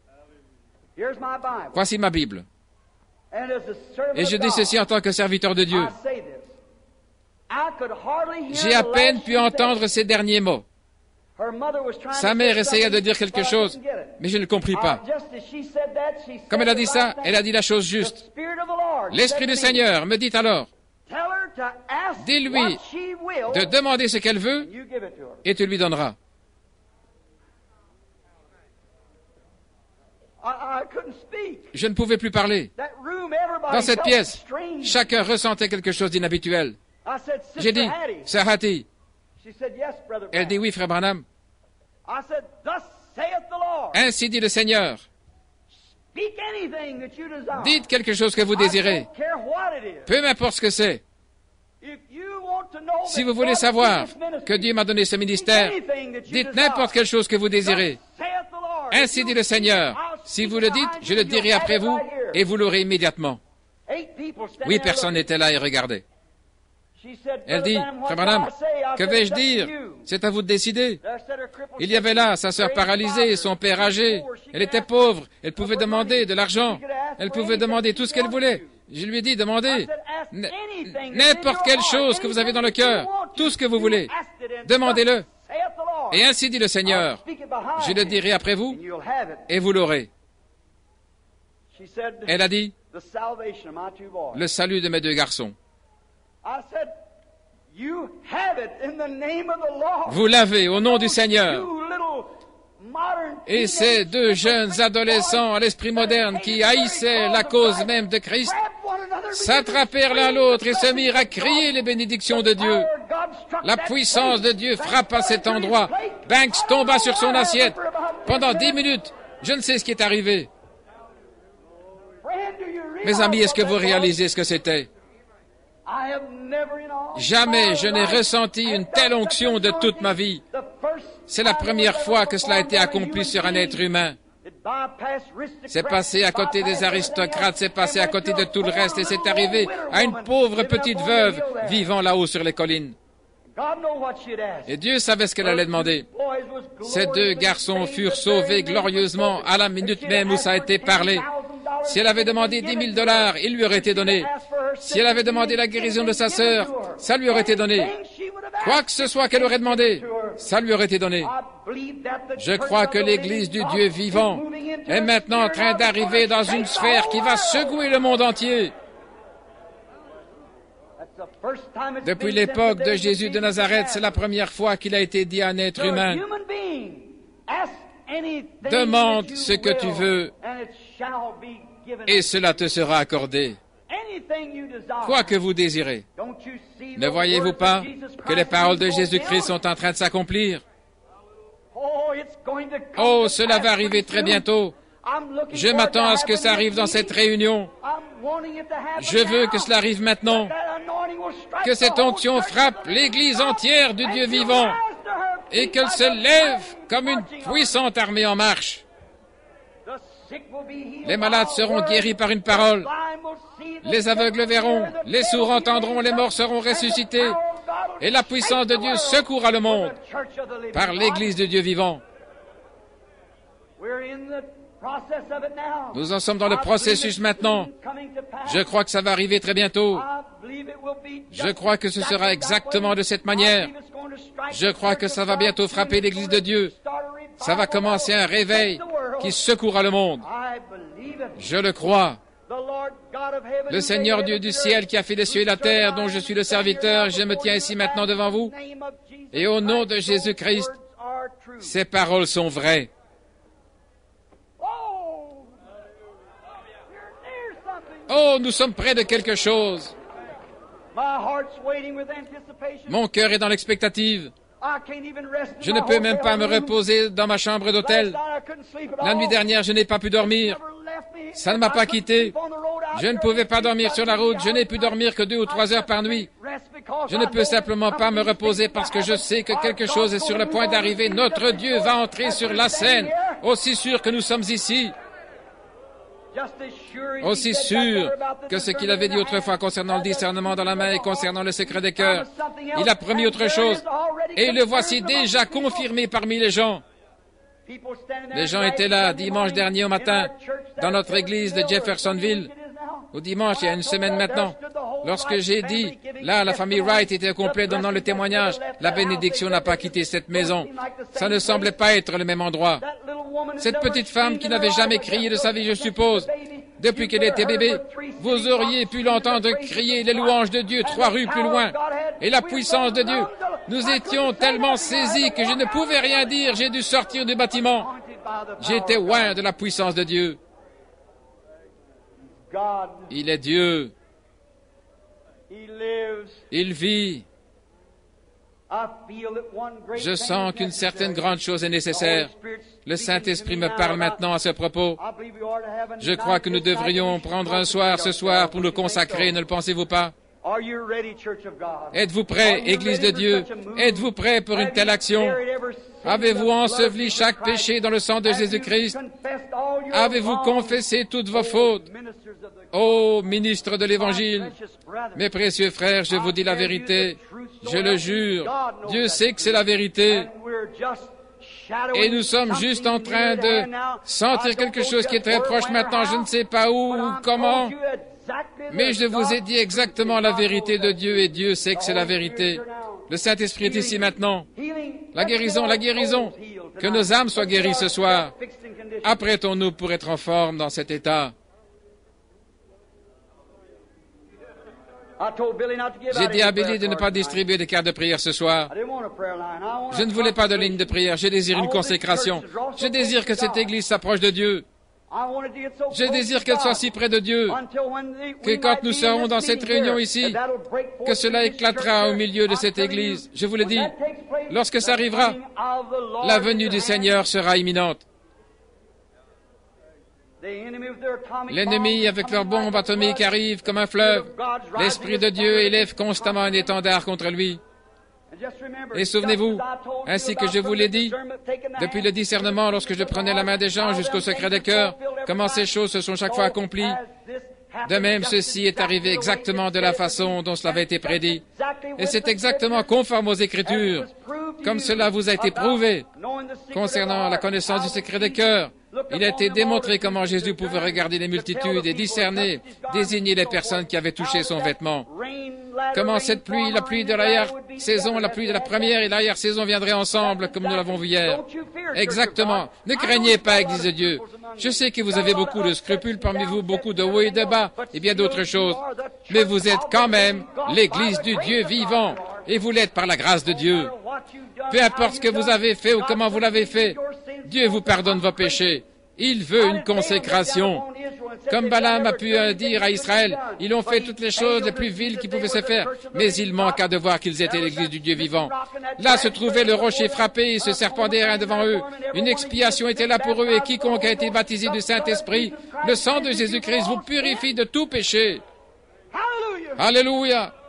Voici ma Bible. Et je dis ceci en tant que serviteur de Dieu. J'ai à peine pu entendre ces derniers mots. Sa mère essaya de dire quelque chose, mais je ne compris pas. Comme elle a dit ça, elle a dit la chose juste. L'Esprit du Seigneur me dit alors, dis-lui de demander ce qu'elle veut et tu lui donneras. Je ne pouvais plus parler. Dans cette pièce, chacun ressentait quelque chose d'inhabituel. J'ai dit, Sœur Hattie. Elle dit, oui, frère Branham. Ainsi dit le Seigneur. Dites quelque chose que vous désirez. Peu m'importe ce que c'est. Si vous voulez savoir que Dieu m'a donné ce ministère, dites n'importe quelle chose que vous désirez. Ainsi dit le Seigneur. Si vous le dites, je le dirai après vous et vous l'aurez immédiatement. 8 personnes étaient là et regardaient. Elle dit, Frère Branham, que vais-je dire? C'est à vous de décider. Il y avait là sa sœur paralysée, son père âgé. Elle était pauvre. Elle pouvait demander de l'argent. Elle pouvait demander tout ce qu'elle voulait. Je lui ai dit, demandez n'importe quelle chose que vous avez dans le cœur, tout ce que vous voulez. Demandez-le. Et ainsi dit le Seigneur, je le dirai après vous et vous l'aurez. Elle a dit, le salut de mes 2 garçons. Vous l'avez au nom du Seigneur. Et ces 2 jeunes adolescents à l'esprit moderne qui haïssaient la cause même de Christ s'attrapèrent l'un l'autre et se mirent à crier les bénédictions de Dieu. La puissance de Dieu frappa cet endroit. Banks tomba sur son assiette. Pendant 10 minutes, je ne sais ce qui est arrivé. Mes amis, est-ce que vous réalisez ce que c'était? Jamais je n'ai ressenti une telle onction de toute ma vie. C'est la première fois que cela a été accompli sur un être humain. C'est passé à côté des aristocrates, c'est passé à côté de tout le reste et c'est arrivé à une pauvre petite veuve vivant là-haut sur les collines. Et Dieu savait ce qu'elle allait demander. Ces 2 garçons furent sauvés glorieusement à la minute même où ça a été parlé. Si elle avait demandé 10 000 $, il lui aurait été donné. Si elle avait demandé la guérison de sa sœur, ça lui aurait été donné. Quoi que ce soit qu'elle aurait demandé, ça lui aurait été donné. Je crois que l'Église du Dieu vivant est maintenant en train d'arriver dans une sphère qui va secouer le monde entier. Depuis l'époque de Jésus de Nazareth, c'est la première fois qu'il a été dit à un être humain, « Demande ce que tu veux, et cela te sera accordé. » Quoi que vous désirez. Ne voyez-vous pas que les paroles de Jésus-Christ sont en train de s'accomplir? Oh, cela va arriver très bientôt. Je m'attends à ce que ça arrive dans cette réunion. Je veux que cela arrive maintenant. Que cette onction frappe l'Église entière du Dieu vivant et qu'elle se lève comme une puissante armée en marche. Les malades seront guéris par une parole. Les aveugles verront, les sourds entendront, les morts seront ressuscités. Et la puissance de Dieu secourra le monde par l'Église de Dieu vivant. Nous en sommes dans le processus maintenant. Je crois que ça va arriver très bientôt. Je crois que ce sera exactement de cette manière. Je crois que ça va bientôt frapper l'Église de Dieu. Ça va commencer un réveil qui secourra le monde. Je le crois. Le Seigneur Dieu du ciel qui a fait les cieux et la terre, dont je suis le serviteur, je me tiens ici maintenant devant vous. Et au nom de Jésus-Christ, ces paroles sont vraies. Oh, nous sommes près de quelque chose. Mon cœur est dans l'expectative. Je ne peux même pas me reposer dans ma chambre d'hôtel. La nuit dernière, je n'ai pas pu dormir. Ça ne m'a pas quitté. Je ne pouvais pas dormir sur la route. Je n'ai pu dormir que 2 ou 3 heures par nuit. Je ne peux simplement pas me reposer parce que je sais que quelque chose est sur le point d'arriver. Notre Dieu va entrer sur la scène, aussi sûr que nous sommes ici. Aussi sûr que ce qu'il avait dit autrefois concernant le discernement dans la main et concernant le secret des cœurs. Il a promis autre chose. Et le voici déjà confirmé parmi les gens. Les gens étaient là dimanche dernier au matin dans notre église de Jeffersonville. Au dimanche, il y a une semaine maintenant. Lorsque j'ai dit, là, la famille Wright était complète donnant le témoignage, la bénédiction n'a pas quitté cette maison. Ça ne semblait pas être le même endroit. Cette petite femme qui n'avait jamais crié de sa vie, je suppose, depuis qu'elle était bébé, vous auriez pu l'entendre crier les louanges de Dieu 3 rues plus loin. Et la puissance de Dieu. Nous étions tellement saisis que je ne pouvais rien dire. J'ai dû sortir du bâtiment. J'étais loin de la puissance de Dieu. Il est Dieu. Il vit. Je sens qu'une certaine grande chose est nécessaire. Le Saint-Esprit me parle maintenant à ce propos. Je crois que nous devrions prendre un soir ce soir pour nous consacrer, ne le pensez-vous pas? Êtes-vous prêts, Église de Dieu? Êtes-vous prêts pour une telle action? Avez-vous enseveli chaque péché dans le sang de Jésus-Christ? Avez-vous confessé toutes vos fautes? Ô ministres de l'Évangile, mes précieux frères, je vous dis la vérité. Je le jure, Dieu sait que c'est la vérité. Et nous sommes juste en train de sentir quelque chose qui est très proche maintenant. Je ne sais pas où ou comment, mais je vous ai dit exactement la vérité de Dieu et Dieu sait que c'est la vérité. Le Saint-Esprit est ici maintenant. La guérison, que nos âmes soient guéries ce soir. Apprêtons-nous pour être en forme dans cet état. J'ai dit à Billy de ne pas distribuer des cartes de prière ce soir. Je ne voulais pas de ligne de prière, je désire une consécration. Je désire que cette Église s'approche de Dieu. Je désire qu'elle soit si près de Dieu, que quand nous serons dans cette réunion ici, que cela éclatera au milieu de cette Église. Je vous le dis, lorsque ça arrivera, la venue du Seigneur sera imminente. L'ennemi, avec leurs bombes atomiques, arrive comme un fleuve. L'Esprit de Dieu élève constamment un étendard contre lui. Et souvenez-vous, ainsi que je vous l'ai dit, depuis le discernement, lorsque je prenais la main des gens jusqu'au secret des cœurs, comment ces choses se sont chaque fois accomplies. De même, ceci est arrivé exactement de la façon dont cela avait été prédit. Et c'est exactement conforme aux Écritures, comme cela vous a été prouvé. Concernant la connaissance du secret des cœurs, il a été démontré comment Jésus pouvait regarder les multitudes et discerner, désigner les personnes qui avaient touché son vêtement. Comment cette pluie, la pluie de l'arrière-saison, la pluie de la première et l'arrière-saison viendraient ensemble, comme nous l'avons vu hier. Exactement. Ne craignez pas, Église de Dieu. Je sais que vous avez beaucoup de scrupules parmi vous, beaucoup de hauts et de bas, et bien d'autres choses. Mais vous êtes quand même l'Église du Dieu vivant, et vous l'êtes par la grâce de Dieu. Peu importe ce que vous avez fait ou comment vous l'avez fait, Dieu vous pardonne vos péchés. Il veut une consécration. Comme Balaam a pu dire à Israël, ils ont fait toutes les choses les plus viles qui pouvaient se faire, mais il manqua de voir qu'ils étaient l'Église du Dieu vivant. Là se trouvait le rocher frappé et ce serpent d'airain devant eux. Une expiation était là pour eux et quiconque a été baptisé du Saint-Esprit, le sang de Jésus-Christ vous purifie de tout péché. Alléluia!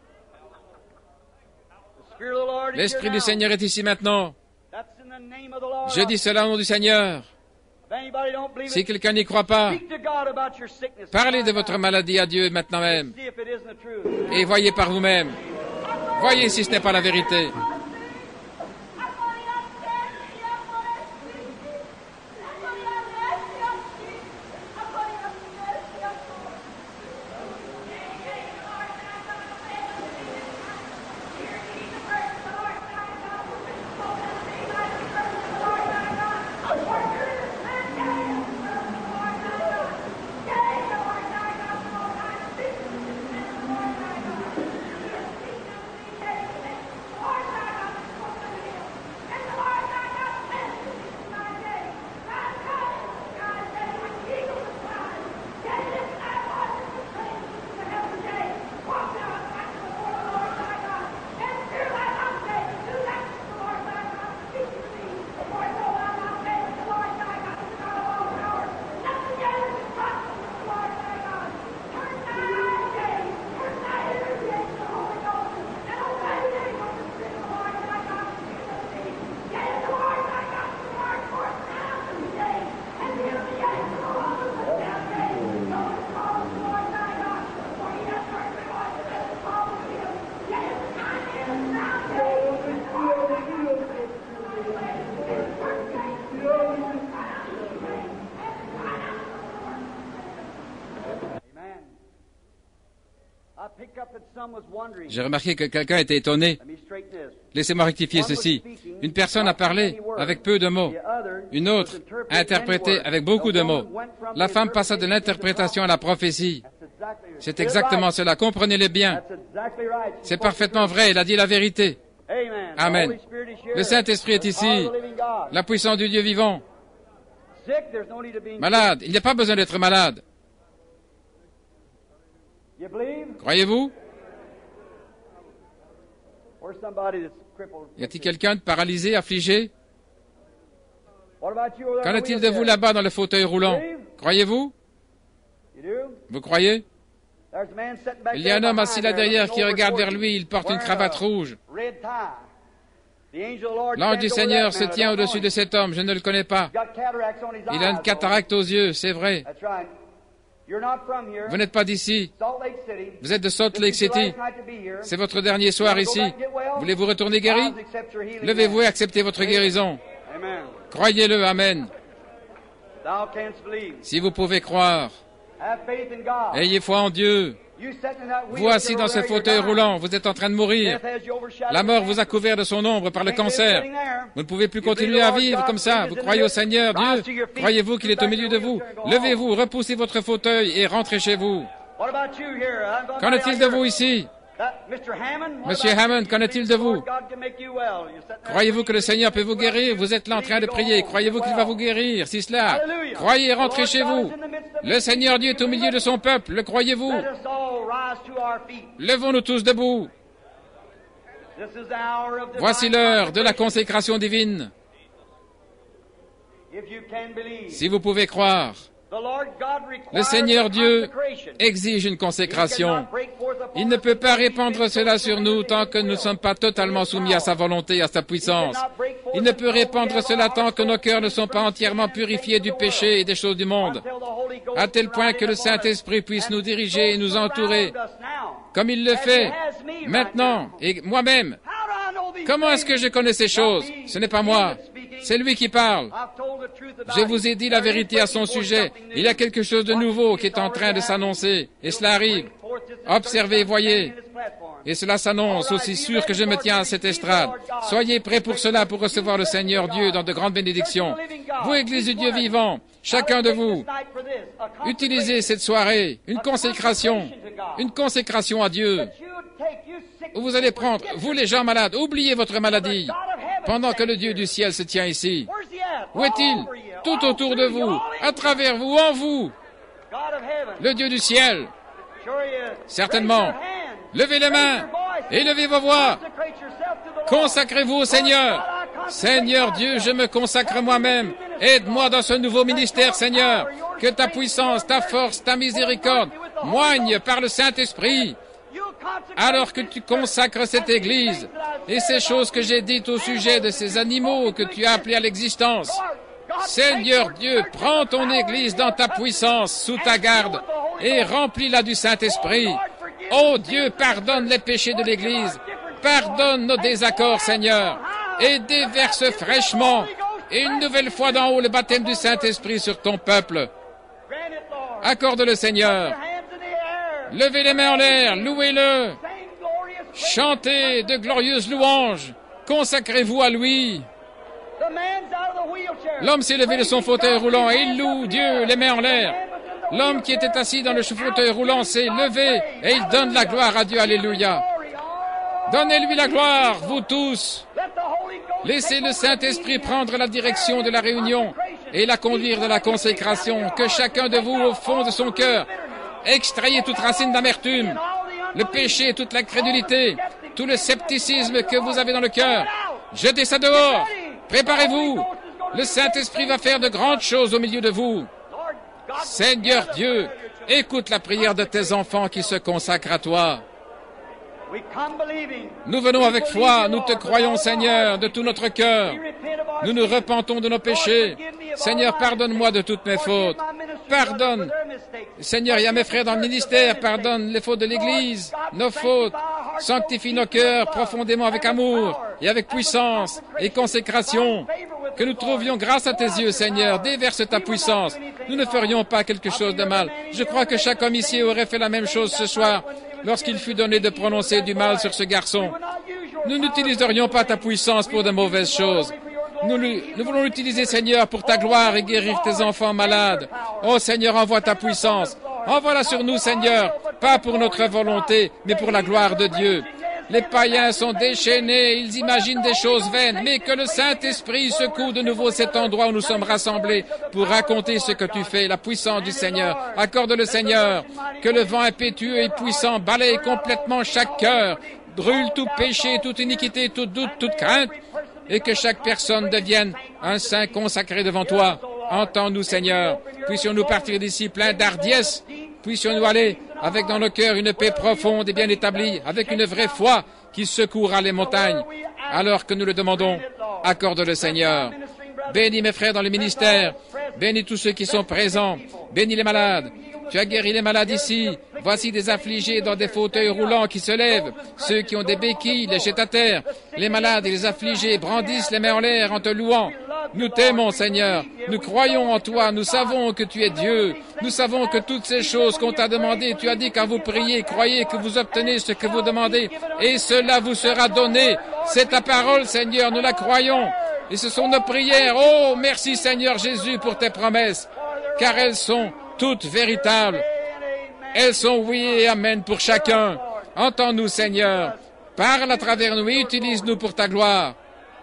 L'Esprit du Seigneur est ici maintenant. Je dis cela au nom du Seigneur. Si quelqu'un n'y croit pas, parlez de votre maladie à Dieu maintenant même. Et voyez par vous-même. Voyez si ce n'est pas la vérité. J'ai remarqué que quelqu'un était étonné. Laissez-moi rectifier ceci. Une personne a parlé avec peu de mots. Une autre a interprété avec beaucoup de mots. La femme passa de l'interprétation à la prophétie. C'est exactement cela. Comprenez-le bien. C'est parfaitement vrai. Il a dit la vérité. Amen. Le Saint-Esprit est ici. La puissance du Dieu vivant. Malade. Il n'y a pas besoin d'être malade. Croyez-vous? Y a-t-il quelqu'un de paralysé, affligé? Qu'en est-il de vous là-bas dans le fauteuil roulant? Croyez-vous? Vous croyez? Il y a un homme assis là derrière qui regarde vers lui, il porte une cravate rouge. L'ange du Seigneur se tient au-dessus de cet homme, je ne le connais pas. Il a une cataracte aux yeux, c'est vrai. Vous n'êtes pas d'ici. Vous êtes de Salt Lake City. C'est votre dernier soir ici. Voulez-vous retourner guéri? Levez-vous et acceptez votre guérison. Croyez-le, Amen. Si vous pouvez croire, ayez foi en Dieu. Vous assis dans ce fauteuil roulant, vous êtes en train de mourir. La mort vous a couvert de son ombre par le cancer. Vous ne pouvez plus continuer à vivre comme ça. Vous croyez au Seigneur Dieu? Croyez-vous qu'il est au milieu de vous? Levez-vous, repoussez votre fauteuil et rentrez chez vous. Qu'en est-il de vous ici? Monsieur Hammond, qu'en est-il de vous? Croyez-vous que le Seigneur peut vous guérir? Vous êtes là en train de prier. Croyez-vous qu'il va vous guérir? Si cela, croyez et rentrez chez vous. Le Seigneur Dieu est au milieu de son peuple. Le croyez-vous? Levons-nous tous debout. Voici l'heure de la consécration divine. Si vous pouvez croire, le Seigneur Dieu exige une consécration. Il ne peut pas répandre cela sur nous tant que nous ne sommes pas totalement soumis à sa volonté, à sa puissance. Il ne peut répandre cela tant que nos cœurs ne sont pas entièrement purifiés du péché et des choses du monde, à tel point que le Saint-Esprit puisse nous diriger et nous entourer, comme il le fait maintenant, et moi-même. Comment est-ce que je connais ces choses? Ce n'est pas moi. C'est lui qui parle. Je vous ai dit la vérité à son sujet. Il y a quelque chose de nouveau qui est en train de s'annoncer. Et cela arrive. Observez et voyez. Et cela s'annonce aussi sûr que je me tiens à cette estrade. Soyez prêts pour cela, pour recevoir le Seigneur Dieu dans de grandes bénédictions. Vous, Église du Dieu vivant, chacun de vous, utilisez cette soirée, une consécration à Dieu. Où vous allez prendre, vous les gens malades, oubliez votre maladie, pendant que le Dieu du ciel se tient ici. Où est-il? Tout autour de vous, à travers vous, en vous. Le Dieu du ciel. Certainement. Levez les mains et levez vos voix. Consacrez-vous au Seigneur. Seigneur Dieu, je me consacre moi-même. Aide-moi dans ce nouveau ministère, Seigneur. Que ta puissance, ta force, ta miséricorde moignent par le Saint-Esprit. Alors que tu consacres cette Église et ces choses que j'ai dites au sujet de ces animaux que tu as appelés à l'existence. Seigneur Dieu, prends ton Église dans ta puissance, sous ta garde, et remplis-la du Saint-Esprit. Oh Dieu, pardonne les péchés de l'Église, pardonne nos désaccords, Seigneur, et déverse fraîchement, et une nouvelle fois d'en haut le baptême du Saint-Esprit sur ton peuple. Accorde-le, Seigneur. Levez les mains en l'air, louez-le. Chantez de glorieuses louanges. Consacrez-vous à lui. L'homme s'est levé de son fauteuil roulant et il loue Dieu, les mains en l'air. L'homme qui était assis dans le fauteuil roulant s'est levé et il donne la gloire à Dieu. Alléluia. Donnez-lui la gloire, vous tous. Laissez le Saint-Esprit prendre la direction de la réunion et la conduire de la consécration. Que chacun de vous, au fond de son cœur, extrayez toute racine d'amertume, le péché, toute l'incrédulité, tout le scepticisme que vous avez dans le cœur. Jetez ça dehors. Préparez-vous. Le Saint-Esprit va faire de grandes choses au milieu de vous. Seigneur Dieu, écoute la prière de tes enfants qui se consacrent à toi. Nous venons avec foi, nous te croyons, Seigneur, de tout notre cœur. Nous nous repentons de nos péchés. Seigneur, pardonne-moi de toutes mes fautes. Pardonne. Seigneur, il y a mes frères dans le ministère, pardonne les fautes de l'Église, nos fautes. Sanctifie nos cœurs profondément avec amour et avec puissance et consécration. Que nous trouvions grâce à tes yeux, Seigneur. Déverse ta puissance. Nous ne ferions pas quelque chose de mal. Je crois que chaque homme ici aurait fait la même chose ce soir lorsqu'il fut donné de prononcer du mal sur ce garçon. Nous n'utiliserions pas ta puissance pour de mauvaises choses. Nous voulons l'utiliser, Seigneur, pour ta gloire et guérir tes enfants malades. Oh, Seigneur, envoie ta puissance. Envoie-la sur nous, Seigneur, pas pour notre volonté, mais pour la gloire de Dieu. Les païens sont déchaînés, ils imaginent des choses vaines, mais que le Saint-Esprit secoue de nouveau cet endroit où nous sommes rassemblés pour raconter ce que tu fais, la puissance du Seigneur. Accorde-le, Seigneur, que le vent impétueux et puissant balaye complètement chaque cœur, brûle tout péché, toute iniquité, tout doute, toute crainte, et que chaque personne devienne un saint consacré devant toi. Entends-nous, Seigneur. Puissions-nous partir d'ici plein d'hardiesse. Puissions-nous aller avec dans nos cœurs une paix profonde et bien établie, avec une vraie foi qui secourra les montagnes. Alors que nous le demandons, accorde-le Seigneur. Bénis mes frères dans le ministère, bénis tous ceux qui sont présents, bénis les malades. Tu as guéri les malades ici. Voici des affligés dans des fauteuils roulants qui se lèvent. Ceux qui ont des béquilles les jettent à terre. Les malades et les affligés brandissent les mains en l'air en te louant. Nous t'aimons, Seigneur. Nous croyons en toi. Nous savons que tu es Dieu. Nous savons que toutes ces choses qu'on t'a demandées, tu as dit quand vous priez, croyez que vous obtenez ce que vous demandez. Et cela vous sera donné. C'est ta parole, Seigneur. Nous la croyons. Et ce sont nos prières. Oh, merci, Seigneur Jésus, pour tes promesses. Car elles sont toutes véritables. Elles sont oui et amen pour chacun. Entends-nous, Seigneur. Parle à travers nous et utilise-nous pour ta gloire.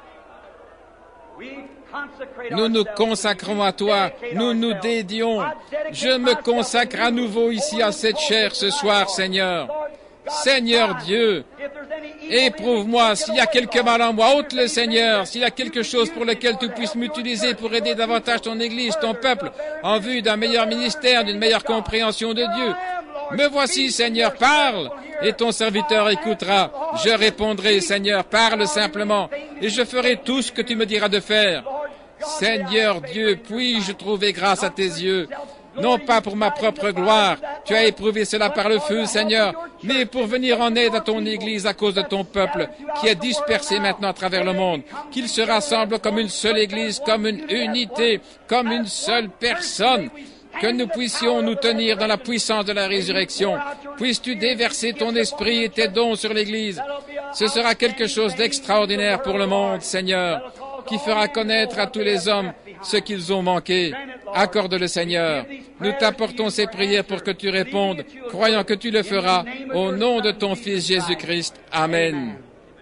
Nous nous consacrons à toi. Nous nous dédions. Je me consacre à nouveau ici à cette chair ce soir, Seigneur. Seigneur Dieu, éprouve-moi s'il y a quelque mal en moi, ôte-le Seigneur, s'il y a quelque chose pour lequel tu puisses m'utiliser pour aider davantage ton Église, ton peuple, en vue d'un meilleur ministère, d'une meilleure compréhension de Dieu. Me voici Seigneur, parle, et ton serviteur écoutera. Je répondrai Seigneur, parle simplement, et je ferai tout ce que tu me diras de faire. Seigneur Dieu, puis-je trouver grâce à tes yeux? Non pas pour ma propre gloire, tu as éprouvé cela par le feu, Seigneur, mais pour venir en aide à ton Église à cause de ton peuple, qui est dispersé maintenant à travers le monde, qu'il se rassemble comme une seule Église, comme une unité, comme une seule personne, que nous puissions nous tenir dans la puissance de la résurrection. Puisses-tu déverser ton esprit et tes dons sur l'Église. Ce sera quelque chose d'extraordinaire pour le monde, Seigneur, qui fera connaître à tous les hommes ce qu'ils ont manqué. Accorde-le, Seigneur. Nous t'apportons ces prières pour que tu répondes, croyant que tu le feras, au nom de ton Fils Jésus-Christ. Amen.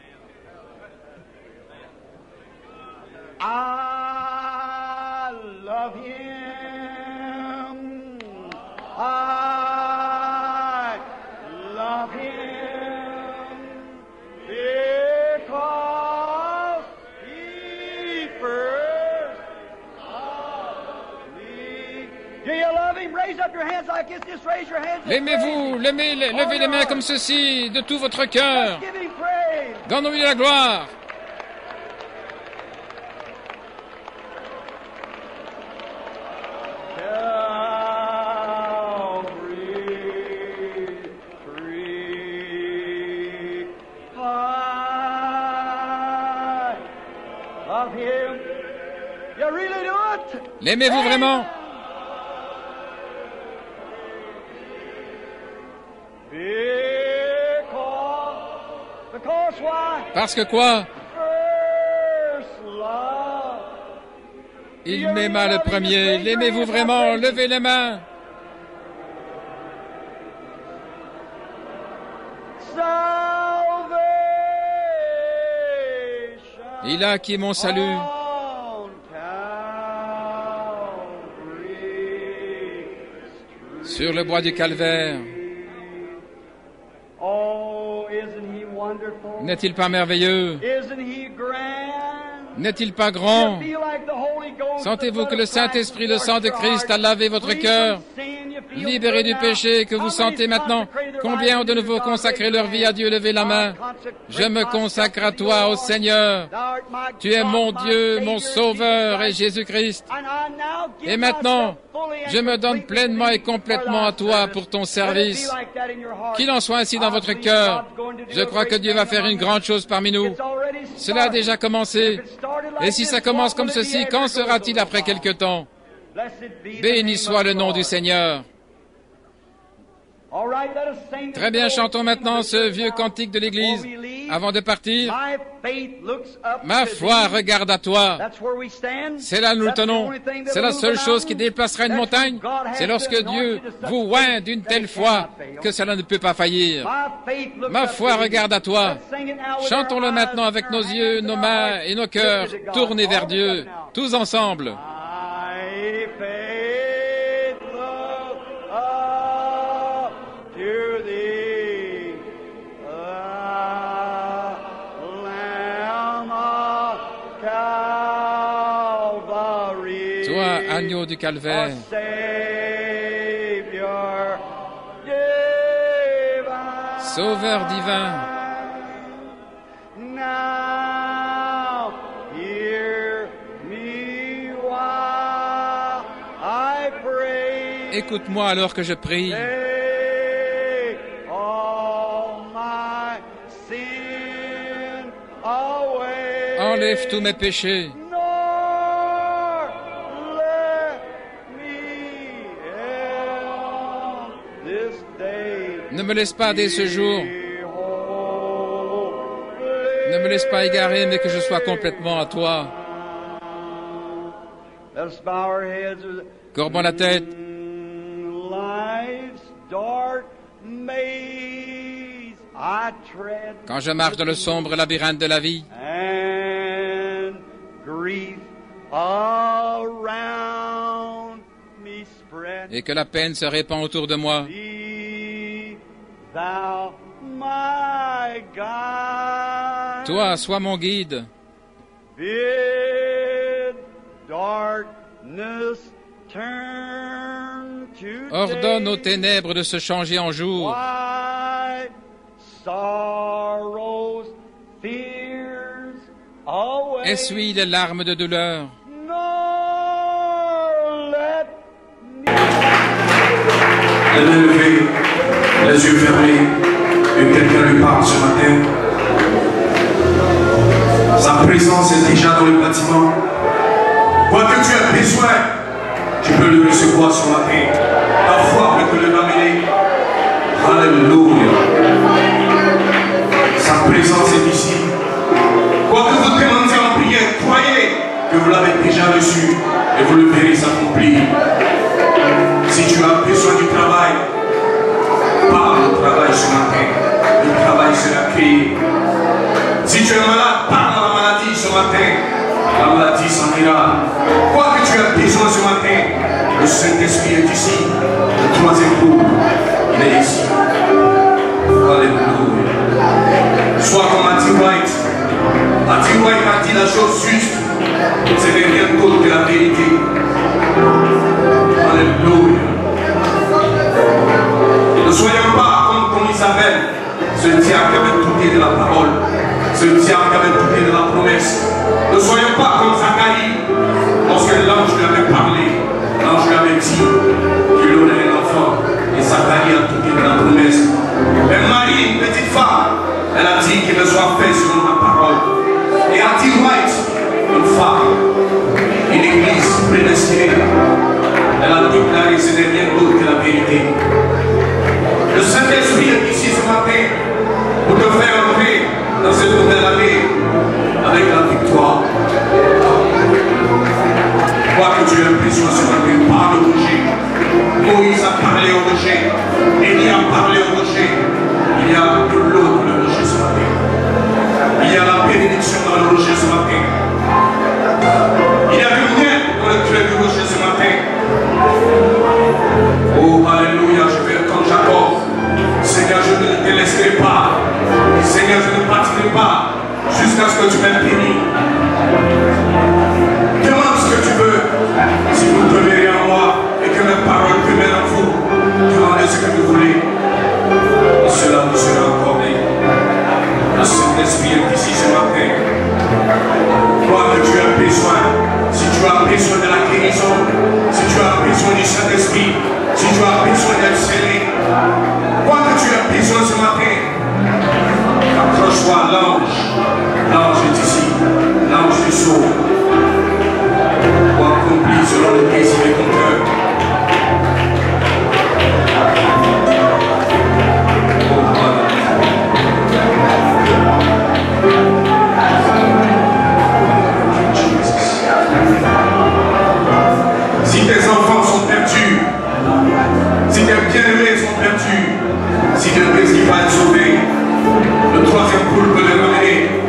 I love him. I love him because he first loved me. Do you love him? Raise up your hands like this. Just raise your hands. L'aimez-vous? Levez les mains comme ceci, de tout votre cœur. Give him praise. Donnons-lui la gloire. L'aimez-vous vraiment? Parce que quoi? Il m'aima le premier. L'aimez-vous vraiment? Levez les mains. Il a acquis mon salut. Sur le bois du Calvaire. N'est-il pas merveilleux? N'est-il pas grand? Sentez-vous que le Saint-Esprit, le sang de Christ a lavé votre cœur, libéré du péché que vous sentez maintenant? Combien ont de nouveau consacré leur vie à Dieu? Levez la main. Je me consacre à toi, ô Seigneur. Tu es mon Dieu, mon Sauveur et Jésus-Christ. Et maintenant, je me donne pleinement et complètement à toi pour ton service. Qu'il en soit ainsi dans votre cœur. Je crois que Dieu va faire une grande chose parmi nous. Cela a déjà commencé. Et si ça commence comme ceci, qu'en sera-t-il après quelque temps? Béni soit le nom du Seigneur. Très bien, chantons maintenant ce vieux cantique de l'Église. Avant de partir, ma foi regarde à toi. C'est là nous le tenons. C'est la seule chose qui déplacera une montagne. C'est lorsque Dieu vous oint d'une telle foi que cela ne peut pas faillir. Ma foi regarde à toi. Chantons-le maintenant avec nos yeux, nos mains et nos cœurs tournés vers Dieu, tous ensemble. Agneau du Calvaire. Savior, yeah. Sauveur divin, now hear me while I pray. écoute-moi alors que je prie. Take all my sin away. Enlève tous mes péchés. Nor let me end this day. Ne me laisse pas dès ce jour, ne me laisse pas égarer, mais que je sois complètement à toi. Let us bow our heads. Courbons la tête. Life's dark maze I tread, Quand je marche dans le sombre labyrinthe de la vie, and grief around me spread. et que la peine se répand autour de moi, Be thou my guide. toi, sois mon guide. Bid darkness turn to Ordonne aux day. ténèbres de se changer en jour. Wipe sorrows, fears away. Essuie les larmes de douleur. Nor let Les mains levées, les yeux fermés, que quelqu'un lui parle ce matin. Sa présence est déjà dans le bâtiment. Quoi que tu aies besoin, tu peux le recevoir ce matin. Ta foi peut te le ramener. Alléluia. Sa présence est ici. Quoi que vous demandiez en prière, croyez que vous l'avez déjà reçu et vous le verrez s'accomplir. Si tu as besoin du travail, parle au travail ce matin. Le travail sera créé. Si tu es malade, parle à la maladie ce matin. La maladie s'en ira. Quoi que tu aies besoin ce matin, le Saint-Esprit est ici. Le troisième groupe, il est ici. Alléluia. Sois comme Matthew White. Matthew White a dit la chose juste. Ce n'est rien d'autre que la vérité. Alléluia. Ne soyons pas comme Isabelle, ce diable qui avait douté de la parole, ce diable qui avait douté de la promesse. Ne soyons pas comme Zacharie, lorsque l'ange lui avait parlé, l'ange lui avait dit qu'il aurait un enfant, et Zacharie a douté de la promesse. Mais Marie, une petite femme, elle a dit qu'il me soit fait selon ma parole. Et Hattie White, une femme, une église prédestinée, elle a déclaré ce n'est rien d'autre que la vérité. Le Saint-Esprit est ici ce matin pour te faire entrer dans cette nouvelle année avec la victoire. Quoi que tu aies besoin ce matin, parle au rocher. Moïse a parlé au rocher. Élie a parlé au rocher. Il y a de l'eau dans le rocher ce matin. Il y a la bénédiction dans le rocher ce matin. Il y a du miel dans le creux du rocher ce matin. Oh, alléluia, je vais comme Jacob. Seigneur, je ne te laisserai pas. Seigneur, je ne partirai pas jusqu'à ce que tu m'aies béni. Demande ce que tu veux. Si vous demeurez en moi et que mes paroles demeurent en vous, demandez ce que vous voulez. Et cela vous sera accordé. Le Saint-Esprit est ici ce matin. Quoi que tu as besoin, si tu as besoin de la guérison, si tu as besoin du Saint-Esprit, si tu as besoin d'être scellé, quoi que tu as besoin ce matin, accroche-toi à l'ange. L'ange est ici, l'ange du sauve. Pour accomplir selon le désir de ton cœur. Si tes enfants sont perdus, si tes bien-aimés sont perdus, si tes petits va être sauvé, le troisième poule peut les ramener.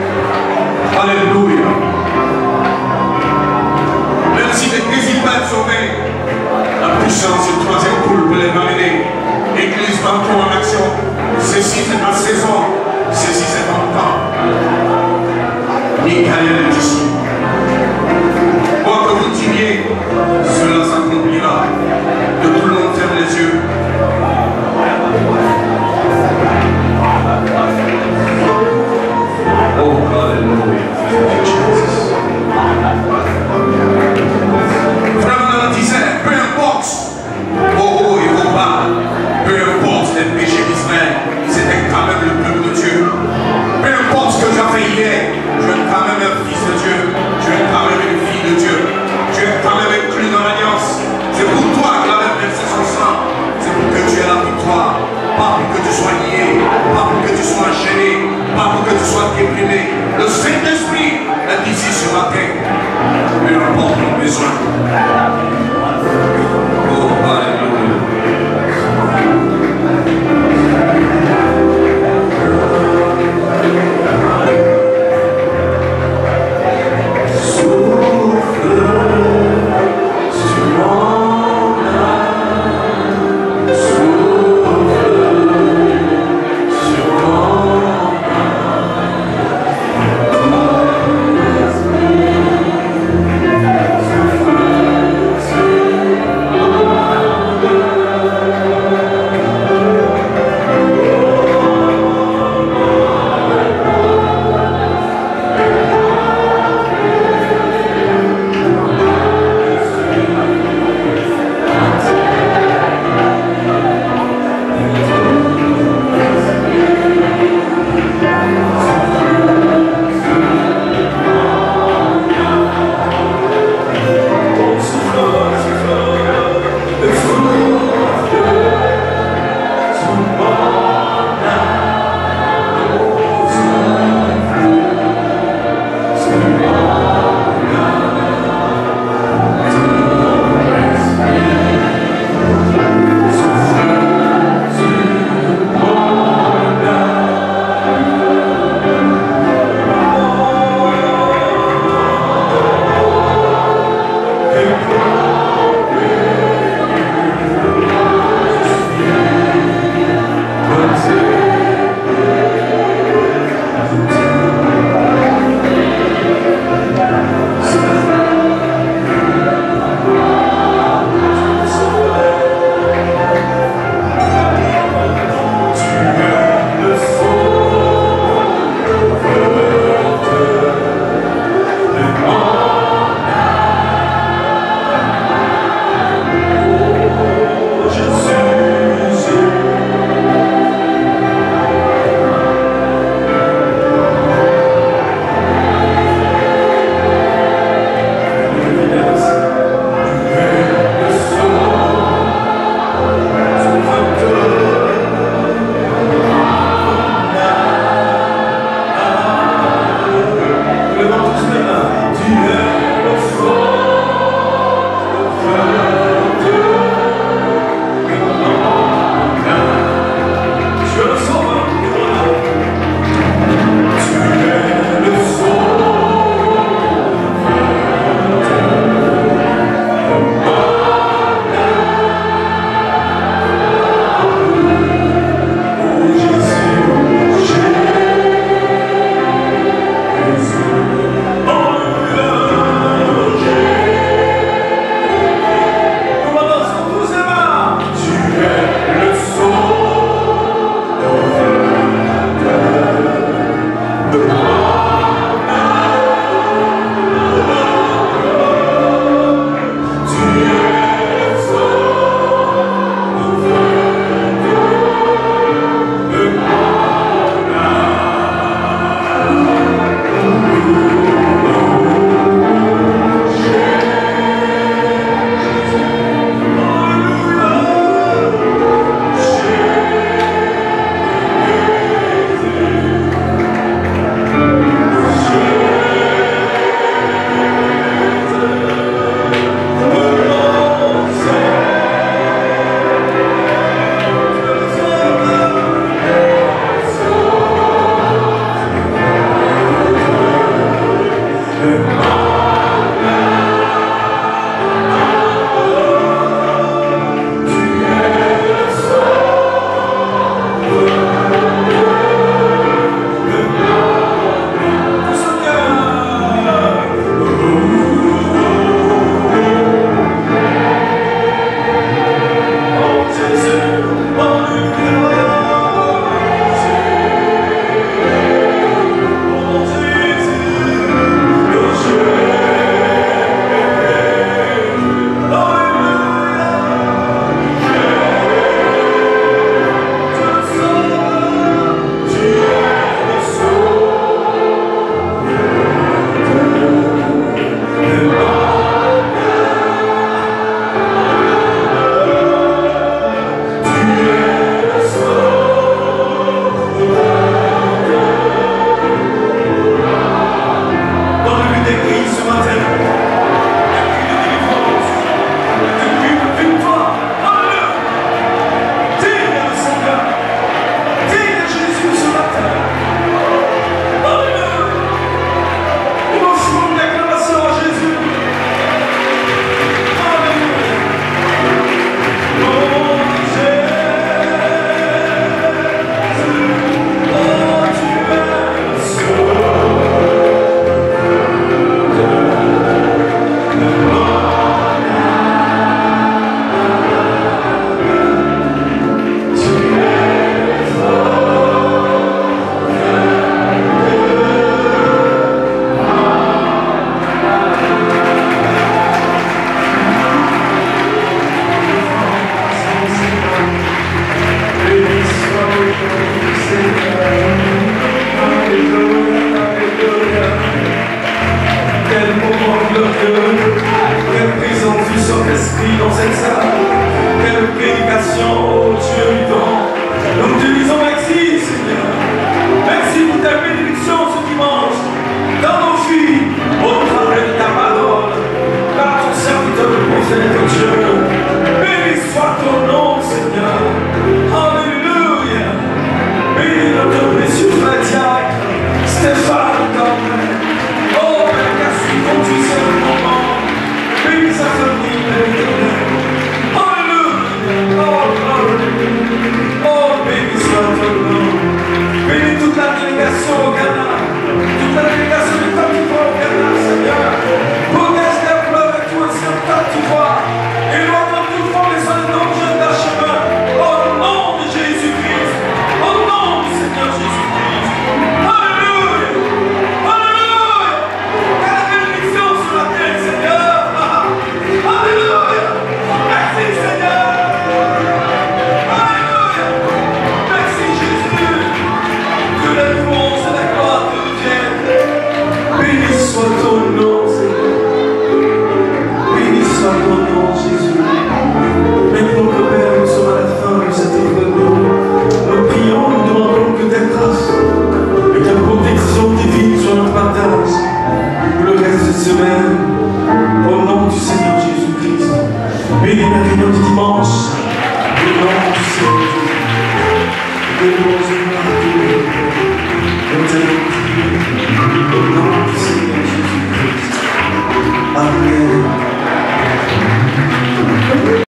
Amen.